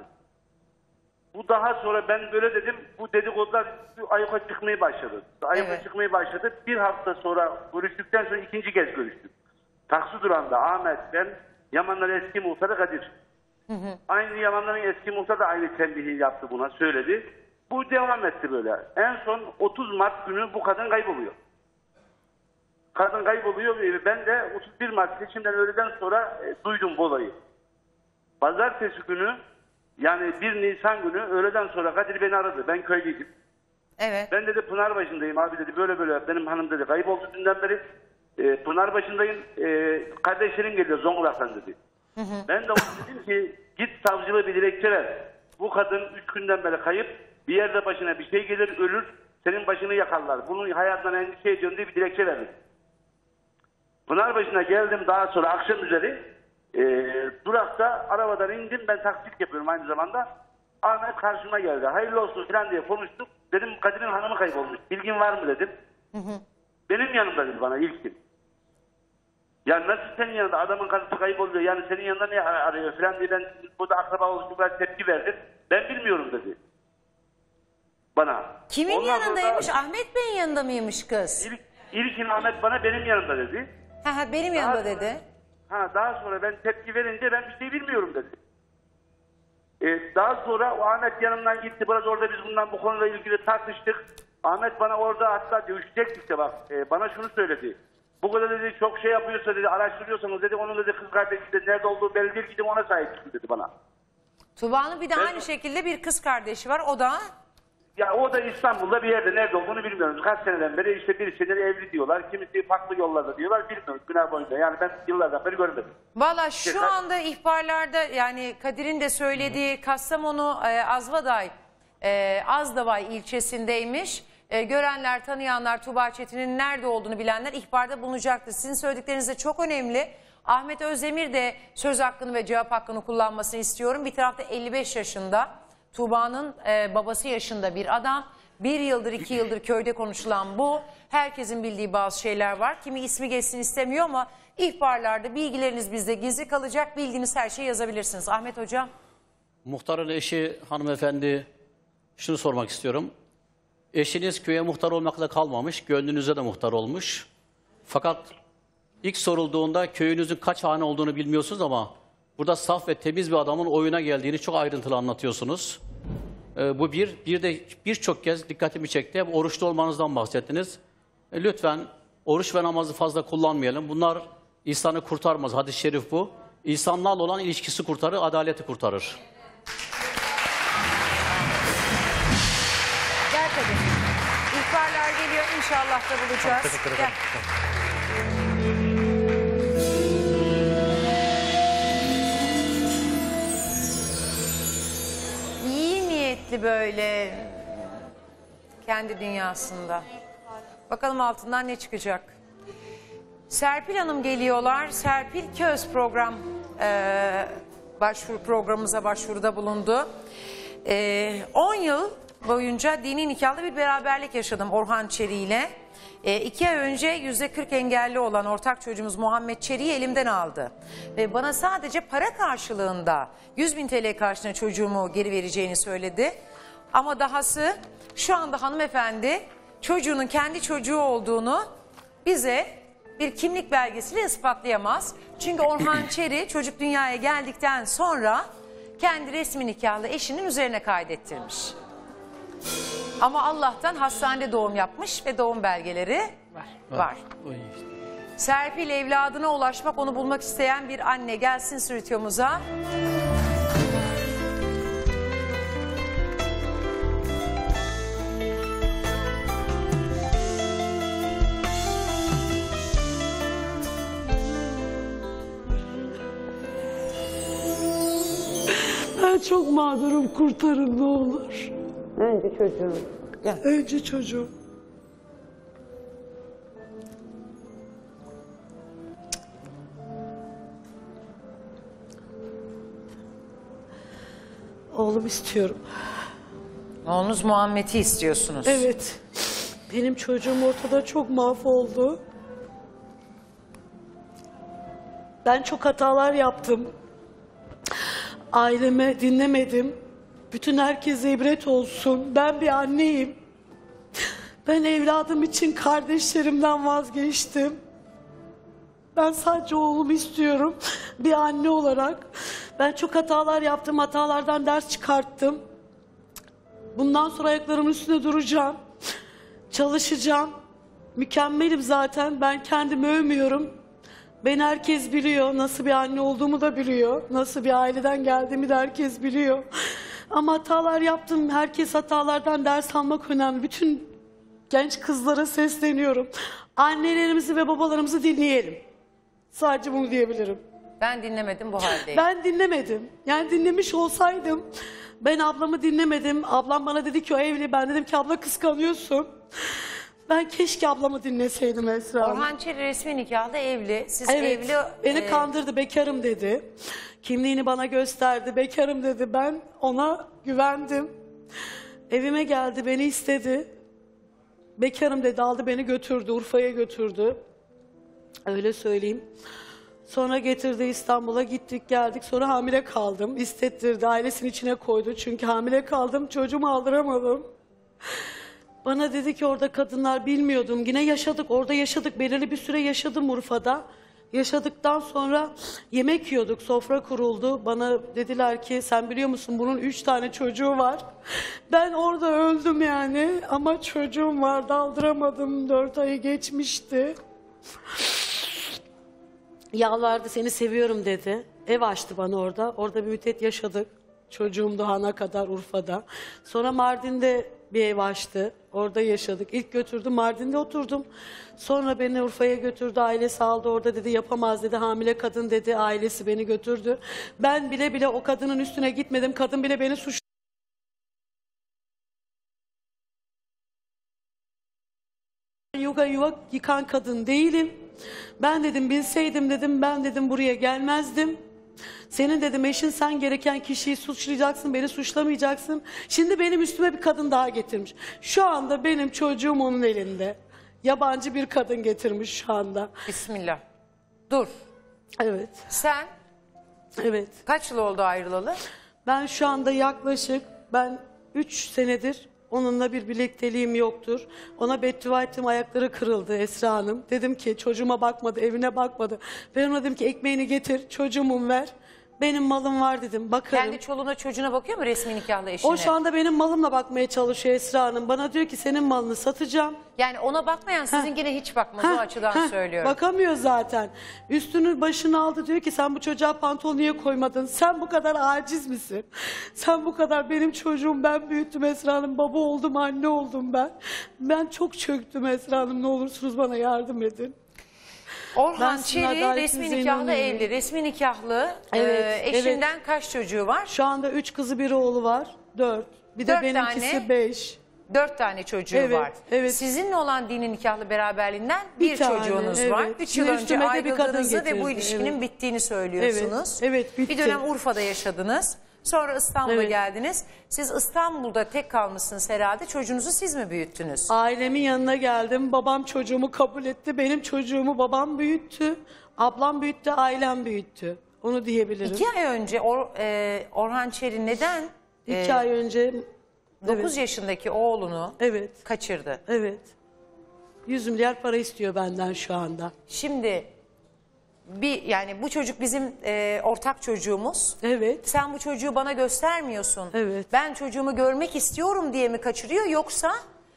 Bu daha sonra ben böyle dedim. Bu dedikodular ayıka çıkmaya başladı. Ayıka Evet. çıkmaya başladı. Bir hafta sonra görüştükten sonra ikinci kez görüştük. Taksi durağında Ahmet, ben, Yamanların eski muhtarı Kadir. Hı hı. Aynı Yamanların eski muhtarı da aynı tembihi yaptı buna söyledi. Bu devam etti böyle. En son otuz Mart günü bu kadın kayboluyor. Kadın kayboluyor ve ben de otuz bir Mart seçimden öğleden sonra e, duydum bu olayı. Pazartesi günü yani bir Nisan günü öğleden sonra Kadir beni aradı. Ben köydeydim. Evet. Ben dedi Pınarbaşı'ndayım abi dedi böyle böyle benim hanım dedi kayboldu dünden beri. E, Pınarbaşı'ndayım e, kardeşlerim geliyor Zonguldak'tan dedi. Hı hı. Ben de ona dedim ki git savcılığı bir dilekçe ver. Bu kadın üç günden beri kayıp. Bir yerde başına bir şey gelir ölür. Senin başını yakarlar. Bunun hayatından endişe ediyorsun diye bir dilekçe verdim. Pınarbaşı'na geldim daha sonra akşam üzeri. E, durakta arabadan indim. Ben taksilik yapıyorum aynı zamanda. Ahmet karşıma geldi. Hayırlı olsun falan diye konuştuk. Dedim Kadir'in hanımı kaybolmuş. Bilgin var mı dedim. Hı hı. Benim yanımda dedi bana ilkin. Yani nasıl senin yanında adamın karısı kayboluyor yani senin yanında ne arıyor falan diye ben burada akraba oluşu biraz tepki verdim. Ben bilmiyorum dedi. Bana. Kimin Ondan yanındaymış? sonra Ahmet Bey'in yanında mıymış kız? İlk, İlkin Ahmet bana benim yanımda dedi. Ha, ha, benim Daha yanında sonra- dedi. Ha daha sonra ben tepki verince ben bir şey bilmiyorum dedi. Ee, daha sonra o Ahmet yanımdan gitti. Biraz orada biz bundan bu konuyla ilgili tartıştık. Ahmet bana orada hatta dövüşecek işte bak. e, bana şunu söyledi. Bu kadar dedi çok şey yapıyorsa dedi araştırıyorsanız dedi onun dedi kız kardeşi dedi nerede olduğu belli değil gidin ona sahip çıkın dedi bana. Tuğba'nın bir de Ben- aynı şekilde bir kız kardeşi var. O da Ya o da İstanbul'da bir yerde nerede olduğunu bilmiyoruz. Kaç seneden beri işte birisileri evli diyorlar. Kimisi farklı yollarda diyorlar. Bilmiyoruz günler boyunca. Yani ben yıllardan beri görmedim. valla şu İşte- anda ihbarlarda yani Kadir'in de söylediği Kastamonu e, Azvaday e, Azdavay ilçesindeymiş. E, görenler, tanıyanlar, Tuğba Çetin'in nerede olduğunu bilenler ihbarda bulunacaktır. Sizin söyledikleriniz de çok önemli. Ahmet Özdemir de söz hakkını ve cevap hakkını kullanmasını istiyorum. Bir tarafta elli beş yaşında Tuğba'nın e, babası yaşında bir adam. Bir yıldır iki yıldır köyde konuşulan bu. Herkesin bildiği bazı şeyler var. Kimi ismi geçsin istemiyor ama ihbarlarda bilgileriniz bizde gizli kalacak. Bildiğiniz her şeyi yazabilirsiniz. Ahmet Hocam. Muhtarın eşi hanımefendi şunu sormak istiyorum. Eşiniz köye muhtar olmakla kalmamış, gönlünüze de muhtar olmuş. Fakat ilk sorulduğunda köyünüzün kaç hane olduğunu bilmiyorsunuz ama Burada saf ve temiz bir adamın oyuna geldiğini çok ayrıntılı anlatıyorsunuz. Ee, bu bir. Bir de birçok kez dikkatimi çekti. Hep oruçlu olmanızdan bahsettiniz. E, lütfen oruç ve namazı fazla kullanmayalım. Bunlar insanı kurtarmaz. Hadis-i şerif bu. İnsanlarla olan ilişkisi kurtarır, adaleti kurtarır. Gel tabii. İhbarlar geliyor. İnşallah da bulacağız. Çok teşekkür Gel. ederim. İyi niyetli böyle kendi dünyasında. Bakalım altından ne çıkacak. Serpil Hanım geliyorlar. Serpil Köz program e, başvuru programımıza başvuruda bulundu. E, on yıl boyunca dini nikahlı bir beraberlik yaşadım Orhan Çeri ile. E, iki ay önce yüzde kırk engelli olan ortak çocuğumuz Muhammed Çeri'yi elimden aldı. Ve bana sadece para karşılığında yüz bin T L karşılığında çocuğumu geri vereceğini söyledi. Ama dahası şu anda hanımefendi çocuğunun kendi çocuğu olduğunu bize bir kimlik belgesiyle ispatlayamaz. Çünkü Orhan Çeri çocuk dünyaya geldikten sonra kendi resmi nikahlı eşinin üzerine kaydettirmiş. Ama Allah'tan hastanede doğum yapmış ve doğum belgeleri var. var. Serpil evladına ulaşmak, onu bulmak isteyen bir anne gelsin stüdyomuza. Ben çok mağdurum, kurtarın ne olur. Önce çocuğum. Önce çocuğum. Oğlum istiyorum. Oğlunuz Muhammed'i istiyorsunuz. Evet. Benim çocuğum ortada çok mahvoldu. Ben çok hatalar yaptım. Aileme dinlemedim. Bütün herkese ibret olsun. Ben bir anneyim. Ben evladım için kardeşlerimden vazgeçtim. Ben sadece oğlumu istiyorum. Bir anne olarak. Ben çok hatalar yaptım. Hatalardan ders çıkarttım. Bundan sonra ayaklarımın üstünde duracağım. Çalışacağım. Mükemmelim zaten. Ben kendimi övmüyorum. Beni herkes biliyor. Nasıl bir anne olduğumu da biliyor. Nasıl bir aileden geldiğimi de herkes biliyor. Ama hatalar yaptım. Herkes hatalardan ders almak önemli. Bütün genç kızlara sesleniyorum. Annelerimizi ve babalarımızı dinleyelim. Sadece bunu diyebilirim. Ben dinlemedim, bu haldeyim. Ben dinlemedim. Yani dinlemiş olsaydım, ben ablamı dinlemedim. Ablam bana dedi ki o evli. Ben dedim ki abla kıskanıyorsun. Ben keşke ablamı dinleseydim Esra Hanım. Orhan Çeri resmi nikahlı evli. Siz Evet, evli... beni e, kandırdı, bekarım dedi. Kimliğini bana gösterdi, bekarım dedi. Ben ona güvendim. Evime geldi, beni istedi. Bekarım dedi, aldı beni götürdü, Urfa'ya götürdü. Öyle söyleyeyim. Sonra getirdi İstanbul'a, gittik geldik. Sonra hamile kaldım. İstettirdi, ailesinin içine koydu. Çünkü hamile kaldım, çocuğumu aldıramadım. Bana dedi ki orada kadınlar, bilmiyordum. Yine yaşadık, orada yaşadık. Belirli bir süre yaşadım Urfa'da. Yaşadıktan sonra yemek yiyorduk, sofra kuruldu. Bana dediler ki sen biliyor musun bunun üç tane çocuğu var. Ben orada öldüm yani ama çocuğum vardı, aldıramadım. Dört ayı geçmişti. Yalvardı, seni seviyorum dedi. Ev açtı bana orada. Orada bir müddet yaşadık. Çocuğum doğana kadar Urfa'da. Sonra Mardin'de bir ev açtı. Orada yaşadık. İlk götürdü, Mardin'de oturdum. Sonra beni Urfa'ya götürdü. Ailesi aldı orada, dedi yapamaz dedi. Hamile kadın dedi. Ailesi beni götürdü. Ben bile bile o kadının üstüne gitmedim. Kadın bile beni suçladı. Yuva yuva yıkan kadın değilim. Ben dedim bilseydim dedim ben dedim buraya gelmezdim. Senin dedim eşin, sen gereken kişiyi suçlayacaksın, beni suçlamayacaksın. Şimdi benim üstüme bir kadın daha getirmiş. Şu anda benim çocuğum onun elinde. Yabancı bir kadın getirmiş şu anda. Bismillah. Dur. Evet. Sen Evet. kaç yıl oldu ayrılalı? Ben şu anda yaklaşık ben üç senedir onunla bir birlikteliğim yoktur. Ona beddua ettim, ayakları kırıldı Esra Hanım. Dedim ki çocuğuma bakmadı, evine bakmadı. Ben ona dedim ki ekmeğini getir, çocuğumu ver. Benim malım var dedim. Bakarım. Kendi çoluğuna çocuğuna bakıyor mu resmi nikahlı eşine? O şu anda benim malımla bakmaya çalışıyor Esra Hanım. Bana diyor ki senin malını satacağım. Yani ona bakmayan sizinkine hiç bakmaz, o açıdan heh, söylüyorum. Bakamıyor zaten. Üstünü başını aldı, diyor ki sen bu çocuğa pantolon niye koymadın? Sen bu kadar aciz misin? Sen bu kadar, benim çocuğum ben büyüttüm Esra Hanım. Baba oldum, anne oldum ben. Ben çok çöktüm Esra Hanım. Ne olursunuz bana yardım edin. Orhan Ben sizin Çeri resmi adaletinize nikahlı inanıyorum. evli. Resmi nikahlı Evet, e, eşinden kaç çocuğu var? Şu anda üç kızı bir oğlu var. Dört. Bir Dört de benimkisi tane. beş. Dört tane çocuğu Evet, var. evet. Sizinle olan dini nikahlı beraberliğinden bir, Bir tane, çocuğunuz evet. var. Üç yıl Şimdi önce üstüme de bir kadın ayrıldığınızı ve bu getirdi, ilişkinin evet. bittiğini söylüyorsunuz. Evet, evet, bitti. Bir dönem Urfa'da yaşadınız. Sonra İstanbul'a Evet. geldiniz. Siz İstanbul'da tek kalmışsınız herhalde. Çocuğunuzu siz mi büyüttünüz? Ailemin yanına geldim. Babam çocuğumu kabul etti. Benim çocuğumu babam büyüttü. Ablam büyüttü, ailem büyüttü. Onu diyebilirim. İki ay önce Or, e, Orhan Çeri neden İki e, ay önce dokuz evet. yaşındaki oğlunu Evet. kaçırdı? Evet. yüz milyar para istiyor benden şu anda. Şimdi bir yani bu çocuk bizim e, ortak çocuğumuz. Evet. Sen bu çocuğu bana göstermiyorsun. Evet. Ben çocuğumu görmek istiyorum diye mi kaçırıyor, yoksa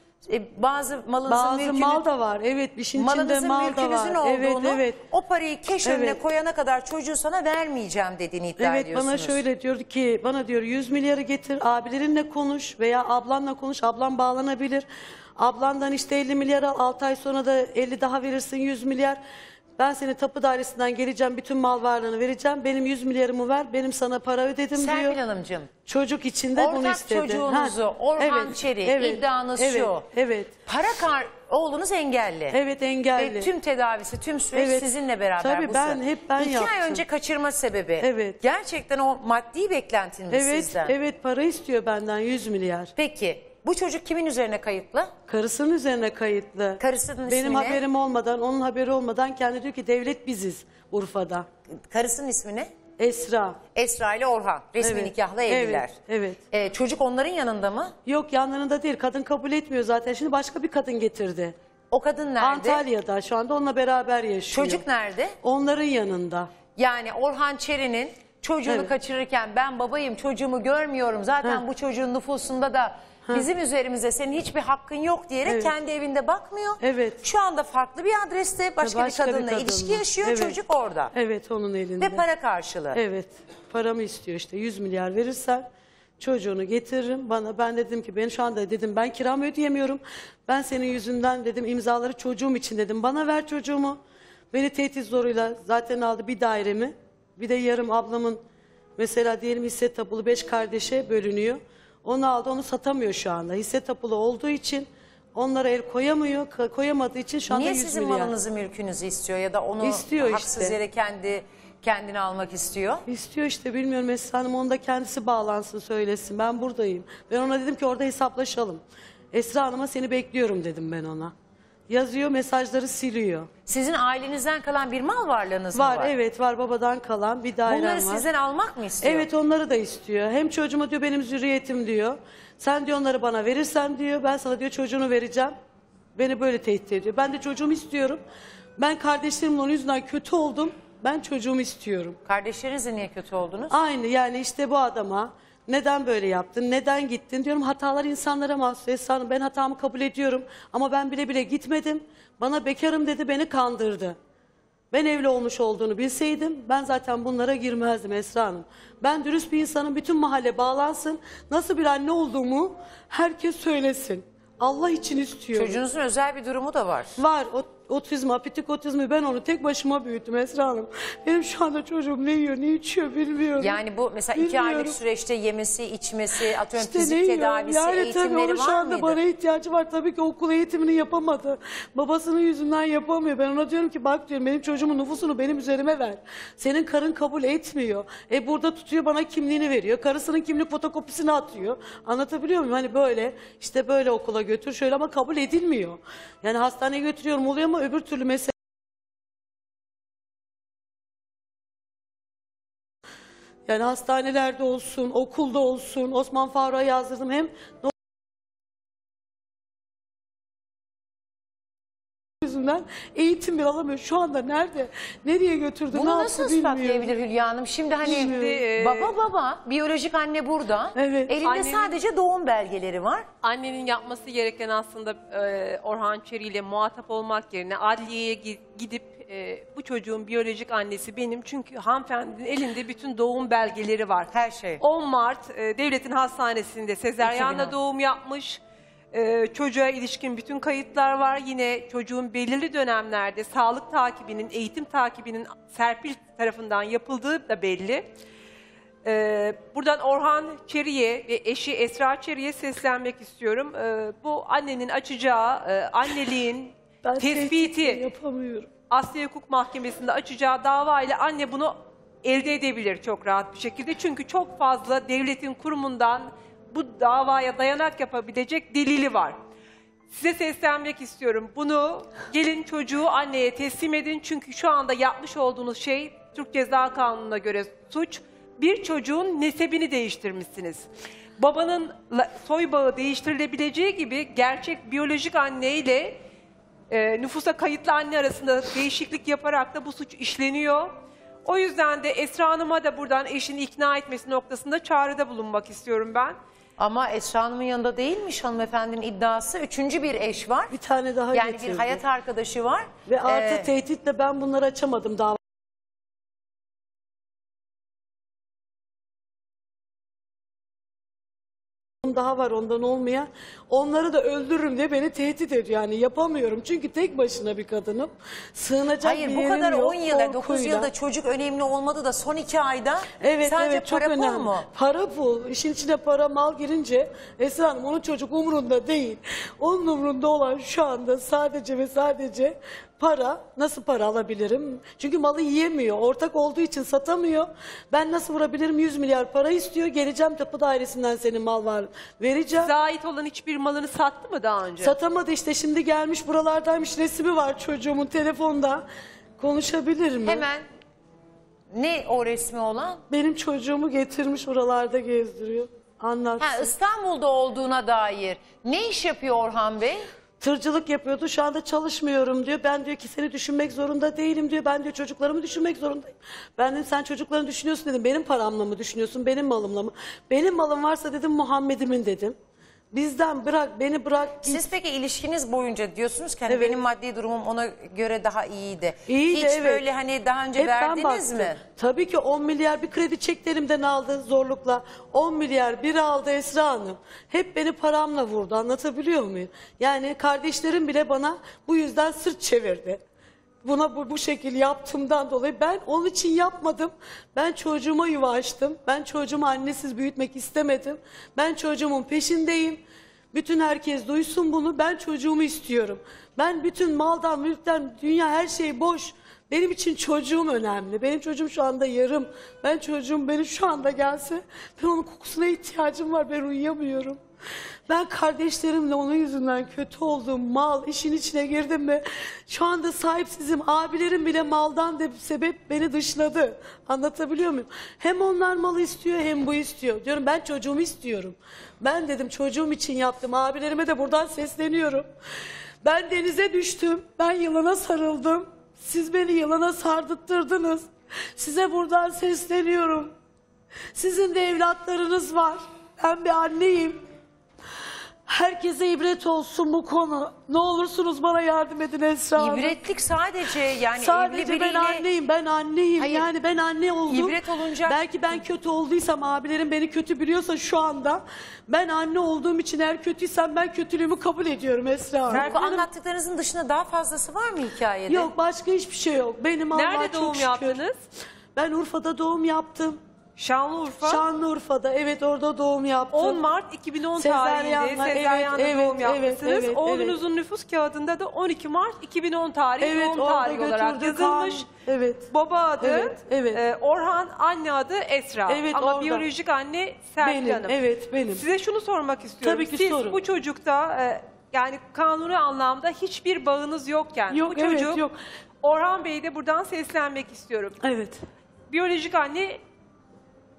e, bazı malınızın Bazı mülkünü, mal da var. Evet, işin içinde malınızın mal da mülkünüzün var. Evet, olduğunu, evet. o parayı keş önüne Evet. koyana kadar çocuğu sana vermeyeceğim dediğini iddia Evet, ediyorsunuz. bana şöyle diyordu ki, bana diyor yüz milyarı getir, abilerinle konuş veya ablanla konuş, ablam bağlanabilir. Ablandan işte elli milyar al, altı ay sonra da elli daha verirsin, yüz milyar. Ben seni tapu dairesinden geleceğim, bütün mal varlığını vereceğim. Benim yüz milyarımı ver, benim sana para ödedim diyor. Serpil Hanımcığım, Çocuk için de bunu ortak istedi. çocuğunuzu Ha, Orhan evet, Çeri, evet, iddianız evet, şu. Evet. Para kar oğlunuz engelli. Evet, engelli. Ve tüm tedavisi, tüm süreç Evet. sizinle beraber Tabii bu ben, sıra. hep ben İki yaptım. ay önce kaçırma sebebi. Evet. Gerçekten o maddi beklentiniz Evet, sizden. evet, para istiyor benden yüz milyar. Peki bu çocuk kimin üzerine kayıtlı? Karısının üzerine kayıtlı. Karısının Benim ismi ne? haberim olmadan, onun haberi olmadan kendi diyor ki devlet biziz Urfa'da. Karısının ismi ne? Esra. Esra ile Orhan. Resmi Evet, nikahlı evliler. Evet, evet. Ee, çocuk onların yanında mı? Yok, yanlarında değil. Kadın kabul etmiyor zaten. Şimdi başka bir kadın getirdi. O kadın nerede? Antalya'da. Şu anda onunla beraber yaşıyor. Çocuk nerede? Onların yanında. Yani Orhan Çeri'nin çocuğunu Evet. kaçırırken ben babayım, çocuğumu görmüyorum. Zaten Ha. bu çocuğun nüfusunda da bizim üzerimize senin hiçbir hakkın yok diyerek Evet. kendi evinde bakmıyor. Evet. Şu anda farklı bir adreste başka, Başka bir bir kadınla kadınla. ilişki yaşıyor. Evet. Çocuk orada. Evet, onun elinde. Ve para karşılığı. Evet. Paramı istiyor işte. yüz milyar verirsen çocuğunu getiririm bana. Ben dedim ki ben şu anda dedim ben kiramı ödeyemiyorum. Ben senin yüzünden dedim imzaları çocuğum için dedim. Bana ver çocuğumu. Beni tehdit zoruyla zaten aldı bir dairemi. Bir de yarım ablamın mesela diyelim hisse tapulu beş kardeşe bölünüyor. Onu aldı, onu satamıyor şu anda. Hisse tapulu olduğu için onlara el koyamıyor. Ko- Koyamadığı için şu anda Niye yüz sizin milyar. malınızı, mülkünüzü istiyor ya da onu İstiyor haksız işte. yere kendi kendine almak istiyor? İstiyor işte, bilmiyorum Esra Hanım, onu da kendisi bağlansın söylesin. Ben buradayım. Ben ona dedim ki orada hesaplaşalım. Esra Hanım'a seni bekliyorum dedim ben ona. Yazıyor, mesajları siliyor. Sizin ailenizden kalan bir mal varlığınız Var, mı var? evet var, babadan kalan bir dairem Bunları var. sizden almak mı istiyor? Evet, onları da istiyor. Hem çocuğuma diyor benim zürriyetim diyor. Sen diyor onları bana verirsen diyor ben sana diyor çocuğunu vereceğim. Beni böyle tehdit ediyor. Ben de çocuğumu istiyorum. Ben kardeşlerimle onun yüzünden kötü oldum. Ben çocuğumu istiyorum. Kardeşlerinizle niye kötü oldunuz? Aynı yani işte bu adama neden böyle yaptın, neden gittin diyorum. Hatalar insanlara mahsus. Esra Hanım, ben hatamı kabul ediyorum ama ben bile bile gitmedim. Bana bekarım dedi, beni kandırdı. Ben evli olmuş olduğunu bilseydim ben zaten bunlara girmezdim Esra Hanım. Ben dürüst bir insanım, bütün mahalle bağlansın. Nasıl bir anne olduğumu herkes söylesin. Allah için istiyorum. Çocuğunuzun özel bir durumu da var. Var. O, otizm, apitik otizmi ben onu tek başıma büyüttüm Esra Hanım. Benim şu anda çocuğum ne yiyor, ne içiyor bilmiyorum. Yani bu mesela iki Bilmiyorum. aylık süreçte yemesi, içmesi, atıyorum İşte fizik ne yiyor? tedavisi, Yani tabii eğitimleri onun şu var anda mıydı? bana ihtiyacı var. Tabii ki okul eğitimini yapamadı. Babasının yüzünden yapamıyor. Ben ona diyorum ki bak diyorum benim çocuğumun nüfusunu benim üzerime ver. Senin karın kabul etmiyor. E burada tutuyor bana kimliğini veriyor. Karısının kimlik fotokopisini atıyor. Anlatabiliyor muyum? Hani böyle işte böyle okula götür şöyle ama kabul edilmiyor. Yani hastaneye götürüyorum oluyor ama öbür türlü mesela yani hastanelerde olsun, okulda olsun, Osman Faruk'a yazdırdım. Hem yüzünden eğitim bile alamıyor. Şu anda nerede? Nereye götürdü? Bunu ne nasıl yaptı bilmiyorum. ispatlayabilir Hülya Hanım? Şimdi hani Şimdi, e, baba baba, biyolojik anne burada. Evet. Elinde Annenin- sadece doğum belgeleri var. Annenin yapması gereken aslında e, Orhan Çeri ile muhatap olmak yerine adliyeye gi- gidip e, bu çocuğun biyolojik annesi benim, çünkü hanımefendinin elinde bütün doğum belgeleri var. Her şey. on Mart e, devletin hastanesinde sezaryenle iki bin on. doğum yapmış. E, çocuğa ilişkin bütün kayıtlar var. Yine çocuğun belirli dönemlerde sağlık takibinin, eğitim takibinin Serpil tarafından yapıldığı da belli. Ee, buradan Orhan Çeri'ye ve eşi Esra Çeri'ye seslenmek istiyorum. Ee, bu annenin açacağı e, anneliğin Ben tespiti tehdit yapamıyorum. Asliye Hukuk Mahkemesi'nde açacağı dava ile anne bunu elde edebilir çok rahat bir şekilde. Çünkü çok fazla devletin kurumundan bu davaya dayanak yapabilecek delili var. Size seslenmek istiyorum. Bunu gelin çocuğu anneye teslim edin. Çünkü şu anda yapmış olduğunuz şey Türk Ceza Kanunu'na göre suç. Bir çocuğun nesebini değiştirmişsiniz. Babanın la- soy bağı değiştirilebileceği gibi gerçek biyolojik anne ile e, nüfusa kayıtlı anne arasında değişiklik yaparak da bu suç işleniyor. O yüzden de Esra Hanım'a da buradan eşini ikna etmesi noktasında çağrıda bulunmak istiyorum ben. Ama Esra Hanım'ın yanında değilmiş hanımefendinin iddiası. Üçüncü bir eş var. Bir tane daha Yani getirdi. bir hayat arkadaşı var. Ve artı Ee, tehditle ben bunları açamadım dava. Daha var ondan olmayan. Onları da öldürürüm diye beni tehdit ediyor. Yani yapamıyorum. Çünkü tek başına bir kadınım. Sığınacak Hayır bir bu yerim kadar yok, on yılda, dokuz korkuyla. yılda çocuk önemli olmadı da son iki ayda Evet, sadece evet, çok para pul önemli. mu? Para pul. İşin içine para mal girince Esra Hanım onun çocuk umurunda değil. Onun umurunda olan şu anda sadece ve sadece para. Nasıl para alabilirim? Çünkü malı yiyemiyor. Ortak olduğu için satamıyor. Ben nasıl vurabilirim? yüz milyar para istiyor. Geleceğim tapu dairesinden senin mal var. Vereceğim. Size ait olan hiçbir malını sattı mı daha önce? Satamadı işte, şimdi gelmiş buralardaymış, resmi var çocuğumun telefonda. Konuşabilir mi? Hemen ne o resmi olan? Benim çocuğumu getirmiş oralarda gezdiriyor. Anlatsın. Ha, İstanbul'da olduğuna dair. Ne iş yapıyor Orhan Bey? Tırcılık yapıyordu, şu anda çalışmıyorum diyor. Ben diyor ki seni düşünmek zorunda değilim diyor. Ben diyor çocuklarımı düşünmek zorundayım. Ben dedim sen çocuklarını düşünüyorsun dedim. Benim paramla mı düşünüyorsun, benim malımla mı? Benim malım varsa dedim Muhammed'imin dedim. Bizden bırak, beni bırak. git. Siz peki ilişkiniz boyunca diyorsunuz ki hani Evet. benim maddi durumum ona göre daha iyiydi. İyiydi, Hiç evet. böyle hani daha önce Hep ben verdiniz baktım. mi? Tabii ki on milyar bir kredi çekti elimden aldı zorlukla. on milyar biri aldı Esra Hanım. Hep beni paramla vurdu, anlatabiliyor muyum? Yani kardeşlerim bile bana bu yüzden sırt çevirdi. Buna bu, bu şekil yaptığımdan dolayı ben onun için yapmadım. Ben çocuğuma yuva açtım. Ben çocuğumu annesiz büyütmek istemedim. Ben çocuğumun peşindeyim. Bütün herkes duysun bunu. Ben çocuğumu istiyorum. Ben bütün maldan, mülkten, dünya her şey boş. Benim için çocuğum önemli. Benim çocuğum şu anda yarım. Ben çocuğum benim şu anda gelse, ben onun kokusuna ihtiyacım var. Ben uyuyamıyorum. Ben kardeşlerimle onun yüzünden kötü oldum. Mal işin içine girdim mi? Şu anda sahipsizim. Abilerim bile maldan de sebep beni dışladı. Anlatabiliyor muyum? Hem onlar malı istiyor hem bu istiyor. Diyorum ben çocuğumu istiyorum. Ben dedim çocuğum için yaptım. Abilerime de buradan sesleniyorum. Ben denize düştüm. Ben yılana sarıldım. Siz beni yılana sardırttırdınız. Size buradan sesleniyorum. Sizin de evlatlarınız var. Ben bir anneyim. Herkese ibret olsun bu konu. Ne olursunuz bana yardım edin Esra Hanım. İbretlik sadece yani Sadece evli ben biriyle... anneyim, ben anneyim. Hayır. Yani ben anne oldum. İbret olunca- Belki ben kötü olduysam, abilerim beni kötü biliyorsa şu anda, ben anne olduğum için eğer kötüysem ben kötülüğümü kabul ediyorum Esra Hanım. Bu anlattıklarınızın dışında daha fazlası var mı hikayede? Yok, başka hiçbir şey yok. Benim Allah'a Nerede çok doğum şükür. yaptınız? Ben Urfa'da doğum yaptım. Şanlıurfa. Şanlıurfa'da, evet, orada doğum yaptım. on Mart iki bin on Sezaryenle, tarihinde sezaryenle evet, doğum evet, yapmışsınız. evet, evet, Oğlunuzun nüfus kağıdında da on iki Mart iki bin on tarihi Evet, doğum orada tarihi olarak götürdü, yazılmış. kan- evet. Baba adı Evet, evet. e, Orhan, anne adı Esra. Evet, Ama orada. biyolojik anne Serpil Benim, Hanım. evet, benim. Size şunu sormak istiyorum. Tabii ki Siz sorun. bu çocukta e, yani kanuni anlamda hiçbir bağınız yokken Yok, bu evet, çocuk yok. Orhan Bey'e de buradan seslenmek istiyorum. Evet. Biyolojik anne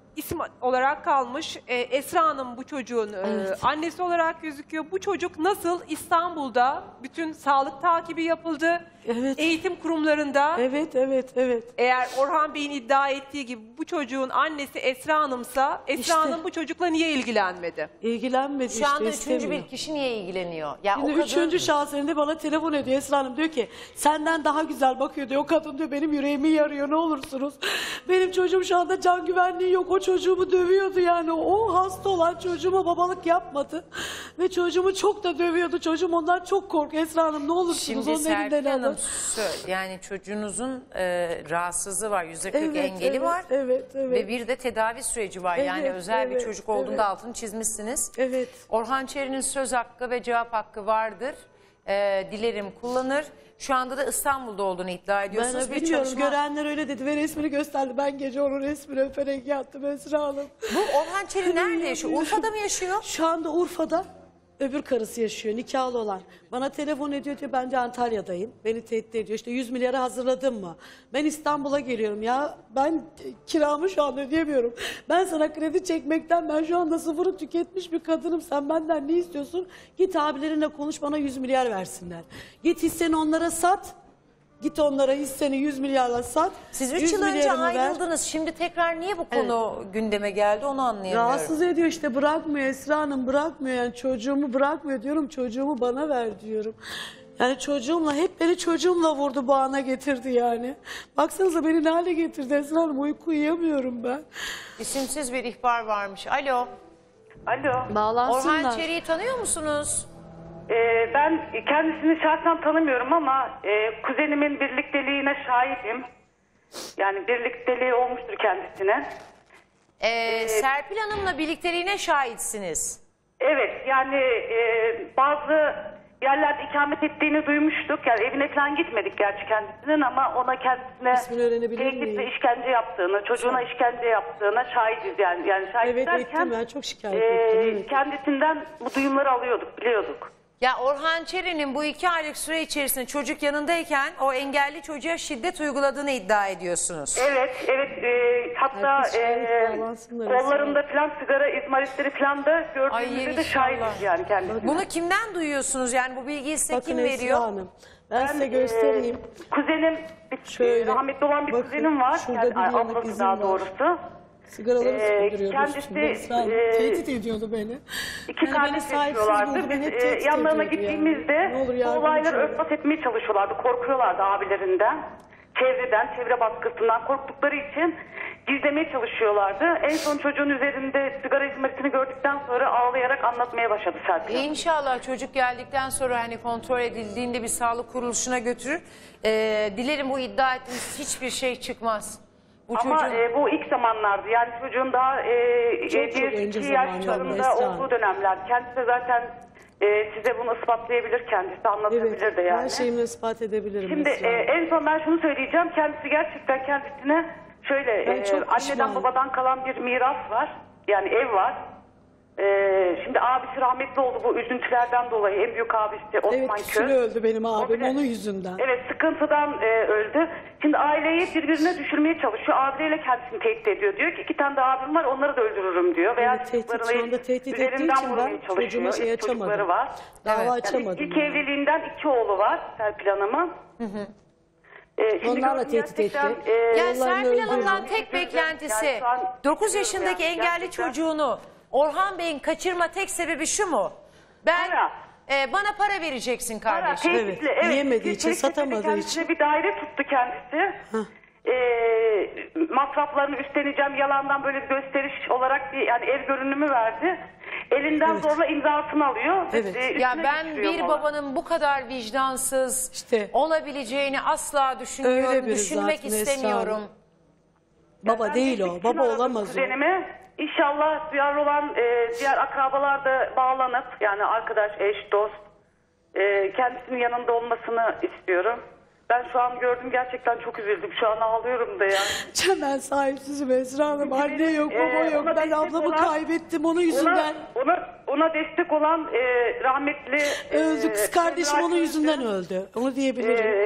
isim olarak kalmış. Ee, Esra Hanım bu çocuğun e, Evet. annesi olarak gözüküyor. Bu çocuk nasıl İstanbul'da bütün sağlık takibi yapıldı. Evet. Eğitim kurumlarında. Evet, evet, evet. Eğer Orhan Bey'in iddia ettiği gibi bu çocuğun annesi Esra Hanım'sa Esra İşte. Hanım bu çocukla niye ilgilenmedi? İlgilenmedi Şu anda işte, üçüncü istemiyor. bir kişi niye ilgileniyor? Ya Şimdi o kadın... üçüncü şahsında bana telefon ediyor Esra Hanım, diyor ki senden daha güzel bakıyor diyor. O kadın diyor benim yüreğimi yarıyor, ne olursunuz. Benim çocuğum şu anda can güvenliği yok. O çocuğumu dövüyordu yani. O hasta olan çocuğuma babalık yapmadı. Ve çocuğumu çok da dövüyordu. Çocuğum ondan çok korkuyor Esra Hanım, ne olursunuz Şimdi onun Serpil elinden Hanım alın. sö- yani çocuğunuzun e, rahatsızlığı var, yüzde kırk Evet, engeli evet, var evet, evet. ve bir de tedavi süreci var. Yani Evet, özel bir evet, çocuk olduğunda evet. altını çizmişsiniz. Evet. Orhan Çeri'nin söz hakkı ve cevap hakkı vardır. E, dilerim kullanır. Şu anda da İstanbul'da olduğunu iddia ediyorsunuz. Ben Bir bilmiyorum, çalışma- görenler öyle dedi ve resmini gösterdi. Ben gece onun resmini öperek yattım Esra Hanım. Bu Orhan Çeri nerede yaşıyor? Urfa'da mı yaşıyor? Şu anda Urfa'da, öbür karısı yaşıyor, nikahlı olan. Bana telefon ediyor diyor, ben de Antalya'dayım. Beni tehdit ediyor. İşte yüz milyara hazırladın mı? Ben İstanbul'a geliyorum ya. Ben kiramı şu anda ödeyemiyorum. Ben sana kredi çekmekten ben şu anda sıfırı tüketmiş bir kadınım. Sen benden ne istiyorsun? Git abilerinle konuş, bana yüz milyar versinler. Git hisseni onlara sat. Git onlara hisseni yüz milyarla sat. Siz üç yüz yıl önce milyarını ver. ayrıldınız. Şimdi tekrar niye bu konu gündeme geldi onu anlayamıyorum. Rahatsız ediyor işte, bırakmıyor Esra Hanım, bırakmıyor yani, çocuğumu bırakmıyor diyorum, çocuğumu bana ver diyorum. Yani çocuğumla, hep beni çocuğumla vurdu, bu ana getirdi yani. Baksanıza beni ne hale getirdi Esra Hanım, uyku uyuyamıyorum ben. İsimsiz bir ihbar varmış. Alo. Alo. Bağlansınlar. Orhan Çeri'yi tanıyor musunuz? Ee, ben kendisini şahsen tanımıyorum ama e, kuzenimin birlikteliğine şahidim. Yani birlikteliği olmuştur kendisine. Ee, Serpil Hanım'la birlikteliğine şahitsiniz. Evet, yani e, bazı yerlerde ikamet ettiğini duymuştuk. Yani evine falan gitmedik gerçi kendisinin ama ona kendisine İsmini öğrenebilir tehdit miyim? ve işkence yaptığını, çocuğuna işkence yaptığına şahidiz yani. Yani şahit Evet, derken ettim, ben çok şikayet e, ettim, evet. kendisinden bu duyumları alıyorduk, biliyorduk. Ya Orhan Çeri'nin bu iki aylık süre içerisinde çocuk yanındayken o engelli çocuğa şiddet uyguladığını iddia ediyorsunuz. Evet, evet. E, hatta Herkes şahit, e, bağlansınlar kollarında falan sigara izmaritleri falan da Ay, gördüğümüzde de inşallah. şahidiz yani kendisine. Bunu kimden duyuyorsunuz? Yani bu bilgiyi size Bakın kim Esra veriyor? Hanım, ben, size e, göstereyim. kuzenim, bir, Şöyle, rahmetli olan bir bakın, kuzenim var. şurada Yani, bir yanık ablası izim daha var. doğrusu. Sigaraları Ee, sıkıldırıyordu kendisi, üstümde Esra Hanım. e, Tehdit ediyordu beni. İki Yani kardeş beni sahipsiz yaşıyorlardı. buldu, beni Biz hep e, tehdit yanlarına ediyordu gittiğimizde yani. Ne olur bu yardımcı olayları olun. örtbas etmeye çalışıyorlardı. Korkuyorlardı abilerinden. Çevreden, çevre baskısından korktukları için gizlemeye çalışıyorlardı. En son çocuğun üzerinde sigara izmaritini gördükten sonra ağlayarak anlatmaya başladı Serpil Hanım. İnşallah çocuk geldikten sonra hani kontrol edildiğinde bir sağlık kuruluşuna götürür. Ee, dilerim bu iddia ettiğiniz hiçbir şey çıkmaz. Bu Ama çocuğun... e, bu ilk zamanlardı. Yani çocuğun daha e, Çok e, çok bir önce iki zamanlarda yaşlarında Esra Hanım. olduğu dönemler. Kendisi de zaten e, size bunu ispatlayabilir, kendisi anlatabilir Evet, de yani. her şeyimi ispat edebilirim Şimdi Esra e, Hanım. en son ben şunu söyleyeceğim. Kendisi gerçekten kendisine şöyle Ben e, çok anneden pişmanım. babadan kalan bir miras var. Yani ev var. E, şimdi abisi rahmetli oldu bu üzüntülerden dolayı. En büyük abisi Osman Evet, Köz. küsülü öldü benim abim bile- onun yüzünden. Evet, sıkıntıdan e, öldü. Şimdi aileyi birbirine düşürmeye çalışıyor. Abiyle kendisini tehdit ediyor. Diyor ki iki tane de abim var, onları da öldürürüm diyor. Veya Evet, tehdit, çocuklarını şu anda tehdit ettiği üzerinden için vurmaya ben çalışıyor. çocuğuma şey İlk çocukları açamadım. var. Dava Evet. açamadım. İlk yani. evliliğinden iki oğlu var Serpil Hanım'ın. Ee, şimdi Onlarla gördüm tehdit gerçekten, etti. e, Yani Onların Serpil öldüğü- Hanım'dan tek üzüldüm. beklentisi Yani şu an dokuz üzülüyorum yaşındaki yani, engelli gerçekten. çocuğunu Orhan Bey'in kaçırma tek sebebi şu mu? Ben Para. e, bana para vereceksin Para, kardeşim. tehditle, Evet, yiyemediği için, tehditle satamadığı kendisine için. bir daire tuttu kendisi. Ee, masraflarını üstleneceğim yalandan böyle bir gösteriş olarak bir yani ev görünümü verdi. Elinden Evet. zorla imzasını alıyor. Evet. Ee, Ya üstüne ben geçiriyor bir mola. babanın bu kadar vicdansız İşte. olabileceğini asla düşünmüyorum, Öyle biri düşünmek zaten Esra istemiyorum. Hanım. Baba Ben değil destek o, için baba aradım olamaz o. kuzenimi. İnşallah duyarlı olan e, diğer akrabalar da bağlanıp yani arkadaş, eş, dost e, kendisinin yanında olmasını istiyorum. Ben şu an gördüm gerçekten çok üzüldüm. Şu an ağlıyorum da ya. Ben sahipsizim Esra Hanım. Anne yok, baba Ee, yok. ona Ben destek ablamı olan- kaybettim onun Ona, yüzünden. ona, ona destek olan e, rahmetli... e, Öldü, kız kardeşim Emrah onun Öztürk, yüzünden öldü. Onu diyebilirim. e,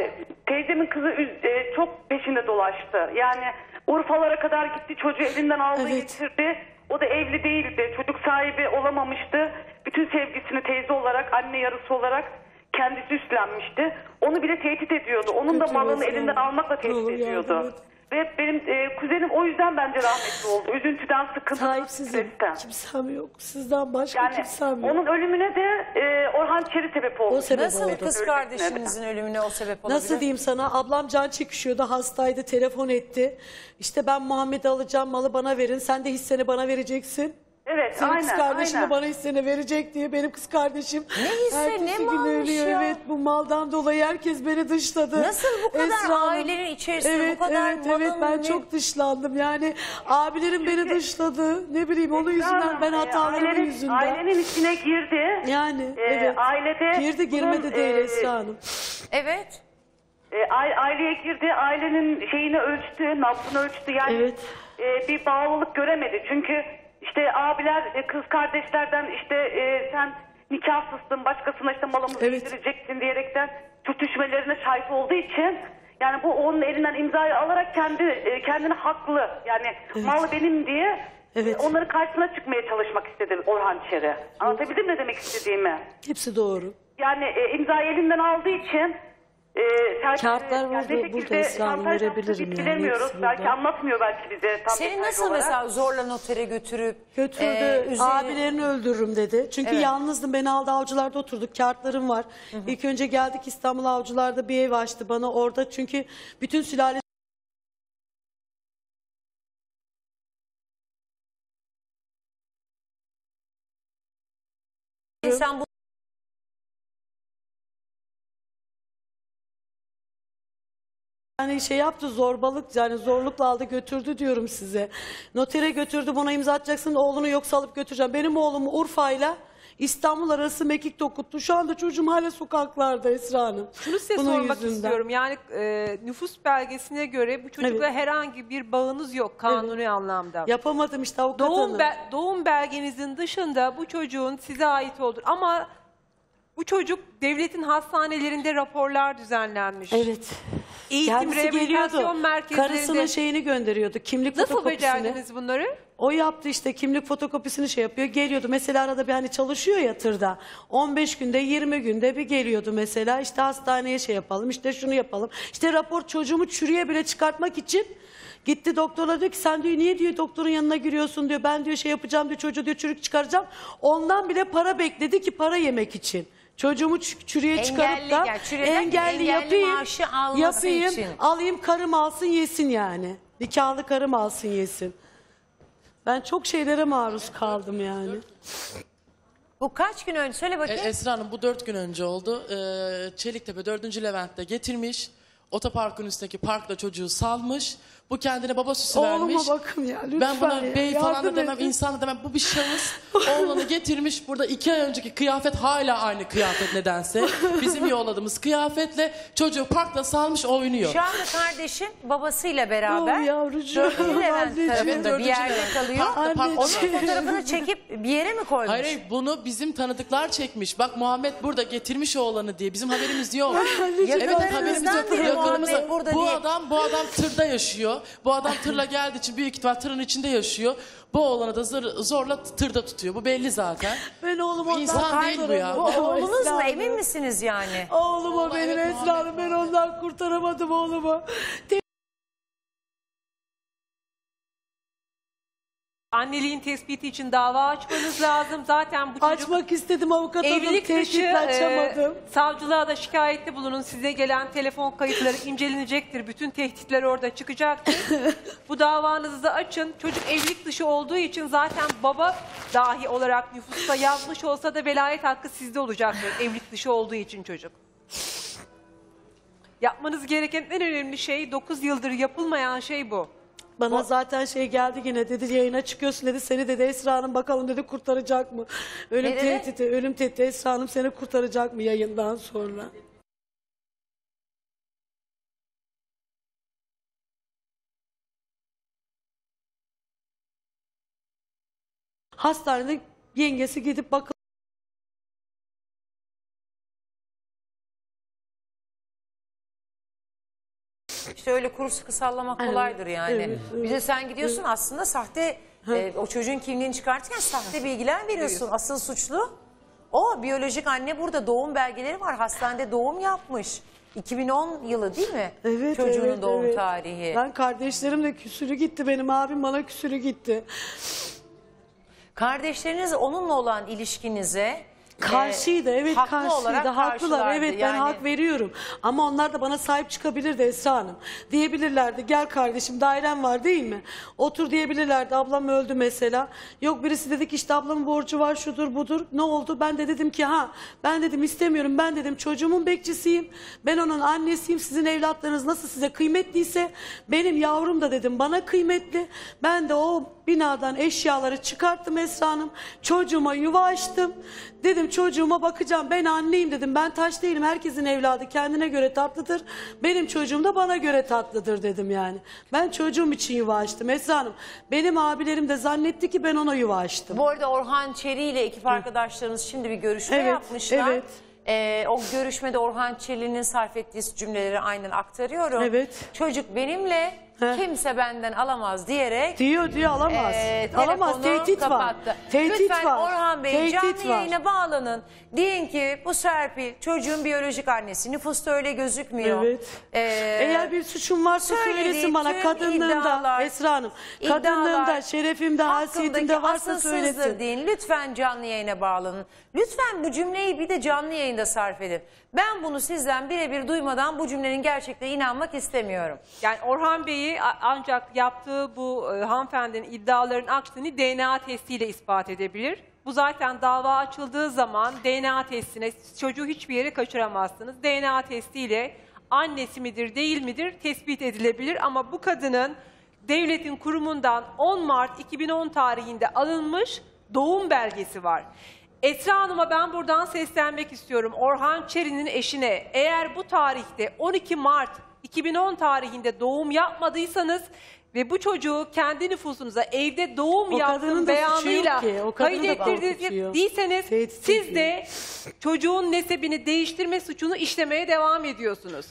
teyzemin kızı üz- e, çok peşinde dolaştı. Yani Urfalara kadar gitti, çocuğu elinden aldı, Evet. getirdi. O da evli değildi, çocuk sahibi olamamıştı. Bütün sevgisini teyze olarak, anne yarısı olarak kendisi üstlenmişti. Onu bile tehdit ediyordu. Onun da Kötü malını mesela. elinden almakla tehdit Olur, yardım ediyordu. et. Ve benim e, kuzenim o yüzden bence rahmetli oldu. Üzüntüden, sıkıntıdan, Sahipsizim. stresten. Kimsem yok. Sizden başka Yani kimsem yok. onun ölümüne de e, Orhan Çeri sebep oldu. O sebep Nasıl oldu. kız kardeşinizin ölümüne o sebep olabilir? Nasıl diyeyim sana? Ablam can çekişiyordu, hastaydı, telefon etti. İşte ben Muhammed'i alacağım, malı bana verin. Sen de hisseni bana vereceksin. Evet, Senin kız aynen, kardeşin de aynen. bana hisseni verecek diye benim kız kardeşim. Ne hisse, ertesi ne gün malmış ölüyor. ya? Evet, bu maldan dolayı herkes beni dışladı. Nasıl bu kadar Esra Hanım. ailenin içerisinde evet, bu kadar Evet, evet, malın ben ne- çok dışlandım. Yani abilerim beni dışladı. Ne bileyim onun yüzünden, ben E, hatalarımın ailenin, yüzünden. Ailenin içine girdi. Yani E, evet. Ailede Girdi girmedi bunun, değil e, Esra Hanım. Evet. E, aile- aileye girdi, ailenin şeyini ölçtü, nabzını ölçtü. Yani Evet. e, bir bağlılık göremedi. Çünkü işte abiler, e, kız kardeşlerden işte e, sen nikahsızsın, başkasına işte malımızı Evet. yedireceksin diyerekten sürtüşmelerine şahit olduğu için yani bu onun elinden imzayı alarak kendi e, kendini haklı yani mal benim diye Evet. e, onların karşısına çıkmaya çalışmak istedi Orhan Çeri. Anlatabildim mi demek istediğimi? Hepsi doğru. Yani e, imzayı elinden aldığı için e, sen- Kağıtlar yani burada- ne şekilde burada Esra Hanım, şantaj yaptı verebilirim biz yani, bilemiyoruz. hepsi Belki burada. anlatmıyor belki bize tam Seni detaylı nasıl olarak. mesela zorla notere götürüp Götürdü. e, üzeri- Abilerini öldürürüm dedi. Çünkü Evet. yalnızdım. Beni aldı avcılarda oturduk. Kağıtlarım var. İlk önce geldik İstanbul Avcılar'da bir ev açtı bana orada. Çünkü bütün sülale sen bu yani şey yaptı, zorbalık, yani zorlukla aldı götürdü diyorum size. Notere götürdü, buna imza atacaksın, oğlunu yoksa alıp götüreceğim. Benim oğlumu Urfa'yla İstanbul arası mekik dokuttu. Şu anda çocuğum hala sokaklarda Esra Hanım. Şunu size Bunun sormak yüzünden. istiyorum. Yani e, nüfus belgesine göre bu çocukla Evet. herhangi bir bağınız yok kanuni anlamda. Yapamadım işte avukat Doğum, hanım. be- doğum belgenizin dışında bu çocuğun size ait olduğu ama bu çocuk devletin hastanelerinde raporlar düzenlenmiş. Evet. Eğitim Kendisi rehabilitasyon geliyordu. merkezlerinde. Karısının şeyini gönderiyordu. Kimlik Nasıl fotokopisini. becerdiniz bunları? O yaptı işte, kimlik fotokopisini şey yapıyor. Geliyordu mesela, arada bir hani çalışıyor ya tırda. on beş günde yirmi günde bir geliyordu mesela. İşte hastaneye şey yapalım, işte şunu yapalım. İşte rapor, çocuğumu çürüye bile çıkartmak için gitti doktorlar, diyor ki sen diyor niye diyor doktorun yanına giriyorsun diyor. Ben diyor şey yapacağım diyor, çocuğu diyor çürük çıkaracağım. Ondan bile para bekledi ki para yemek için. Çocuğumu çü- çürüye çıkarıp Engelli, da yani çürüden engelli, engelli yapayım, maaşı alması yapayım, için. alayım karım alsın yesin yani. Nikahlı karım alsın yesin. Ben çok şeylere maruz kaldım yani. bu kaç gün önce söyle E, bakayım. Esra Hanım bu dört gün önce oldu. Ee, Çeliktepe dördüncü Levent'te getirmiş. Otoparkın üstündeki parkta çocuğu salmış. Bu kendine baba süsü Oğluma vermiş. bakın ya, lütfen Ben buna ya, bey falan da yardım demem, edin. insan da demem. Bu bir şahıs. Oğlanı getirmiş. Burada iki ay önceki kıyafet hala aynı kıyafet nedense. Bizim yolladığımız kıyafetle çocuğu parkta salmış oynuyor. Şu anda kardeşin babasıyla beraber Oh yavrucuğum, dördüncü Levent anneciğim. tarafında bir Dördüncü yerde Levent. kalıyor. Parkta, parkta. Onun fotoğrafını çekip bir yere mi koymuş? Hayır, hayır, bunu bizim tanıdıklar çekmiş. Bak Muhammed burada getirmiş oğlanı diye. Bizim haberimiz yok. Evet, haberimiz yok. biri Yakınımızda. Muhammed burada Bu diye. adam bu adam tırda yaşıyor. Bu adam tırla geldiği için büyük ihtimal tırın içinde yaşıyor. Bu oğlanı da zor, zorla tırda tutuyor. Bu belli zaten. Ben oğlum ondan İnsan değil bu ya. Bu oğlunuz Esra mu? Hanım. Emin misiniz yani? Oğluma benim Esra Hanım, ben ondan kurtaramadım oğlumu. Anneliğin tespiti için dava açmanız lazım. Zaten bu çocuk Açmak istedim avukat hanım, evlilik dışı tehditle e, açamadım. savcılığa da şikayette bulunun. Size gelen telefon kayıtları incelenecektir. Bütün tehditler orada çıkacaktır. Bu davanızı da açın. Çocuk evlilik dışı olduğu için zaten baba dahi olarak nüfusta yazmış olsa da velayet hakkı sizde olacaktır. Evlilik dışı olduğu için çocuk. Yapmanız gereken en önemli şey, dokuz yıldır yapılmayan şey bu. Bana zaten şey geldi yine, dedi yayına çıkıyorsun dedi, seni dedi Esra Hanım bakalım dedi kurtaracak mı? Ölüm Ne dedi? tehdidi, ölüm tehdidi, Esra Hanım seni kurtaracak mı yayından sonra? Hastanede yengesi gidip bakın. İşte öyle kuru sıkı sallamak Evet, kolaydır yani. evet, evet, Bir de sen gidiyorsun evet. aslında sahte, e, o çocuğun kimliğini çıkartırken sahte bilgiler veriyorsun. Asıl suçlu o. Biyolojik anne burada, doğum belgeleri var. Hastanede doğum yapmış. iki bin on yılı değil mi? Evet, Çocuğunun evet, doğum evet. tarihi. Ben kardeşlerimle küsürü gitti. Benim abim bana küsürü gitti. Kardeşleriniz onunla olan ilişkinize Karşıydı, e, evet haklı karşıydı, olarak haklılar. karşılardı. Evet ben Yani- hak veriyorum. Ama onlar da bana sahip çıkabilirdi Esra Hanım. Diyebilirlerdi, gel kardeşim dairem var değil mi? Otur diyebilirlerdi, ablam öldü mesela. Yok birisi dedi ki işte ablamın borcu var, şudur budur. Ne oldu? Ben de dedim ki ha, ben dedim istemiyorum. Ben dedim çocuğumun bekçisiyim. Ben onun annesiyim. Sizin evlatlarınız nasıl size kıymetliyse benim yavrum da dedim bana kıymetli. Ben de o binadan eşyaları çıkarttım Esra Hanım. Çocuğuma yuva açtım. Dedim çocuğuma bakacağım. Ben anneyim dedim. Ben taş değilim. Herkesin evladı kendine göre tatlıdır. Benim çocuğum da bana göre tatlıdır dedim yani. Ben çocuğum için yuva açtım Esra Hanım. Benim abilerim de zannetti ki ben ona yuva açtım. Bu arada Orhan Çeli ile ekip arkadaşlarınız şimdi bir görüşme Evet, yapmışlar. evet. Ee, o görüşmede Orhan Çeli'nin sarf ettiği cümleleri aynen aktarıyorum. Evet. Çocuk benimle, kimse benden alamaz diyerek Diyor diyor alamaz. e, Alamaz, telefonu tehdit var. kapattı. Tehdit Lütfen var. Orhan Bey Tehdit canlı var. yayına bağlanın. Deyin ki bu Serpil çocuğun biyolojik annesi. Nüfusta öyle gözükmüyor. Evet. Ee, Eğer bir suçum varsa söylediği söylesin bana. tüm Kadınlığımda iddialar, Esra Hanım. iddialar, Kadınlığımda, şerefimde, hakkındaki haysiyetimde varsa asılsızdır söylesin. deyin. Lütfen canlı yayına bağlanın. Lütfen bu cümleyi bir de canlı yayında sarf edin. Ben bunu sizden birebir duymadan bu cümlenin gerçekliğine inanmak istemiyorum. Yani Orhan Bey'i a- ancak yaptığı bu e, hanımefendinin iddiaların aksini D N A testiyle ispat edebilir. Bu zaten dava açıldığı zaman D N A testine çocuğu hiçbir yere kaçıramazsınız. D N A testiyle annesi midir değil midir tespit edilebilir ama bu kadının devletin kurumundan on Mart iki bin on tarihinde alınmış doğum belgesi var. Esra Hanım'a ben buradan seslenmek istiyorum. Orhan Çeri'nin eşine eğer bu tarihte on iki Mart iki bin on tarihinde doğum yapmadıysanız ve bu çocuğu kendi nüfusunuza evde doğum O kadının yaptığım da suçu beyanıyla yok ki. O kadını kayıt da korkutuyor. ettirdiyseniz siz de çocuğun nesebini değiştirme suçunu işlemeye devam ediyorsunuz.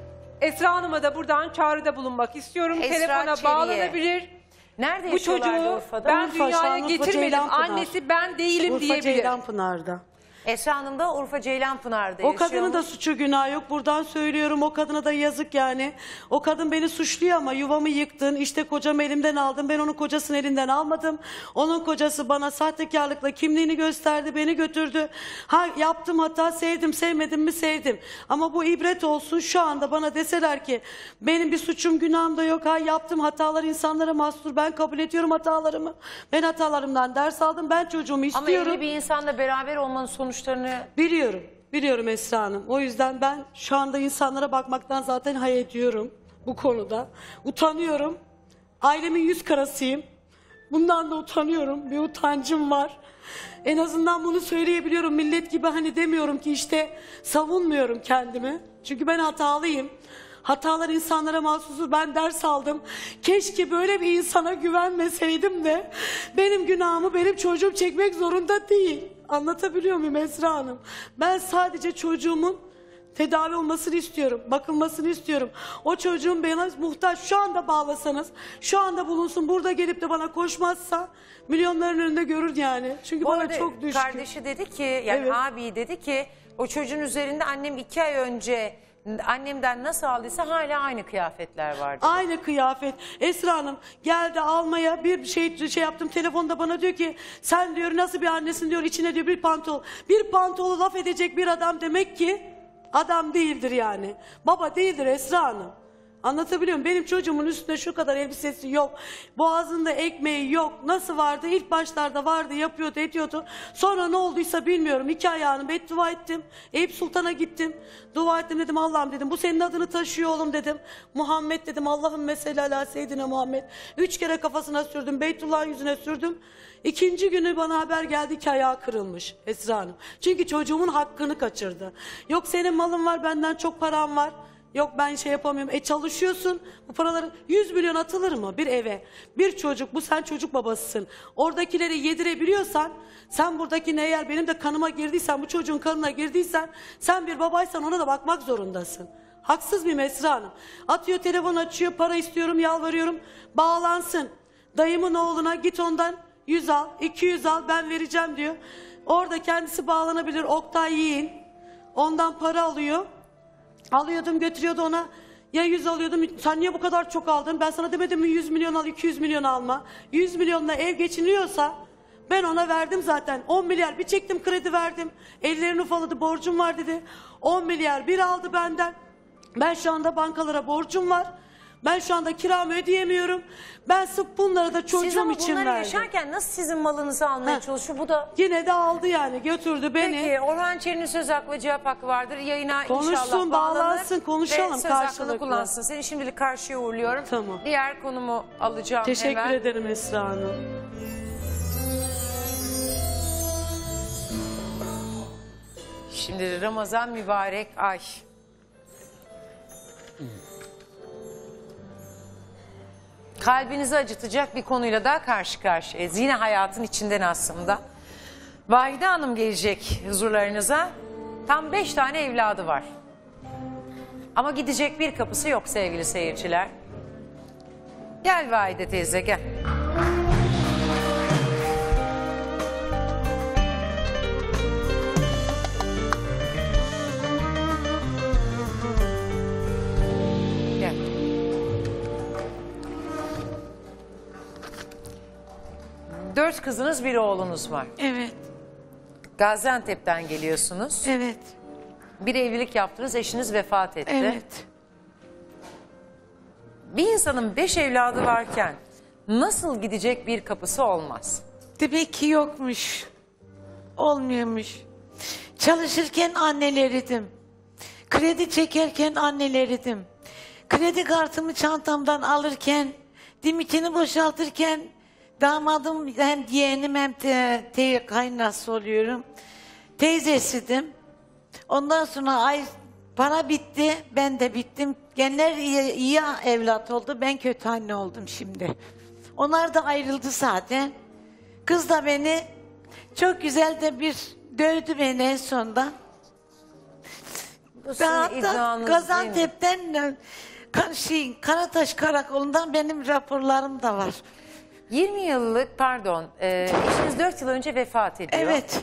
Esra Hanım'a da buradan çağrıda bulunmak istiyorum. Esra Telefona Çelik'e. bağlanabilir. Nerede Bu yaşıyorlardı çocuğu Urfa'da? ben Urfa, dünyaya Şanlıurfa, getirmedim. Ceylanpınar. Annesi ben değilim Urfa diyebilir. Ceylanpınar'da. Esra Hanım da Urfa Ceylanpınar'da O kadının da yaşıyormuş. suçu günah yok. Buradan söylüyorum o kadına da yazık yani. O kadın beni suçluyor ama yuvamı yıktın. İşte kocamı elimden aldın. Ben onun kocasını elinden almadım. Onun kocası bana sahtekarlıkla kimliğini gösterdi. Beni götürdü. Ha yaptım hata, sevdim sevmedim mi sevdim. Ama bu ibret olsun şu anda bana deseler ki benim bir suçum günahım da yok. Ha yaptım hatalar insanlara mahsur. Ben kabul ediyorum hatalarımı. Ben hatalarımdan ders aldım. Ben çocuğumu Ama istiyorum. evli bir insanla beraber olmanın sonuçlarını... Biliyorum, biliyorum Esra Hanım. O yüzden ben şu anda insanlara bakmaktan zaten hay ediyorum bu konuda. Utanıyorum. Ailemin yüz karasıyım. Bundan da utanıyorum. Bir utancım var. En azından bunu söyleyebiliyorum. Millet gibi hani demiyorum ki işte savunmuyorum kendimi. Çünkü ben hatalıyım. Hatalar insanlara mahsustur. Ben ders aldım. Keşke böyle bir insana güvenmeseydim de benim günahımı benim çocuğum çekmek zorunda değil. Anlatabiliyor muyum Esra Hanım? Ben sadece çocuğumun tedavi olmasını istiyorum. Bakılmasını istiyorum. O çocuğun bana muhtaç şu anda bağlasanız, şu anda bulunsun burada gelip de bana koşmazsa milyonların önünde görür yani. Çünkü Bu bana arada çok düşkün. kardeşi dedi ki, yani Evet. abi dedi ki o çocuğun üzerinde annem iki ay önce annemden nasıl aldıysa hala aynı kıyafetler vardı. Aynı kıyafet. Esra Hanım geldi almaya bir şey şey yaptım telefonda bana diyor ki sen diyor nasıl bir annesin diyor içine diyor bir pantol. Bir pantolu laf edecek bir adam demek ki adam değildir yani. Baba değildir Esra Hanım. Anlatabiliyor muyum? Benim çocuğumun üstünde şu kadar elbisesi yok. Boğazında ekmeği yok. Nasıl vardı? İlk başlarda vardı, yapıyordu, ediyordu. Sonra ne olduysa bilmiyorum. İki ayağını beddua ettim. Eyüp Sultan'a gittim. Dua ettim dedim Allah'ım dedim. Bu senin adını taşıyor oğlum dedim. Muhammed dedim. Allah'ım mesela ala seyyidine Muhammed. Üç kere kafasına sürdüm. Beytullah'ın yüzüne sürdüm. İkinci günü bana haber geldi ki ayağı kırılmış Esra Hanım. Çünkü çocuğumun hakkını kaçırdı. Yok senin malın var, benden çok param var. Yok ben şey yapamıyorum. E çalışıyorsun. Bu paraları yüz milyon atılır mı bir eve? Bir çocuk, bu sen çocuk babasısın. Oradakileri yedirebiliyorsan, sen buradakine eğer benim de kanıma girdiysen, bu çocuğun kanına girdiysen, sen bir babaysan ona da bakmak zorundasın. Haksız mıyım Esra Hanım? Atıyor, telefon açıyor, para istiyorum, yalvarıyorum. Bağlansın. Dayımın oğluna git ondan yüz al, iki yüz al, ben vereceğim diyor. Orada kendisi bağlanabilir, Oktay Yiğin. Ondan para alıyor. Alıyordum, götürüyordu ona. Ya yüz alıyordum, sen niye bu kadar çok aldın? Ben sana demedim mi yüz milyon al, iki yüz milyon alma. yüz milyonla ev geçiniyorsa ben ona verdim zaten. on milyar bir çektim, kredi verdim. Ellerini ufaladı, borcum var dedi. on milyar bir aldı benden. Ben şu anda bankalara borcum var. Ben şu anda kiramı ödeyemiyorum. Ben sırf bunları da çocuğum Siz ama için bunları verdim. yaşarken nasıl sizin malınızı almaya Ha. çalışıyor? Bu da... Yine de aldı yani, götürdü beni. Peki Orhan Çelik'in söz hakkı ve cevap hakkı vardır. Yayına Konuşsun, inşallah bağlanır. bağlansın, konuşalım ve söz hakkını karşılıklı. kullansın. Seni şimdilik karşıya uğurluyorum. Tamam. Diğer konumu alacağım Teşekkür hemen. ederim Esra Hanım. Şimdi Ramazan mübarek ay. Kalbinizi acıtacak bir konuyla daha karşı karşıyayız. Yine hayatın içinden aslında. Vahide Hanım gelecek huzurlarınıza. Tam beş tane evladı var. Ama gidecek bir kapısı yok sevgili seyirciler. Gel Vahide teyze gel. Gel. Dört kızınız, bir oğlunuz var. Evet. Gaziantep'ten geliyorsunuz. Evet. Bir evlilik yaptınız, eşiniz vefat etti. Evet. Bir insanın beş evladı varken nasıl gidecek bir kapısı olmaz? Demek ki yokmuş. Olmuyormuş. Çalışırken anneleriydim. Kredi çekerken anneleriydim. Kredi kartımı çantamdan alırken, dimitini boşaltırken damadım hem yeğenim hem te, te kaynası oluyorum. Teyzesidim. Ondan sonra ay para bitti, ben de bittim. Genler iyi, iyi evlat oldu, ben kötü anne oldum şimdi. Onlar da ayrıldı zaten. Kız da beni çok güzel de bir dövdü beni en sonunda. Bu sizin Hatta iddianız Gaziantep'ten Ka- şey, Karataş Karakolu'ndan benim raporlarım da var. yirmi yıllık pardon e, eşiniz dört yıl önce vefat ediyor. Evet.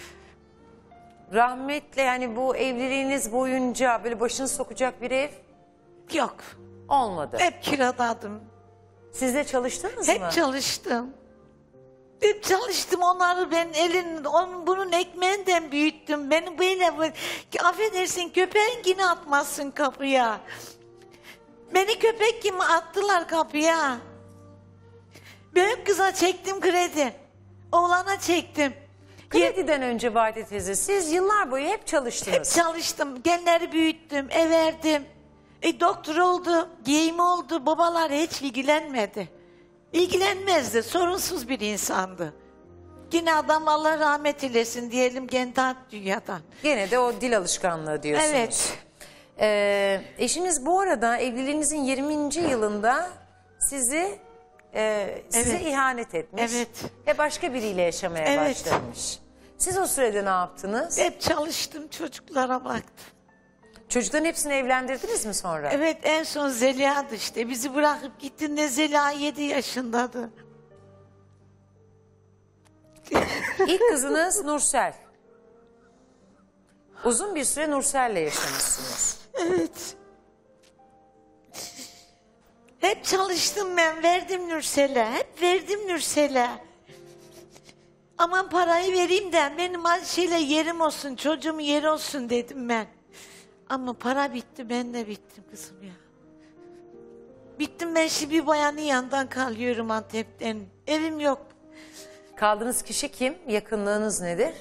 Rahmetle yani bu evliliğiniz boyunca böyle başını sokacak bir ev yok. Olmadı. Hep kiradaydım. Siz de çalıştınız Hep mı? Hep çalıştım. Hep çalıştım, onları ben elin, onun bunun ekmeğinden büyüttüm. Beni böyle, böyle affedersin köpeğin yine atmazsın kapıya. Beni köpek gibi attılar kapıya. Büyük kıza çektim kredi. Oğlana çektim. Krediden önce Vahide teyze siz yıllar boyu hep çalıştınız. Hep çalıştım. Genleri büyüttüm, everdim. E, doktor oldu, giyim oldu. Babalar hiç ilgilenmedi. İlgilenmezdi. Sorunsuz bir insandı. Yine adam Allah rahmet eylesin diyelim kendi dünyadan. Gene de o dil alışkanlığı diyorsunuz. Evet. Ee, eşiniz bu arada evliliğinizin yirminci yılında sizi e, size Evet. ihanet etmiş. Evet. Ve başka biriyle yaşamaya Evet. başlamış. Siz o sürede ne yaptınız? Hep çalıştım, çocuklara baktım. Çocukların hepsini evlendirdiniz mi sonra? Evet, en son Zeliha'dı işte. Bizi bırakıp gittiğinde Zeliha yedi yaşındadı. İlk kızınız Nursel. Uzun bir süre Nursel'le yaşamışsınız. Evet. Hep çalıştım ben, verdim Nursel'e. Hep verdim Nursel'e. Aman parayı vereyim de benim şeyle yerim olsun, çocuğumun yeri olsun dedim ben. Ama para bitti, ben de bittim kızım ya. Bittim ben, şimdi bir bayanın yanından kalıyorum Antep'ten. Evim yok. Kaldığınız kişi kim? Yakınlığınız nedir?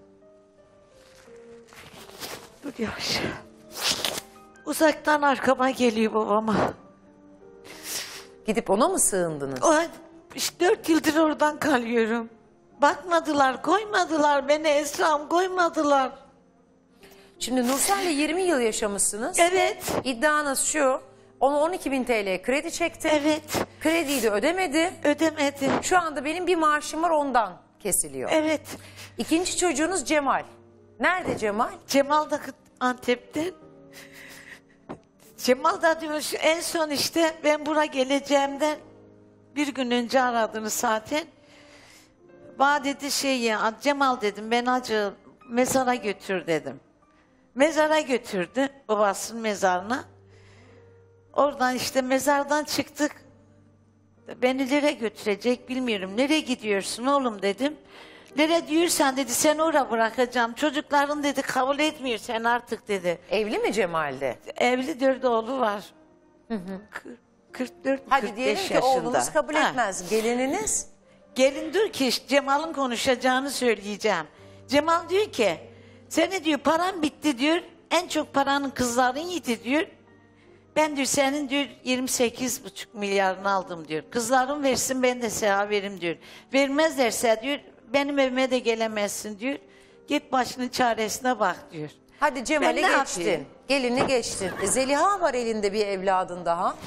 Dur yavaş. Uzaktan arkama geliyor babama. Gidip ona mı sığındınız? O, işte dört yıldır oradan kalıyorum. Bakmadılar, koymadılar beni Esra'm, koymadılar. Şimdi Nursel'le yirmi yıl yaşamışsınız. Evet. İddianız şu, ona on iki bin T L kredi çekti. Evet. Krediyi de ödemedi. Ödemedi. Şu anda benim bir maaşım var, ondan kesiliyor. Evet. İkinci çocuğunuz Cemal. Nerede Cemal? Cemal da Antep'ten. Cemal da diyor şu en son işte ben buraya geleceğimden bir gün önce aradınız zaten. Bana dedi şey ya Cemal dedim ben acı mezara götür dedim. Mezara götürdü babasının mezarına. Oradan işte mezardan çıktık. Beni nereye götürecek bilmiyorum. Nereye gidiyorsun oğlum dedim. Nereye diyorsan dedi sen oraya bırakacağım. Çocukların dedi kabul etmiyor sen artık dedi. Evli mi Cemal'de? Evli dört oğlu var. Hı hı. kırk dört Hadi kırk diyelim beş ki yaşında. oğlunuz kabul Ha. etmez. Gelininiz? Gelin diyor ki Cemal'ın konuşacağını söyleyeceğim. Cemal diyor ki seni diyor paran bitti diyor. En çok paranın kızların yedi diyor. Ben diyor senin diyor yirmi sekiz buçuk milyarını aldım diyor. Kızlarım versin ben de sana veririm diyor. Vermezlerse diyor benim evime de gelemezsin diyor. Git başının çaresine bak diyor. Hadi Cemal'i Ben ne geçtin. yapayım? Gelini geçtin. E, Zeliha var elinde bir evladın daha.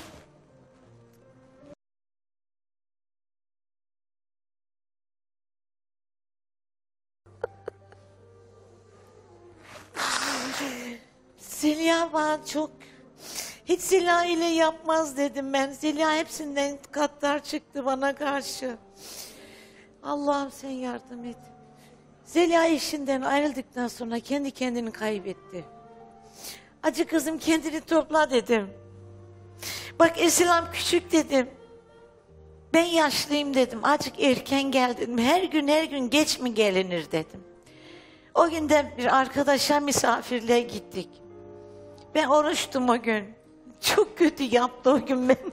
Zeliha bana çok hiç Zeliha ile yapmaz dedim ben. Zeliha hepsinden katlar çıktı bana karşı. Allah'ım sen yardım et. Zeliha eşinden ayrıldıktan sonra kendi kendini kaybetti. Acı kızım kendini topla dedim. Bak Esilem küçük dedim. Ben yaşlıyım dedim. Azıcık erken gel dedim. Her gün her gün geç mi gelinir dedim. O gün de bir arkadaşa misafirliğe gittik. Ben oruçtum o gün. Çok kötü yaptı o gün beni.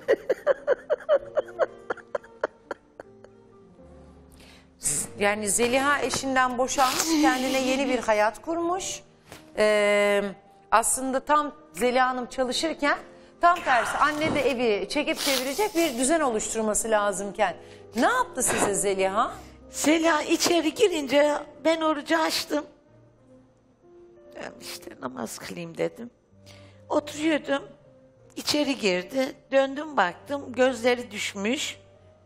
Yani Zeliha eşinden boşanmış, kendine yeni bir hayat kurmuş. Ee, aslında tam Zeliha Hanım çalışırken tam tersi anne de evi çekip çevirecek bir düzen oluşturması lazımken. Ne yaptı size Zeliha? Zeliha içeri girince ben orucu açtım. Ben işte namaz kılayım dedim. Oturuyordum. İçeri girdi. Döndüm baktım. Gözleri düşmüş.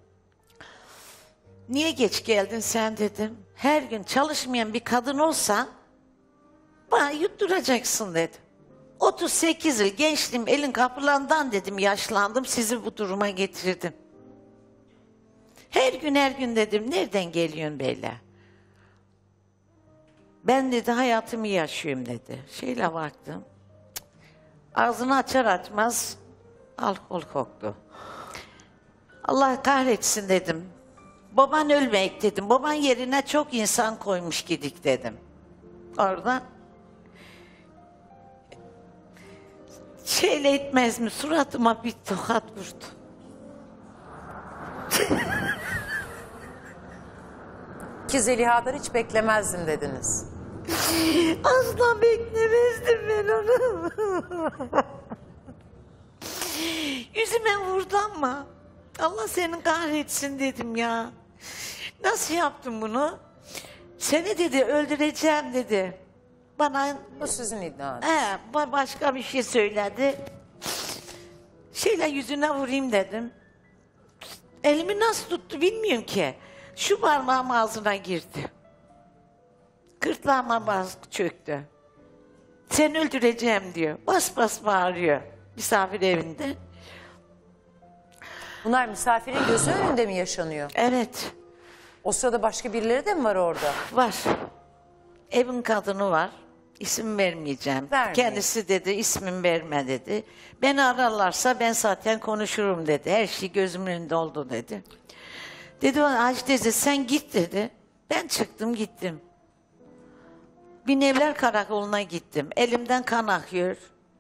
Niye geç geldin sen dedim. Her gün çalışmayan bir kadın olsan bana yutturacaksın dedi. otuz sekiz yıl gençliğim elin kapılarından dedim yaşlandım sizi bu duruma getirdim. Her gün her gün dedim nereden geliyorsun böyle? Ben dedi hayatımı yaşıyorum dedi. Şeyle baktım. Ağzını açar açmaz alkol koktu. Allah kahretsin dedim. Baban ölmeyek dedim. Baban yerine çok insan koymuş gidik dedim. Oradan şeyle etmez mi? Suratıma bir tokat vurdu. Ki Zeliha'dan hiç beklemezdim dediniz. Asla beklemezdim ben onu. Yüzüme vurdu ama Allah seni kahretsin dedim ya. Nasıl yaptın bunu? Seni dedi öldüreceğim dedi. Bana Bu sizin iddianız. He, ba- başka bir şey söyledi. Şeyle yüzüne vurayım dedim. Elimi nasıl tuttu bilmiyorum ki. Şu parmağım ağzına girdi. Gırtlağıma baskı çöktü. Seni öldüreceğim diyor. Bas bas bağırıyor misafir evinde. Bunlar misafirin gözü önünde mi yaşanıyor? Evet. O sırada başka birileri de mi var orada? Var. Evin kadını var. İsim vermeyeceğim. Vermeyin. Kendisi dedi ismim verme dedi. Beni ararlarsa ben zaten konuşurum dedi. Her şey gözümün önünde oldu dedi. Dedi bana Hacı teyze sen git dedi. Ben çıktım gittim. Binevler Karakolu'na gittim. Elimden kan akıyor.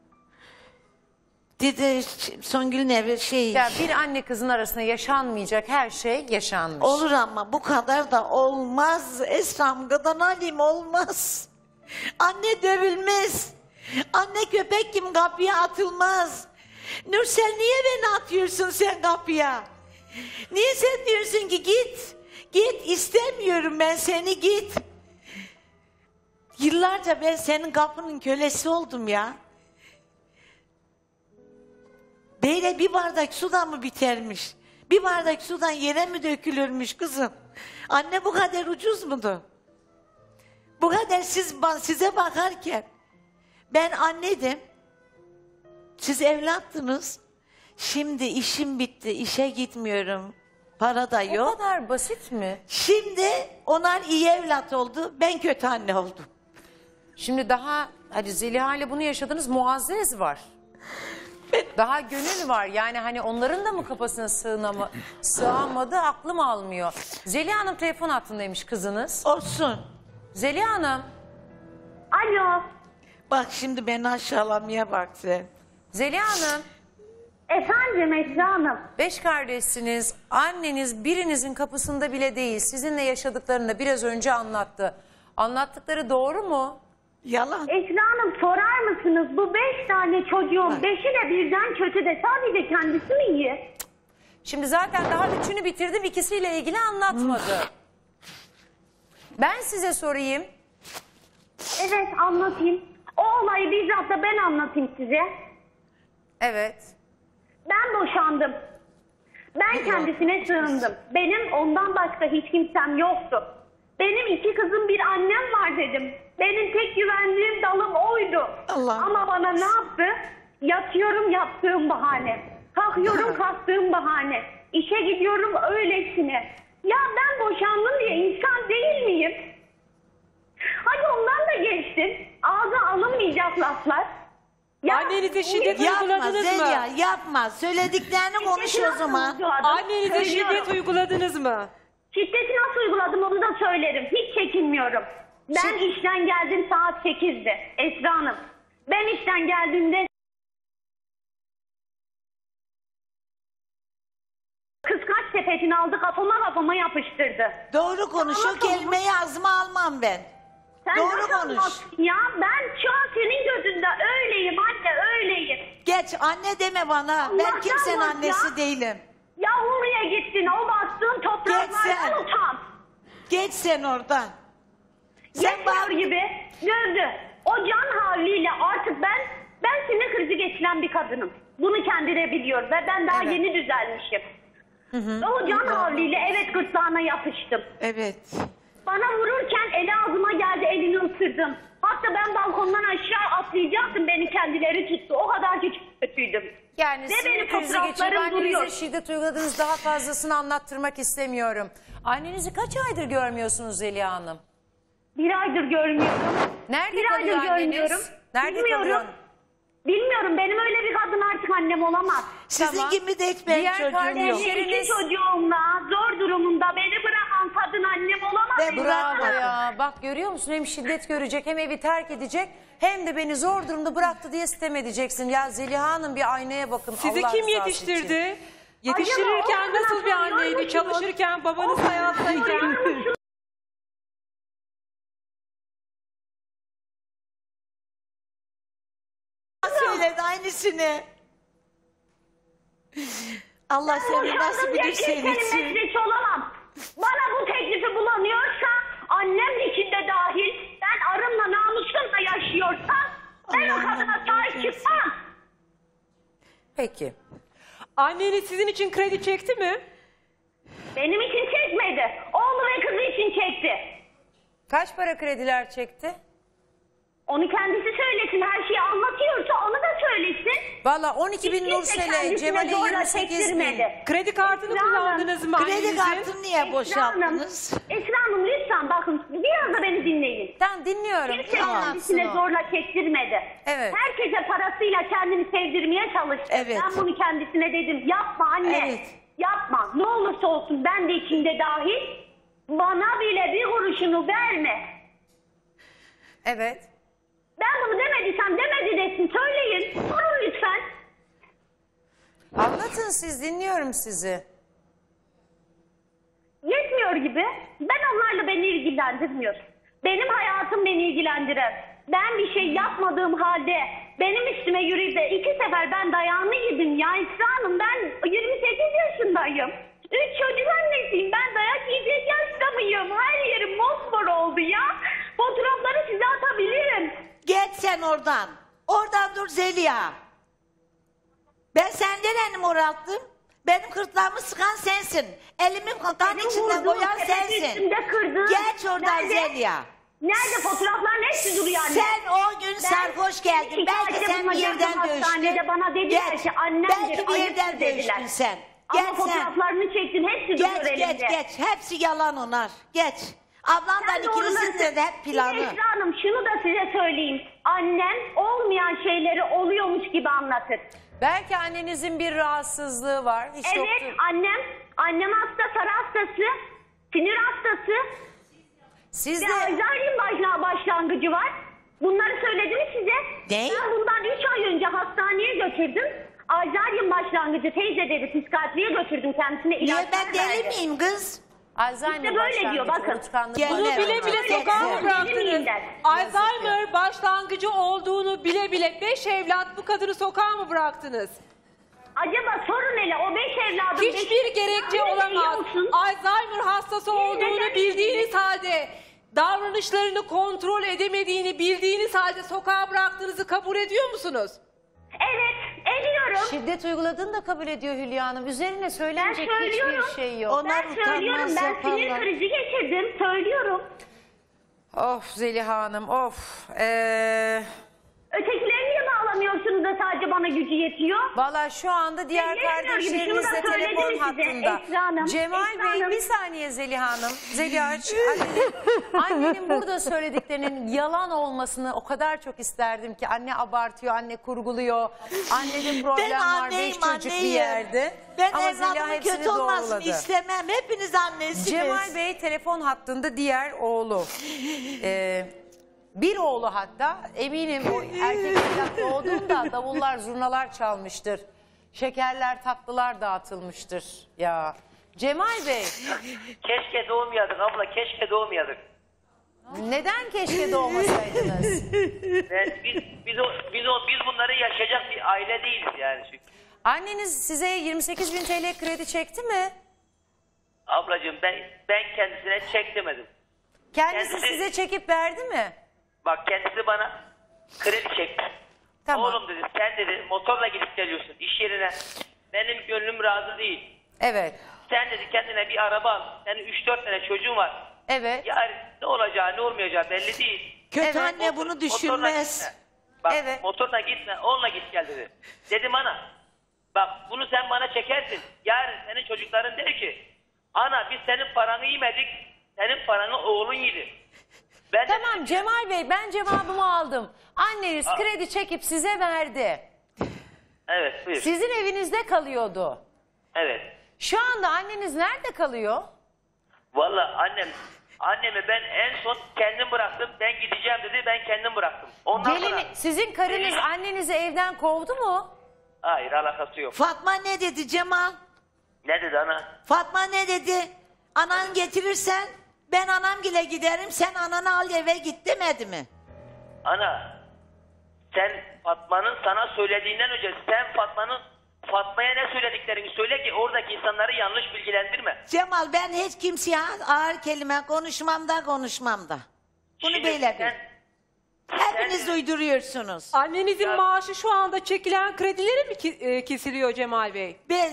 Dedi Songül'ün evi şey... Yani bir anne kızın arasında yaşanmayacak her şey yaşanmış. Olur ama bu kadar da olmaz. Esram Gıdan Halim olmaz. Anne dövülmez. Anne köpek kim kapıya atılmaz. Nursel niye beni atıyorsun sen kapıya? Niye sen diyorsun ki git. Git istemiyorum ben seni git. Yıllarca ben senin kapının kölesi oldum ya. Böyle bir bardak sudan mı bitermiş? Bir bardak sudan yere mi dökülürmüş kızım? Anne bu kadar ucuz mudur? Bu kadar siz size bakarken ben annedim. Siz evlattınız. Şimdi işim bitti, işe gitmiyorum. Para da yok. O kadar basit mi? Şimdi onlar iyi evlat oldu, ben kötü anne oldum. Şimdi daha hadi Zeliha ile bunu yaşadınız, Muazzez var. Daha Gönül var. Yani hani onların da mı kafasına sığınama, sığamadı, aklım almıyor. Zeliha Hanım telefon hattındaymış kızınız. Olsun. Zeliha Hanım. Alo. Bak şimdi beni aşağılamaya bak sen. Zeliha Hanım. Efendim Esra Hanım. Beş kardeşsiniz. Anneniz birinizin kapısında bile değil. Sizinle yaşadıklarını da biraz önce anlattı. Anlattıkları doğru mu? Yalan. Esra Hanım sorar mısınız? Bu beş tane çocuğun beşi de birden kötü de sadece kendisi mi iyi? Şimdi zaten daha üçünü bitirdim, ikisiyle ilgili anlatmadı. Ben size sorayım. Evet anlatayım. O olayı bizzat da ben anlatayım size. Evet. Ben boşandım. Ben kendisine sığındım. Benim ondan başka hiç kimsem yoktu. Benim iki kızım bir annem var dedim. Benim tek güvendiğim dalım oydu. Allah. Ama bana ne yaptı? Yatıyorum yattığım bahane. Kalkıyorum kalktığım bahane. İşe gidiyorum öylesine. Ya ben boşandım diye insan değil miyim? Hadi ondan da geçtim. Ağza alınmayacak laflar. Ya, Annenize şiddet Yapma uyguladınız mı? Zeliha, yapma. Söylediklerini konuş o zaman. Annenize Söylüyorum. şiddet uyguladınız mı? Şiddeti nasıl uyguladım onu da söylerim. Hiç çekinmiyorum. Ben işten geldim saat sekizde Esra Hanım. Ben işten geldiğimde kıskaç sepetini aldı kafama kafama yapıştırdı. Doğru konuş. O kelimeyi ağzıma almam ben. Sen Doğru nasıl konuş. anlarsın ya? Ben şu an senin gözünde öyleyim anne öyleyim. Geç anne deme bana. Allah'tan Ben kimsenin bak annesi ya. değilim. Ya oraya gittin o bastığın topraklardan utan. Geç sen oradan. Sen Yetmiyor gibi dövdü. O can havliyle artık ben ben sinir krizi geçiren bir kadınım. Bunu kendine biliyor ve ben daha Evet. yeni düzelmişim. O can havliyle evet gırtlağına yapıştım. Evet. Bana vururken eli ağzıma geldi elini ısırdım. Hatta ben balkondan aşağı atlayacaktım beni kendileri tuttu. O kadar kötüydüm. Yani Ve sinir benim krizi geçirip fotoğraflarım duruyor. annenize şiddet uyguladınız, daha fazlasını anlattırmak istemiyorum. Annenizi kaç aydır görmüyorsunuz Zeliha Hanım? Bir aydır görmüyorum. Nerede bir kalıyor aydır anneniz? görmüyorum. Nerede Bilmiyorum. kalıyor? Bilmiyorum benim öyle bir kadın artık annem olamaz. Sizin Tamam. gibi de hiç benim Diğer çocuğum yok. kardeşleriniz- İki çocuğumla zor durumunda beni bırakan kadın annem olamaz. Ben mı? Bravo ya. Bak görüyor musun? Hem şiddet görecek, hem evi terk edecek, hem de beni zor durumda bıraktı diye sitem edeceksin. Ya Zeliha Hanım bir aynaya bakın. Sizi Allah kim rızası yetiştirdi? için. Yetiştirirken Acaba o nasıl bir kadar anneydi? soruyor Çalışırken, babanız musunuz? hayattayken. Söyledi aynısını. Allah seni nasıl Boşandım diye bilir seni kimsenin için. meselesi olamam. Bana bu teklifi bulanıyorsa annem içinde dahil ben arımla namusumla yaşıyorsam ben o Allah'ım kadına Allah sahip versin. çıkmam. Peki. Anneniz sizin için kredi çekti mi? Benim için çekmedi. Oğlu ve kızı için çekti. Kaç para krediler çekti? Onu kendisi söylesin. Her şeyi anlatıyorsa onu da söylesin. Valla on iki bin Hiç kimse Nursel'e, kendisine Cemal'e zorla yirmi sekiz bin. çektirmedi. Kredi kartını Esra Hanım, kullandınız mı Kredi annenizin? kartını niye Esra Hanım, boşalttınız? Esra Hanım lütfen bakın biraz da beni dinleyin. Tamam dinliyorum. Kimse Tamam. kendisine zorla çektirmedi. Evet. Herkese parasıyla kendini sevdirmeye çalıştı. Evet. Ben bunu kendisine dedim. Yapma anne. Evet. Yapma. Ne olursa olsun ben de içinde dahil. Bana bile bir kuruşunu verme. Evet. Ben bunu demediysem demedi desin. Söyleyin. Sorun lütfen. Anlatın siz, dinliyorum sizi. Yetmiyor gibi. Ben onlarla beni ilgilendirmiyor. Benim hayatım beni ilgilendirir. Ben bir şey yapmadığım halde benim üstüme yürüyüp de iki sefer ben dayağını yedim ya Esra Hanım. Ben yirmi sekiz yaşındayım. Üç çocuk annesiyim. Ben dayak yiyecek yaşta mıyım? Her yerim mosmor oldu ya. Fotoğrafları size atabilirim. Geç sen oradan. Oradan dur Zeliha. Ben senden elim uğrattım. Benim kırtlağımı sıkan sensin. Elimi kan Benim içinden vurduğum koyan sepet sensin. üstümde kırdığın Geç oradan nerede? Zeliha. Nerede fotoğrafların hepsi duruyor anne. Sen o gün sarhoş geldin. Belki sen bir yerden dövüştün. Bana dediler Geç. ki annem Belki bir yerden dövüştün sen. Ama Geç sen. fotoğraflarını çektin hepsi Geç duruyor geç elimde. geç. Hepsi yalan onlar. Geç. Ablandan ikinizin de hep planı. Bir de Esra Hanım şunu da size söyleyeyim. Annem olmayan şeyleri oluyormuş gibi anlatır. Belki annenizin bir rahatsızlığı var. Hiç Evet yoktur. annem, annem hasta, sarı hastası, sinir hastası. Siz de... de- Alzheimer başla- başlangıcı var. Bunları söyledim mi size? Ne? Ben bundan üç ay önce hastaneye götürdüm. Alzheimer başlangıcı teyze dedi, psikiyatriye götürdüm kendisine. Niye ilaçlar ben deli verdi. miyim kız? Alzheimer İşte böyle diyor, başlangıcı, bakın. unutkanlık Gel- var. Bunu bile bile Geç. sokağa mı Geç. bıraktınız? der. Alzheimer başlangıcı olduğunu bile bile beş evlat bu kadını sokağa mı bıraktınız? Acaba sorun hele o beş evladım... Hiçbir beş... gerekçe Ya, biliyor olamaz. musun? Alzheimer hastası olduğunu neden- bildiğiniz halde, davranışlarını kontrol edemediğini bildiğiniz halde sokağa bıraktığınızı kabul ediyor musunuz? Evet, ediyorum. Şiddet uyguladığını da kabul ediyor Hülya Hanım. Üzerine söylenecek Ben söylüyorum. hiçbir şey yok. Onlar Ben söylüyorum, utanmaz ben sinir yaparlar. krizi geçirdim, söylüyorum. Of Zeliha Hanım of. Ee, Ötekileri niye bağlamıyorsunuz da sadece bana gücü yetiyor? Valla şu anda diğer Ben yetmiyor gibi, kardeşleriniz şunu de da söyledim telefon size, hattında. Esra Hanım, Cemal Esra Bey Hanım. bir saniye Zeliha Hanım. Zeliha annenin, annenin burada söylediklerinin yalan olmasını o kadar çok isterdim ki. Anne abartıyor, anne kurguluyor. Annede problem Ben var, anneyim, beş çocuk bir anneyim. yerde. Ben Ama Zeliha evladımın hepsini kötü olmasını doğruladı. istemem. Hepiniz annesiniz. Cemal Bey telefon hattında diğer oğlu. Ee, bir oğlu hatta eminim o erkek evlat doğduğunda davullar zurnalar çalmıştır. Şekerler tatlılar dağıtılmıştır ya. Cemal Bey Keşke doğmayaydık abla, keşke doğmayaydık. neden keşke doğmasaydınız? Ben, biz, biz, o, biz, o, biz bunları yaşayacak bir aile değiliz yani. Çünkü. Anneniz size yirmi sekiz bin T L kredi çekti mi? Ablacığım ben, ben kendisine çek demedim. Kendisi Kendisi- size çekip verdi mi? Bak kendisi bana kredi çekti. Tamam. Oğlum dedi sen dedi motorla gidip geliyorsun iş yerine. Benim gönlüm razı değil. Evet. Sen dedi kendine bir araba al. Senin üç dört tane çocuğun var. Evet. Yani ne olacağı ne olmayacağı belli değil. Kötü Evet. anne bunu Motorla düşünmez. gitme. Bak Evet. motorla gitme onunla git gel dedi. Dedim ana bak bunu sen bana çekersin. Yarın senin çocukların der ki ana biz senin paranı yemedik. Senin paranı oğlun yedi. Ben de Tamam dedim, Cemal Bey ben cevabımı aldım. Anneniz Aa. kredi çekip size verdi. evet buyur. Sizin evinizde kalıyordu. Evet. Şu anda anneniz nerede kalıyor? Valla annem annemi ben en son kendim bıraktım. Ben gideceğim dedi ben kendim bıraktım. Ondan Gelini, sonra sizin karınız Gelin- annenizi evden kovdu mu? hayır alakası yok. Fatma ne dedi Cemal? Ne dedi ana? Fatma ne dedi? Anan getirirsen ben anamgile giderim. Sen ananı al eve git demedi mi? Ana sen Fatma'nın sana söylediğinden önce sen Fatma'nın Fatma'ya ne söylediklerini söyle ki oradaki insanları yanlış bilgilendirme. Cemal ben hiç kimseye ağır kelime konuşmam da konuşmam da. Bunu Şimdi böyle bil. sen- Hepiniz uyduruyorsunuz. Annenizin Ya- maaşı şu anda çekilen kredileri mi ki- e, kesiliyor Cemal Bey? Ben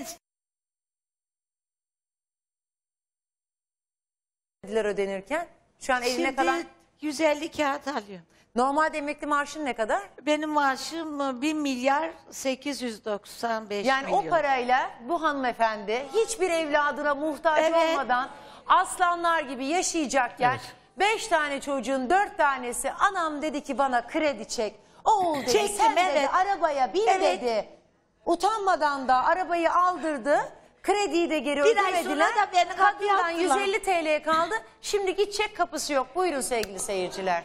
Krediler ödenirken. Şu an eline şimdi kalan... yüz elli kağıt alıyorum. Normalde emekli maaşın ne kadar? Benim maaşım bir milyar sekiz yüz doksan beş Yani milyon. o parayla bu hanımefendi hiçbir evladına muhtaç Evet. olmadan aslanlar gibi yaşayacakken beş tane çocuğun dört tanesi anam dedi ki bana kredi çek. Oğul dedi Çektim, sen dedi evet. arabaya bin Evet. dedi. Utanmadan da arabayı aldırdı. Krediyi de geri Bir ay ödemediler. sonra da beni kapıya Kapıdan yüz attılar. elli T L kaldı. Şimdi gidecek kapısı yok. Buyurun sevgili seyirciler.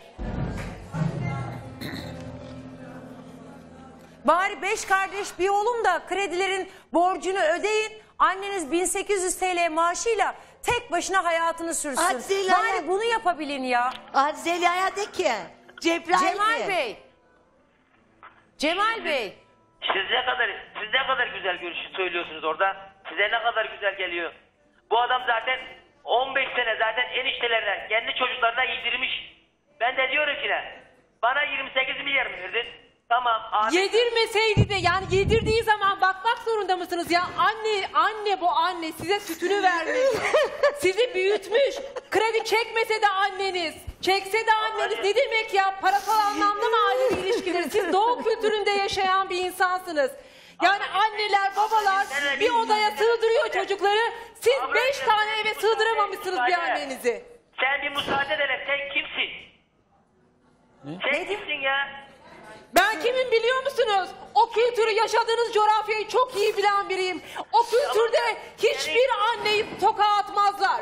Bari beş kardeş bir oğlum da kredilerin borcunu ödeyin. Anneniz bin sekiz yüz T L maaşıyla tek başına hayatını sürsün. Hadi Zeliha. Bari bunu yapabilin ya. Hadi Zeliha'ya de ki. Cebrail Cemal de. Bey. Cemal Bey. Siz ne kadar siz ne kadar güzel görüşü söylüyorsunuz orada. Size ne kadar güzel geliyor. Bu adam zaten on beş sene zaten eniştelerine kendi çocuklarına yedirmiş. Ben de diyorum ki ne? Bana yirmi sekiz milyar mı verdin? Tamam. Ahmet Yedirmeseydi de yani yedirdiği zaman bakmak zorunda mısınız ya? Anne, anne bu anne size sütünü vermiş. Sizi büyütmüş. Kredi çekmese de anneniz. Çekse de anneniz. Ne demek ya? Parasal anlamda mı ailevi ilişkileri? Siz doğu kültüründe yaşayan bir insansınız. Yani anneler, babalar bir odaya sığdırıyor çocukları. Siz beş tane eve sığdıramamışsınız bir annenizi. sen bir müsaade ederek sen kimsin? Ne? Sen kimsin ya? Ben kimim biliyor musunuz? O kültürü, yaşadığınız coğrafyayı çok iyi bilen biriyim. O kültürde hiçbir anneyi sokağa atmazlar.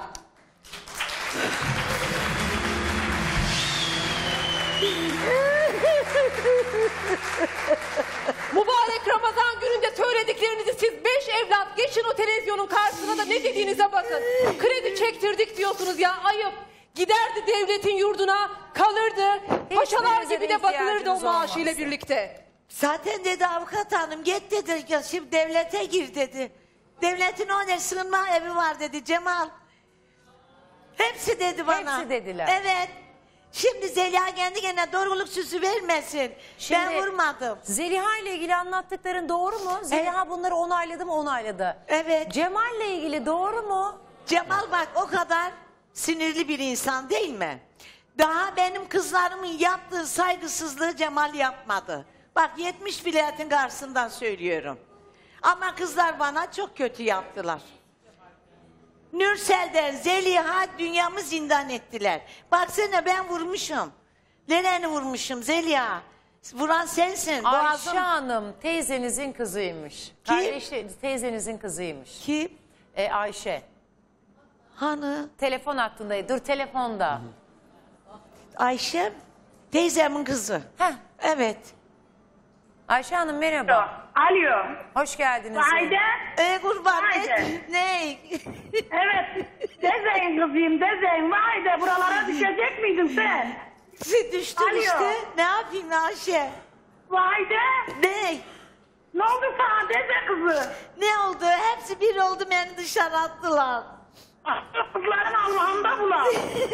Mübarek Ramazan gününde söylediklerinizi siz beş evlat geçin o televizyonun karşısına da ne dediğinize bakın. Kredi çektirdik diyorsunuz ya, ayıp. Giderdi devletin yurduna, kalırdı. Paşalar gibi de bakılırdı o maaşıyla birlikte. Zaten dedi avukat hanım git dedi ya şimdi devlete gir dedi. Devletin o ne sığınma evi var dedi Cemal. Hepsi dedi bana. Hepsi dediler. Evet. Şimdi Zeliha kendi kendine doğruluk süsü vermesin. Şimdi, ben vurmadım. Zeliha ile ilgili anlattıkların doğru mu? Zeliha Evet. bunları onayladı mı? Onayladı. Evet. Cemal ile ilgili doğru mu? Cemal bak o kadar sinirli bir insan değil mi? Daha benim kızlarımın yaptığı saygısızlığı Cemal yapmadı. Bak yetmiş vilayetin karşısından söylüyorum. Ama kızlar bana çok kötü yaptılar. Nursel'den Zeliha dünyamı zindan ettiler. Baksana ben vurmuşum. Nereni vurmuşum Zeliha? Vuran sensin. Ayşe Boğazım... Hanım teyzenizin kızıymış. Kim? Kardeşi teyzenizin kızıymış. Kim? E, Ayşe. Hani? Telefon hattındaydı. Dur telefonda. Ayşe teyzemin kızı. Heh. Evet. Ayşe Hanım merhaba. Alo. Hoş geldiniz. Haydi. E kurban Haydi. et. Ne? Evet. Dezeyin kızıyım dezeyin. Haydi buralara düşecek miydin sen? Siz düştün Alo. işte. Ne yapayım Ayşe? Haydi. Ne? Ne oldu sana deze kızı? Ne oldu? Hepsi bir oldu beni dışarı attılar. Kızların Allah'ında bulan.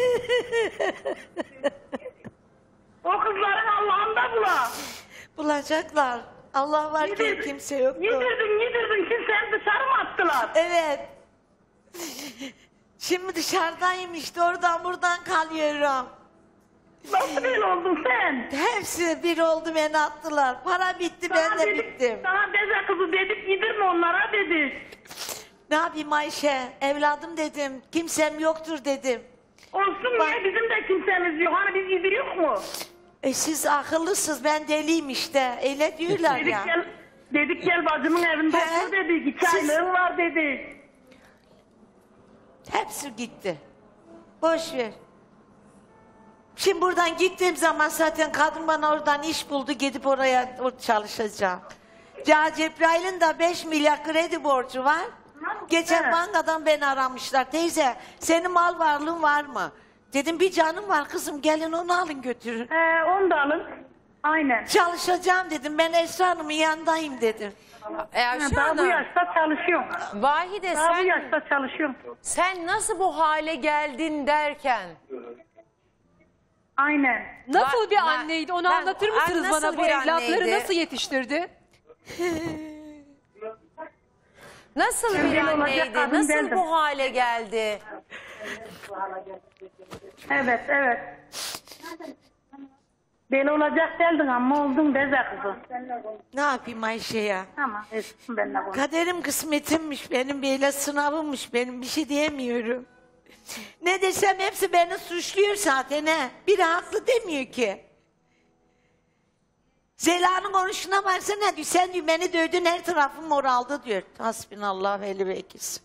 O kızların Allah'ında bulan. Bulacaklar. Allah varken Yedir- kimse yok. Yedirdin yedirdin ki sen dışarı mı attılar? Evet. Şimdi dışarıdayım işte oradan buradan kalıyorum. Nasıl böyle oldun sen? Hepsi bir oldu beni attılar. Para bitti ben Sana de dedik- bittim. Sana deze kızı dedik yedirme onlara dedik. Ne yapayım Ayşe? Evladım dedim. Kimsem yoktur dedim. Olsun Bak- niye bizim de kimsemiz yok. Hani biz yediriyor mu? E siz akıllısınız ben deliyim işte. Öyle diyorlar Dedik ya. gel, dedik gel bacımın evinde He? otur dedik. İki Siz- aylığın var dedik. Hepsi gitti. Boş ver. Şimdi buradan gittiğim zaman zaten kadın bana oradan iş buldu. Gidip oraya or- çalışacağım. Ya Cebrail'in de beş milyar kredi borcu var. Geçen Evet. bankadan beni aramışlar. Teyze senin mal varlığın var mı? Dedim bir canım var kızım gelin onu alın götürün. Ee, onu da alın. Aynen. Çalışacağım dedim ben Esra Hanım'ın yanındayım dedim. E, Ayşe Ha, daha bu Hanım. yaşta çalışıyorum. Vahide Daha bu sen, yaşta çalışıyorum. sen nasıl bu hale geldin derken? Aynen. Nasıl Ben- bir ben- anneydi onu ben- anlatır mısınız Ay, nasıl bana bu bir evlatları anneydi? nasıl yetiştirdi? Nasıl Şimdi bir olacak anneydi? kadın Nasıl değildim. bu hale geldi? Evet evet. Beni olacak deldin ama oldun deze kızı. Ne yapayım Ayşe ya? Tamam. Esin benimle konuş. Kaderim kısmetimmiş benim böyle sınavımmış benim bir şey diyemiyorum. Ne desem hepsi beni suçluyor zaten he. Biri haklı demiyor ki. Zela'nın konuşuna baksana diyor. Sen diyor beni dövdün her tarafım moraldı diyor. Hasbinallah ve eli vekilsin.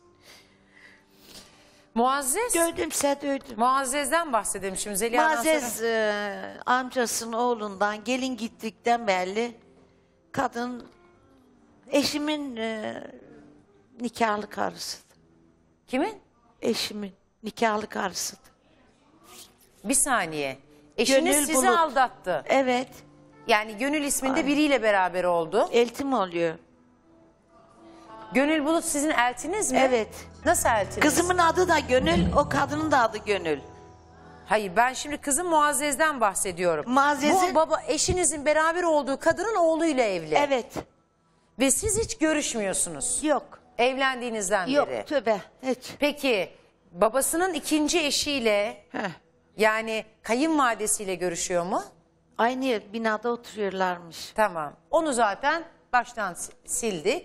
Muazzez? Dövdümse dövdüm. Muazzez'den bahsedelim şimdi. Zeliha'dan Muazzez sonra- e, amcasının oğlundan gelin gittikten belli kadın eşimin e, nikahlı karısıdır. Kimin? Eşimin nikahlı karısıdır. Bir saniye. Eşiniz Gönül sizi Bulut. aldattı. Evet. Yani Gönül isminde Ay. biriyle beraber oldu. Eltim oluyor. Gönül Bulut sizin eltiniz mi? Evet. Nasıl eltiniz? Kızımın adı da Gönül, o kadının da adı Gönül. Hayır, ben şimdi kızım Muazzez'den bahsediyorum. Muazzez'in- Bu baba eşinizin beraber olduğu kadının oğluyla evli. Evet. Ve siz hiç görüşmüyorsunuz. Yok. Evlendiğinizden Yok, beri. tövbe. Hiç. Peki babasının ikinci eşiyle yani kayınvalidesiyle görüşüyor mu? Aynı binada oturuyorlarmış. Tamam. Onu zaten baştan si- sildik.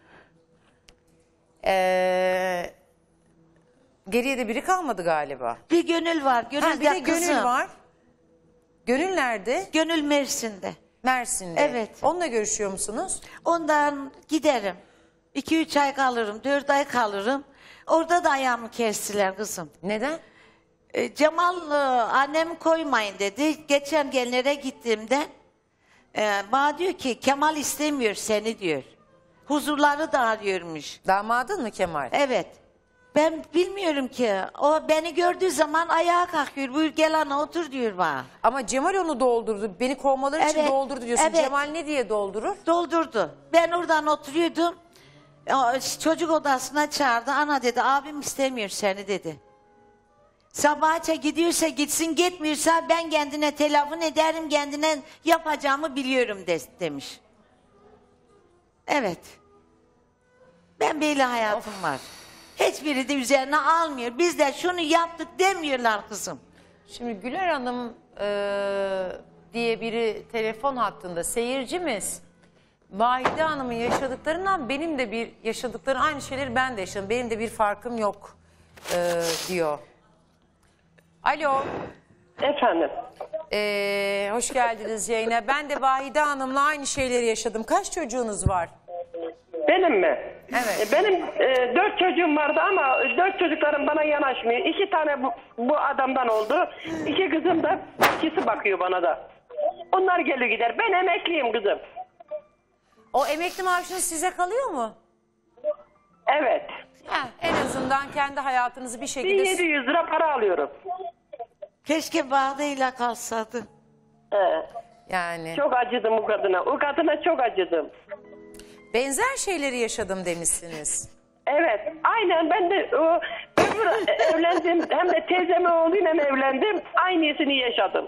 Ee, geriye de biri kalmadı galiba. Bir Gönül var. Gönül Ha, bir de de Gönül kızım. var. Gönül nerede? Gönül Mersin'de. Mersin'de. Evet. Onunla görüşüyor musunuz? Ondan giderim. iki üç ay kalırım, dört ay kalırım. Orada da ayağımı kestiler kızım. Neden? E, Cemal e, annemi koymayın dedi. Geçen genlere gittiğimde e, bana diyor ki Kemal istemiyor seni diyor. Huzurları da arıyormuş. Damadın mı Kemal? Evet. Ben bilmiyorum ki. O beni gördüğü zaman ayağa kalkıyor. Buyur gel ana otur diyor bana. Ama Cemal onu doldurdu. Beni kovmaları için Evet, doldurdu diyorsun. evet. Cemal ne diye doldurur? Doldurdu. Ben oradan oturuyordum. O, Çocuk odasına çağırdı. Ana dedi abim istemiyor seni dedi. Sabahça gidiyorsa gitsin, gitmiyorsa ben kendine telefon ederim, kendine yapacağımı biliyorum de, demiş. Evet. Ben böyle hayatım var. Hiçbiri de üzerine almıyor. Biz de şunu yaptık demiyorlar kızım. Şimdi Güler Hanım eee, diye biri telefon hattında seyircimiz. Vahide Hanım'ın yaşadıklarından benim de bir yaşadıkları aynı şeyleri ben de yaşadım. Benim de bir farkım yok eee, diyor. Alo. Efendim. Ee, hoş geldiniz yayına. Ben de Vahide Hanım'la aynı şeyleri yaşadım. Kaç çocuğunuz var? Benim mi? Evet. E, Benim e, dört çocuğum vardı ama dört çocuklarım bana yanaşmıyor. İki tane bu, bu adamdan oldu. İki kızım da ikisi bakıyor bana da. Onlar gelir gider. Ben emekliyim kızım. O emekli maaşınız size kalıyor mu? Evet. Ha, en azından kendi hayatınızı bir şekilde... bin yedi yüz lira para alıyorum. Keşke bağdayla kalsaydı. He. Yani. Çok acıdım o kadına. O kadına çok acıdım. Benzer şeyleri yaşadım demişsiniz. Evet. Aynen ben de o öbür evlendim. Hem de teyzemin oğluyla evlendim. Aynısını yaşadım.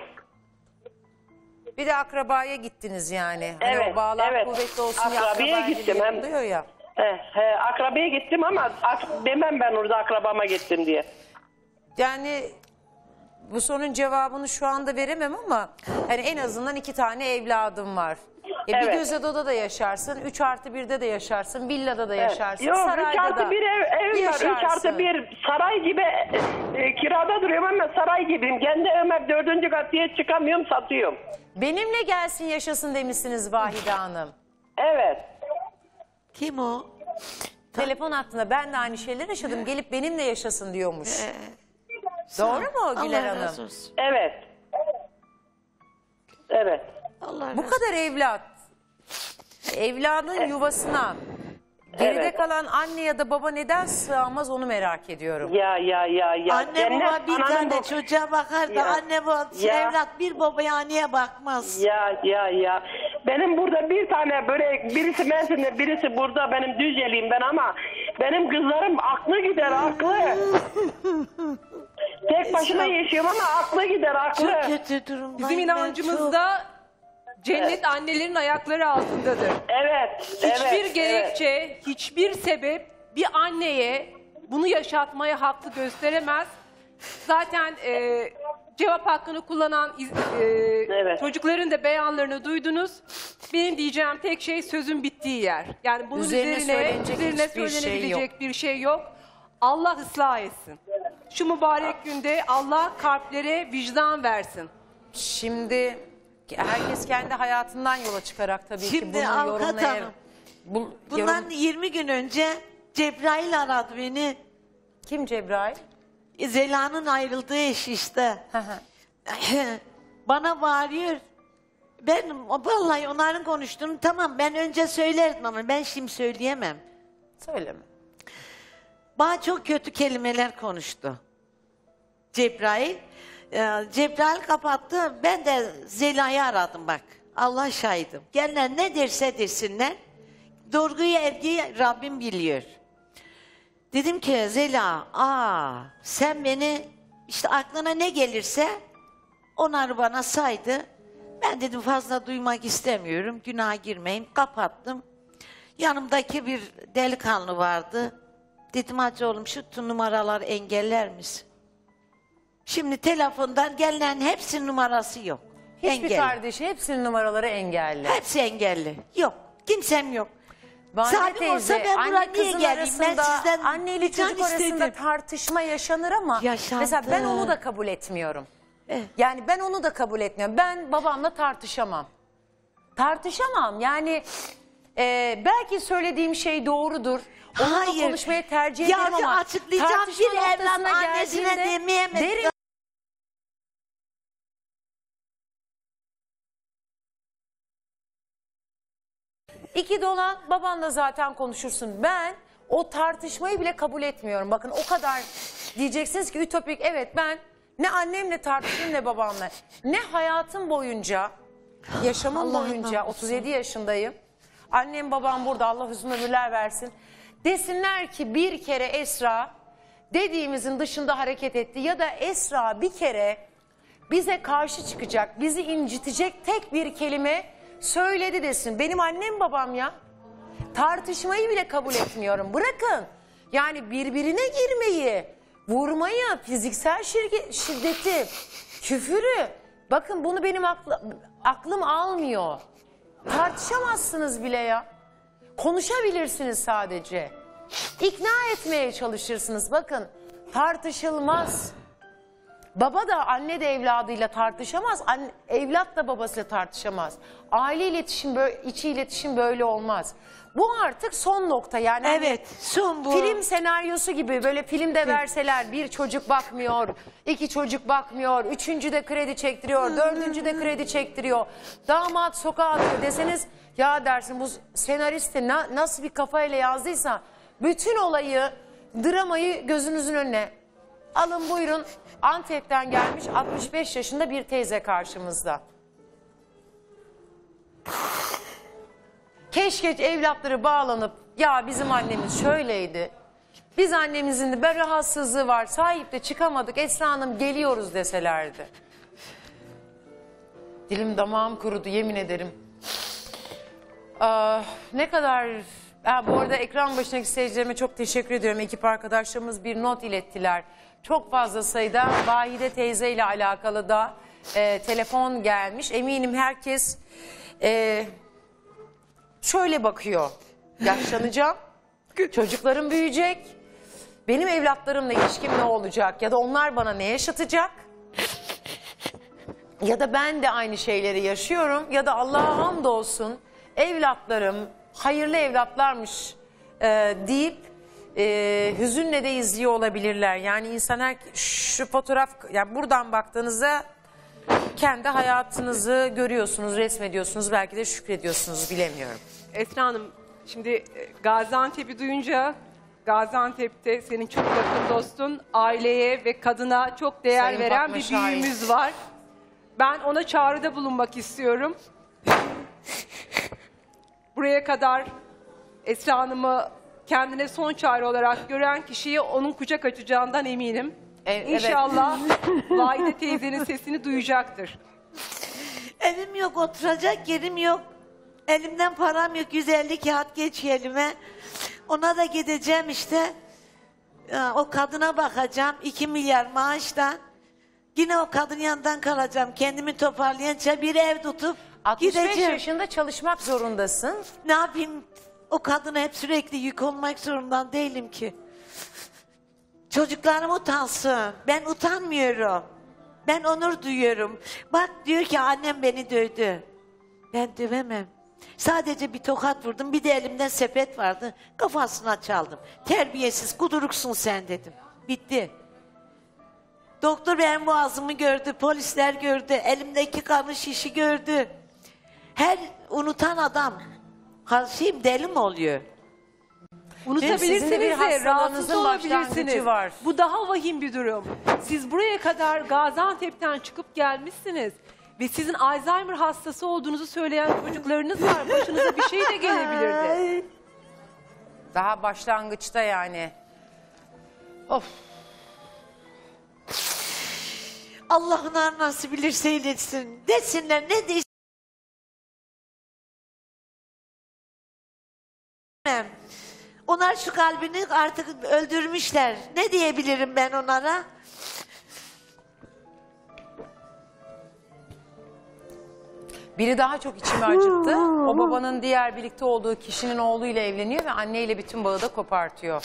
Bir de akrabaya gittiniz yani. Hani Evet, o bağlar evet. kuvvetli olsun diye Akrabaya akrabaya gittim hem- yapılıyor ya. He, he, akrabaya gittim ama ak- demem ben orada akrabama gittim diye. Yani bu sorunun cevabını şu anda veremem ama hani en azından iki tane evladım var. E Evet. Bir Gözedo'da da yaşarsın, üç artı birde de yaşarsın, villada da Evet. yaşarsın, Yok, sarayda üç da artı bir ev, ev var. üç yaşarsın. artı bir saray gibi e, e, kirada duruyorum ama saray gibiyim. Kendi evime dördüncü katıya çıkamıyorum, satıyorum. Benimle gelsin yaşasın demişsiniz Vahide Hanım. Evet. Kim o? Telefon hattında ben de aynı şeyleri yaşadım. Gelip benimle yaşasın diyormuş. Ee, Doğru mu Güler Allah Hanım? razı olsun. Evet. Evet. Allah Bu kadar evlat. Evladın yuvasına geride Evet. kalan anne ya da baba neden sığamaz onu merak ediyorum. Ya ya ya ya. Anne Cennet, baba bir ananın tane bab- çocuğa bakar da Ya, anne baba ya. evlat bir babaya anneye bakmaz. Ya ya ya. Benim burada bir tane böyle birisi Mersin'de birisi burada benim Düzceliyim ben ama benim kızlarım aklı gider aklı. Tek başına yaşıyorum ama aklı gider aklı. Çok kötü durumdayım Bizim ben, inancımızda cennet annelerin ayakları altındadır. Evet. Hiçbir evet, gerekçe, hiçbir sebep bir anneye bunu yaşatmaya haklı gösteremez. Zaten e, cevap hakkını kullanan iz- e, çocukların da beyanlarını duydunuz. Benim diyeceğim tek şey sözün bittiği yer. Yani bunun Üzerine üzerine, söylenecek üzerine hiçbir şey söylenebilecek yok. bir şey yok. Allah ıslah etsin. Şu mübarek günde Allah kalplere vicdan versin. Şimdi herkes kendi hayatından yola çıkarak tabii ki Şimdi bunu avukat yorumlayabilir. hanım, Bu, Bundan yorum- yirmi gün önce Cebrail aradı beni. Kim Cebrail? Zela'nın ayrıldığı eş işte. Bana bağırıyor. Ben vallahi onların konuştuğunu tamam ben önce söylerdim ama ben şimdi söyleyemem. Söyleme. Bana çok kötü kelimeler konuştu. Cebrail. Ee, Cebrail kapattı. Ben de Zela'yı aradım bak. Allah şahidim. Gelenler ne derse desinler. Doğruyu erdiği Rabbim biliyor. Dedim ki Zela, aa sen beni işte aklına ne gelirse onları bana saydı. Ben dedim fazla duymak istemiyorum. Günaha girmeyeyim. Kapattım. Yanımdaki bir delikanlı vardı. Dedim hacı oğlum şu numaraları engeller misin? Şimdi telefondan gelen hepsinin numarası yok. Hiçbir Engelli. kardeşi hepsinin numaraları engelli. Hepsi engelli. Yok. Kimsem yok. Valide Sahibim teyze, olsa ben buraya anne niye kızın geleyim? Ben arasında, sizden anne ile rica çocuk arasında istedim. tartışma yaşanır ama Yaşandı. mesela ben onu da kabul etmiyorum. Yani ben onu da kabul etmiyorum. Ben babamla tartışamam. Tartışamam. Yani e, belki söylediğim şey doğrudur. Onunla Hayır. konuşmayı tercih Ya ederim bir ama açıklayacağım, tartışma bir evlat noktasına annesine geldiğinde demeyemez. derim İki dolan babanla zaten konuşursun. Ben o tartışmayı bile kabul etmiyorum. Bakın o kadar diyeceksiniz ki ütopik. Evet ben ne annemle tartıştım ne babamla. Ne hayatım boyunca, yaşamım Allah boyunca Allah. otuz yedi yaşındayım. Annem babam burada Allah uzun ömürler versin. Desinler ki bir kere Esra dediğimizin dışında hareket etti. Ya da Esra bir kere bize karşı çıkacak, bizi incitecek tek bir kelime söyledi desin. Benim annem babam ya. Tartışmayı bile kabul etmiyorum. Bırakın. Yani birbirine girmeyi, vurmayı, fiziksel şirke- şiddeti, küfürü. Bakın bunu benim aklı, aklım almıyor. Tartışamazsınız bile ya. Konuşabilirsiniz sadece. İkna etmeye çalışırsınız. Bakın tartışılmaz. Baba da anne de evladıyla tartışamaz. Anne, evlat da babasıyla tartışamaz. Aile iletişim, böyle, içi iletişim böyle olmaz. Bu artık son nokta yani. Evet, son bu. Film senaryosu gibi böyle filmde verseler bir çocuk bakmıyor, iki çocuk bakmıyor, üçüncü de kredi çektiriyor, dördüncü de kredi çektiriyor. Damat sokağa atıyor deseniz ya dersin bu senarist de na, nasıl bir kafayla yazdıysa bütün olayı, dramayı gözünüzün önüne alın buyurun. Antep'ten gelmiş altmış beş yaşında bir teyze karşımızda. Keşke evlatları bağlanıp ya bizim annemiz şöyleydi. Biz annemizin de bir rahatsızlığı var sahip de çıkamadık Esra Hanım geliyoruz deselerdi. Dilim damağım kurudu yemin ederim. Aa, ne kadar... Ha, bu arada ekran başındaki seyircilerime çok teşekkür ediyorum. Ekip arkadaşlarımız bir not ilettiler. Çok fazla sayıda Vahide teyze ile alakalı da e, telefon gelmiş. Eminim herkes e, şöyle bakıyor. Yaşlanacağım, çocuklarım büyüyecek, benim evlatlarımla ilişkim ne olacak? Ya da onlar bana ne yaşatacak? Ya da ben de aynı şeyleri yaşıyorum. Ya da Allah'a hamdolsun evlatlarım hayırlı evlatlarmış e, deyip e, hüzünle de izliyor olabilirler. Yani insan her şu fotoğraf yani buradan baktığınızda kendi hayatınızı görüyorsunuz, resmediyorsunuz, belki de şükrediyorsunuz bilemiyorum. Esra Hanım, şimdi e, Gaziantep'i duyunca Gaziantep'te senin çok yakın dostun, aileye ve kadına çok değer Sayın veren Fatma bir Şahin. büyüğümüz var. Ben ona çağrıda bulunmak istiyorum. Buraya kadar Esra Hanım'ı kendine son çare olarak gören kişiye onun kucak açacağından eminim. E, evet. İnşallah Vahide teyzenin sesini duyacaktır. Evim yok, oturacak yerim yok. Elimden param yok, yüz elli kağıt geçiyor elime. Ona da gideceğim işte. Ee, O kadına bakacağım, iki milyar maaştan. Yine o kadın yanından kalacağım. Kendimi toparlayınca bir ev tutup altmış beş gideceğim. yaşında çalışmak zorundasın. Ne yapayım? O kadına hep sürekli yük olmak zorundan değilim ki. Çocuklarım utansın. Ben utanmıyorum. Ben onur duyuyorum. Bak diyor ki annem beni dövdü. Ben dövemem. Sadece bir tokat vurdum. Bir de elimden sepet vardı. Kafasına çaldım. Terbiyesiz, kuduruksun sen dedim. Bitti. Doktor benim boğazımı gördü. Polisler gördü. Elimdeki kanı şişi gördü. Her unutan adam karşıyım deli mi oluyor? Unutabilirsiniz Sizin de bir de rahatsız hastalığınızın olabilirsiniz. başlangıcı var. Bu daha vahim bir durum. Siz buraya kadar Gaziantep'ten çıkıp gelmişsiniz. Ve sizin Alzheimer hastası olduğunuzu söyleyen çocuklarınız var. Başınıza bir şey de gelebilirdi. Daha başlangıçta yani. Of. Allah'ın nasıl bilirse eylesin. Desinler ne desin. Onlar şu kalbini artık öldürmüşler. Ne diyebilirim ben onlara? Biri daha çok içimi acıttı. O babanın diğer birlikte olduğu kişinin oğluyla evleniyor ve anneyle bütün bağı da kopartıyor.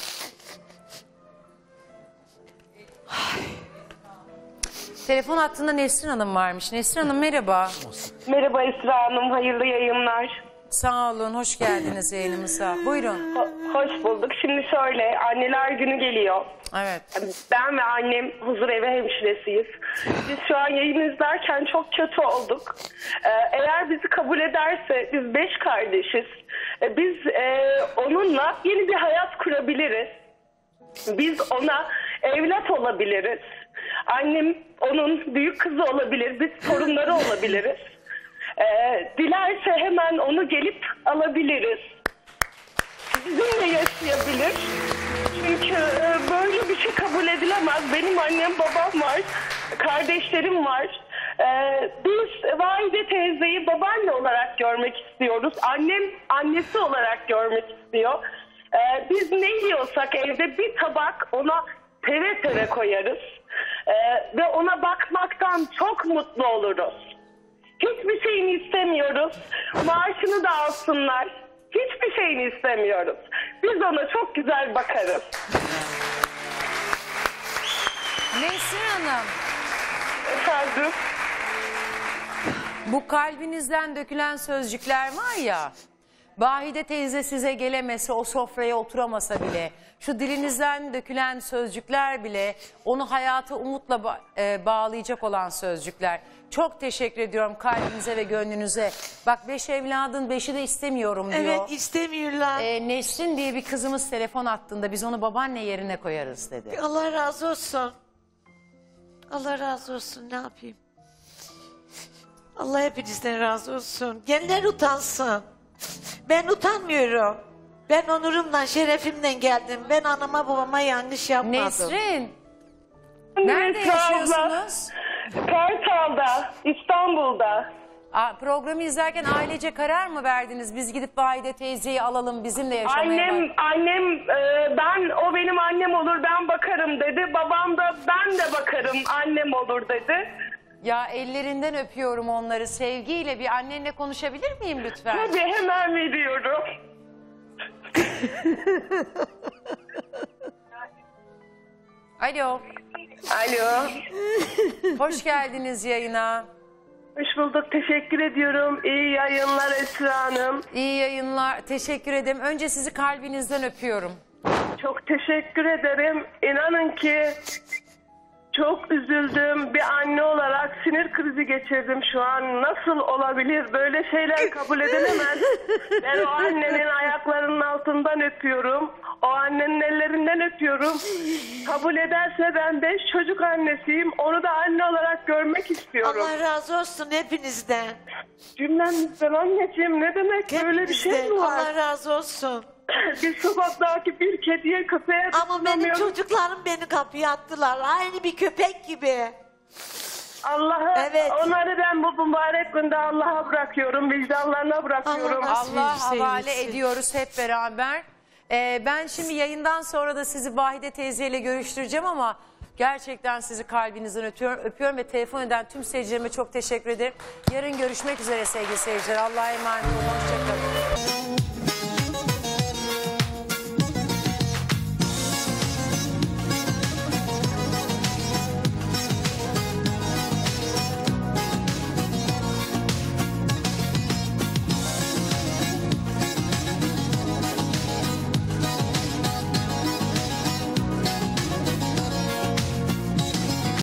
Telefon hattında Nesrin Hanım varmış. Nesrin Hanım merhaba. Merhaba Esra Hanım, hayırlı yayınlar. Sağ olun, hoş geldiniz yayınımıza. Buyurun. Ho- hoş bulduk. Şimdi şöyle, anneler günü geliyor. Evet. Ben ve annem huzur evi hemşiresiyiz. Biz şu an yayın izlerken çok kötü olduk. Ee, eğer bizi kabul ederse, biz beş kardeşiz. Ee, biz e, onunla yeni bir hayat kurabiliriz. Biz ona evlat olabiliriz. Annem onun büyük kızı olabilir, biz torunları olabiliriz. Ee, dilerse hemen onu gelip alabiliriz. Bizimle yaşayabilir. Çünkü e, böyle bir şey kabul edilemez. Benim annem babam var, kardeşlerim var. Ee, biz Vahide teyzeyi babaanne olarak görmek istiyoruz. Annem annesi olarak görmek istiyor. Ee, biz ne yiyorsak evde bir tabak ona teve teve koyarız. Ee, ve ona bakmaktan çok mutlu oluruz. Hiçbir şeyini istemiyoruz. Maaşını da alsınlar. Hiçbir şeyini istemiyoruz. Biz ona çok güzel bakarız. Nesrin Hanım. Efendim? Bu kalbinizden dökülen sözcükler var ya, Vahide teyze size gelemese, o sofraya oturamasa bile, şu dilinizden dökülen sözcükler bile onu hayata umutla ba- e, bağlayacak olan sözcükler. Çok teşekkür ediyorum kalbinize ve gönlünüze. Bak beş evladın beşi de istemiyorum diyor. Evet, istemiyorlar. E, Nesrin diye bir kızımız telefon attığında biz onu babaanne yerine koyarız dedi. Allah razı olsun. Allah razı olsun, ne yapayım? Allah hepinizden razı olsun. Genler utansın. Ben utanmıyorum. Ben onurumdan, şerefimden geldim. Ben anama babama yanlış yapmadım. Nesrin. Nerede yaşıyorsunuz? Kartal'da, İstanbul'da. Aa, programı izlerken ailece karar mı verdiniz? Biz gidip Vahide teyzeyi alalım, bizimle yaşamaya Annem, bak. annem e, ben o benim annem olur ben bakarım dedi. Babam da ben de bakarım annem olur dedi. Ya ellerinden öpüyorum onları sevgiyle. Bir annenle konuşabilir miyim lütfen? Tabii hemen veriyorum. Alo. Alo. Hoş geldiniz yayına. Hoş bulduk, teşekkür ediyorum. İyi yayınlar Esra Hanım. İyi yayınlar, teşekkür ederim. Önce sizi kalbinizden öpüyorum. Çok teşekkür ederim. İnanın ki çok üzüldüm. Bir anne olarak sinir krizi geçirdim şu an. Nasıl olabilir? Böyle şeyler kabul edilemez. Ben o annenin ayaklarının altından öpüyorum. O annenin ellerinden öpüyorum. Kabul ederse ben beş çocuk annesiyim. Onu da anne olarak görmek istiyorum. Allah razı olsun hepinizden. Cümlemizden anneciğim, ne demek böyle bir şey mi var? Allah razı olsun. Bir sokaktaki bir kediye köpeğe Ama benim çocuklarım beni kapıya attılar. Aynı bir köpek gibi. Allah'a, Evet. onları ben bu mübarek günde Allah'a bırakıyorum, vicdanlarına bırakıyorum. Allah havale ediyoruz hep beraber. Ee, ben şimdi yayından sonra da sizi Vahide teyzeyle görüştüreceğim ama gerçekten sizi kalbinizden öpüyorum, öpüyorum ve telefon eden tüm seyircilerime çok teşekkür ederim. Yarın görüşmek üzere sevgili seyirciler. Allah'a emanet olun. Hoşçakalın.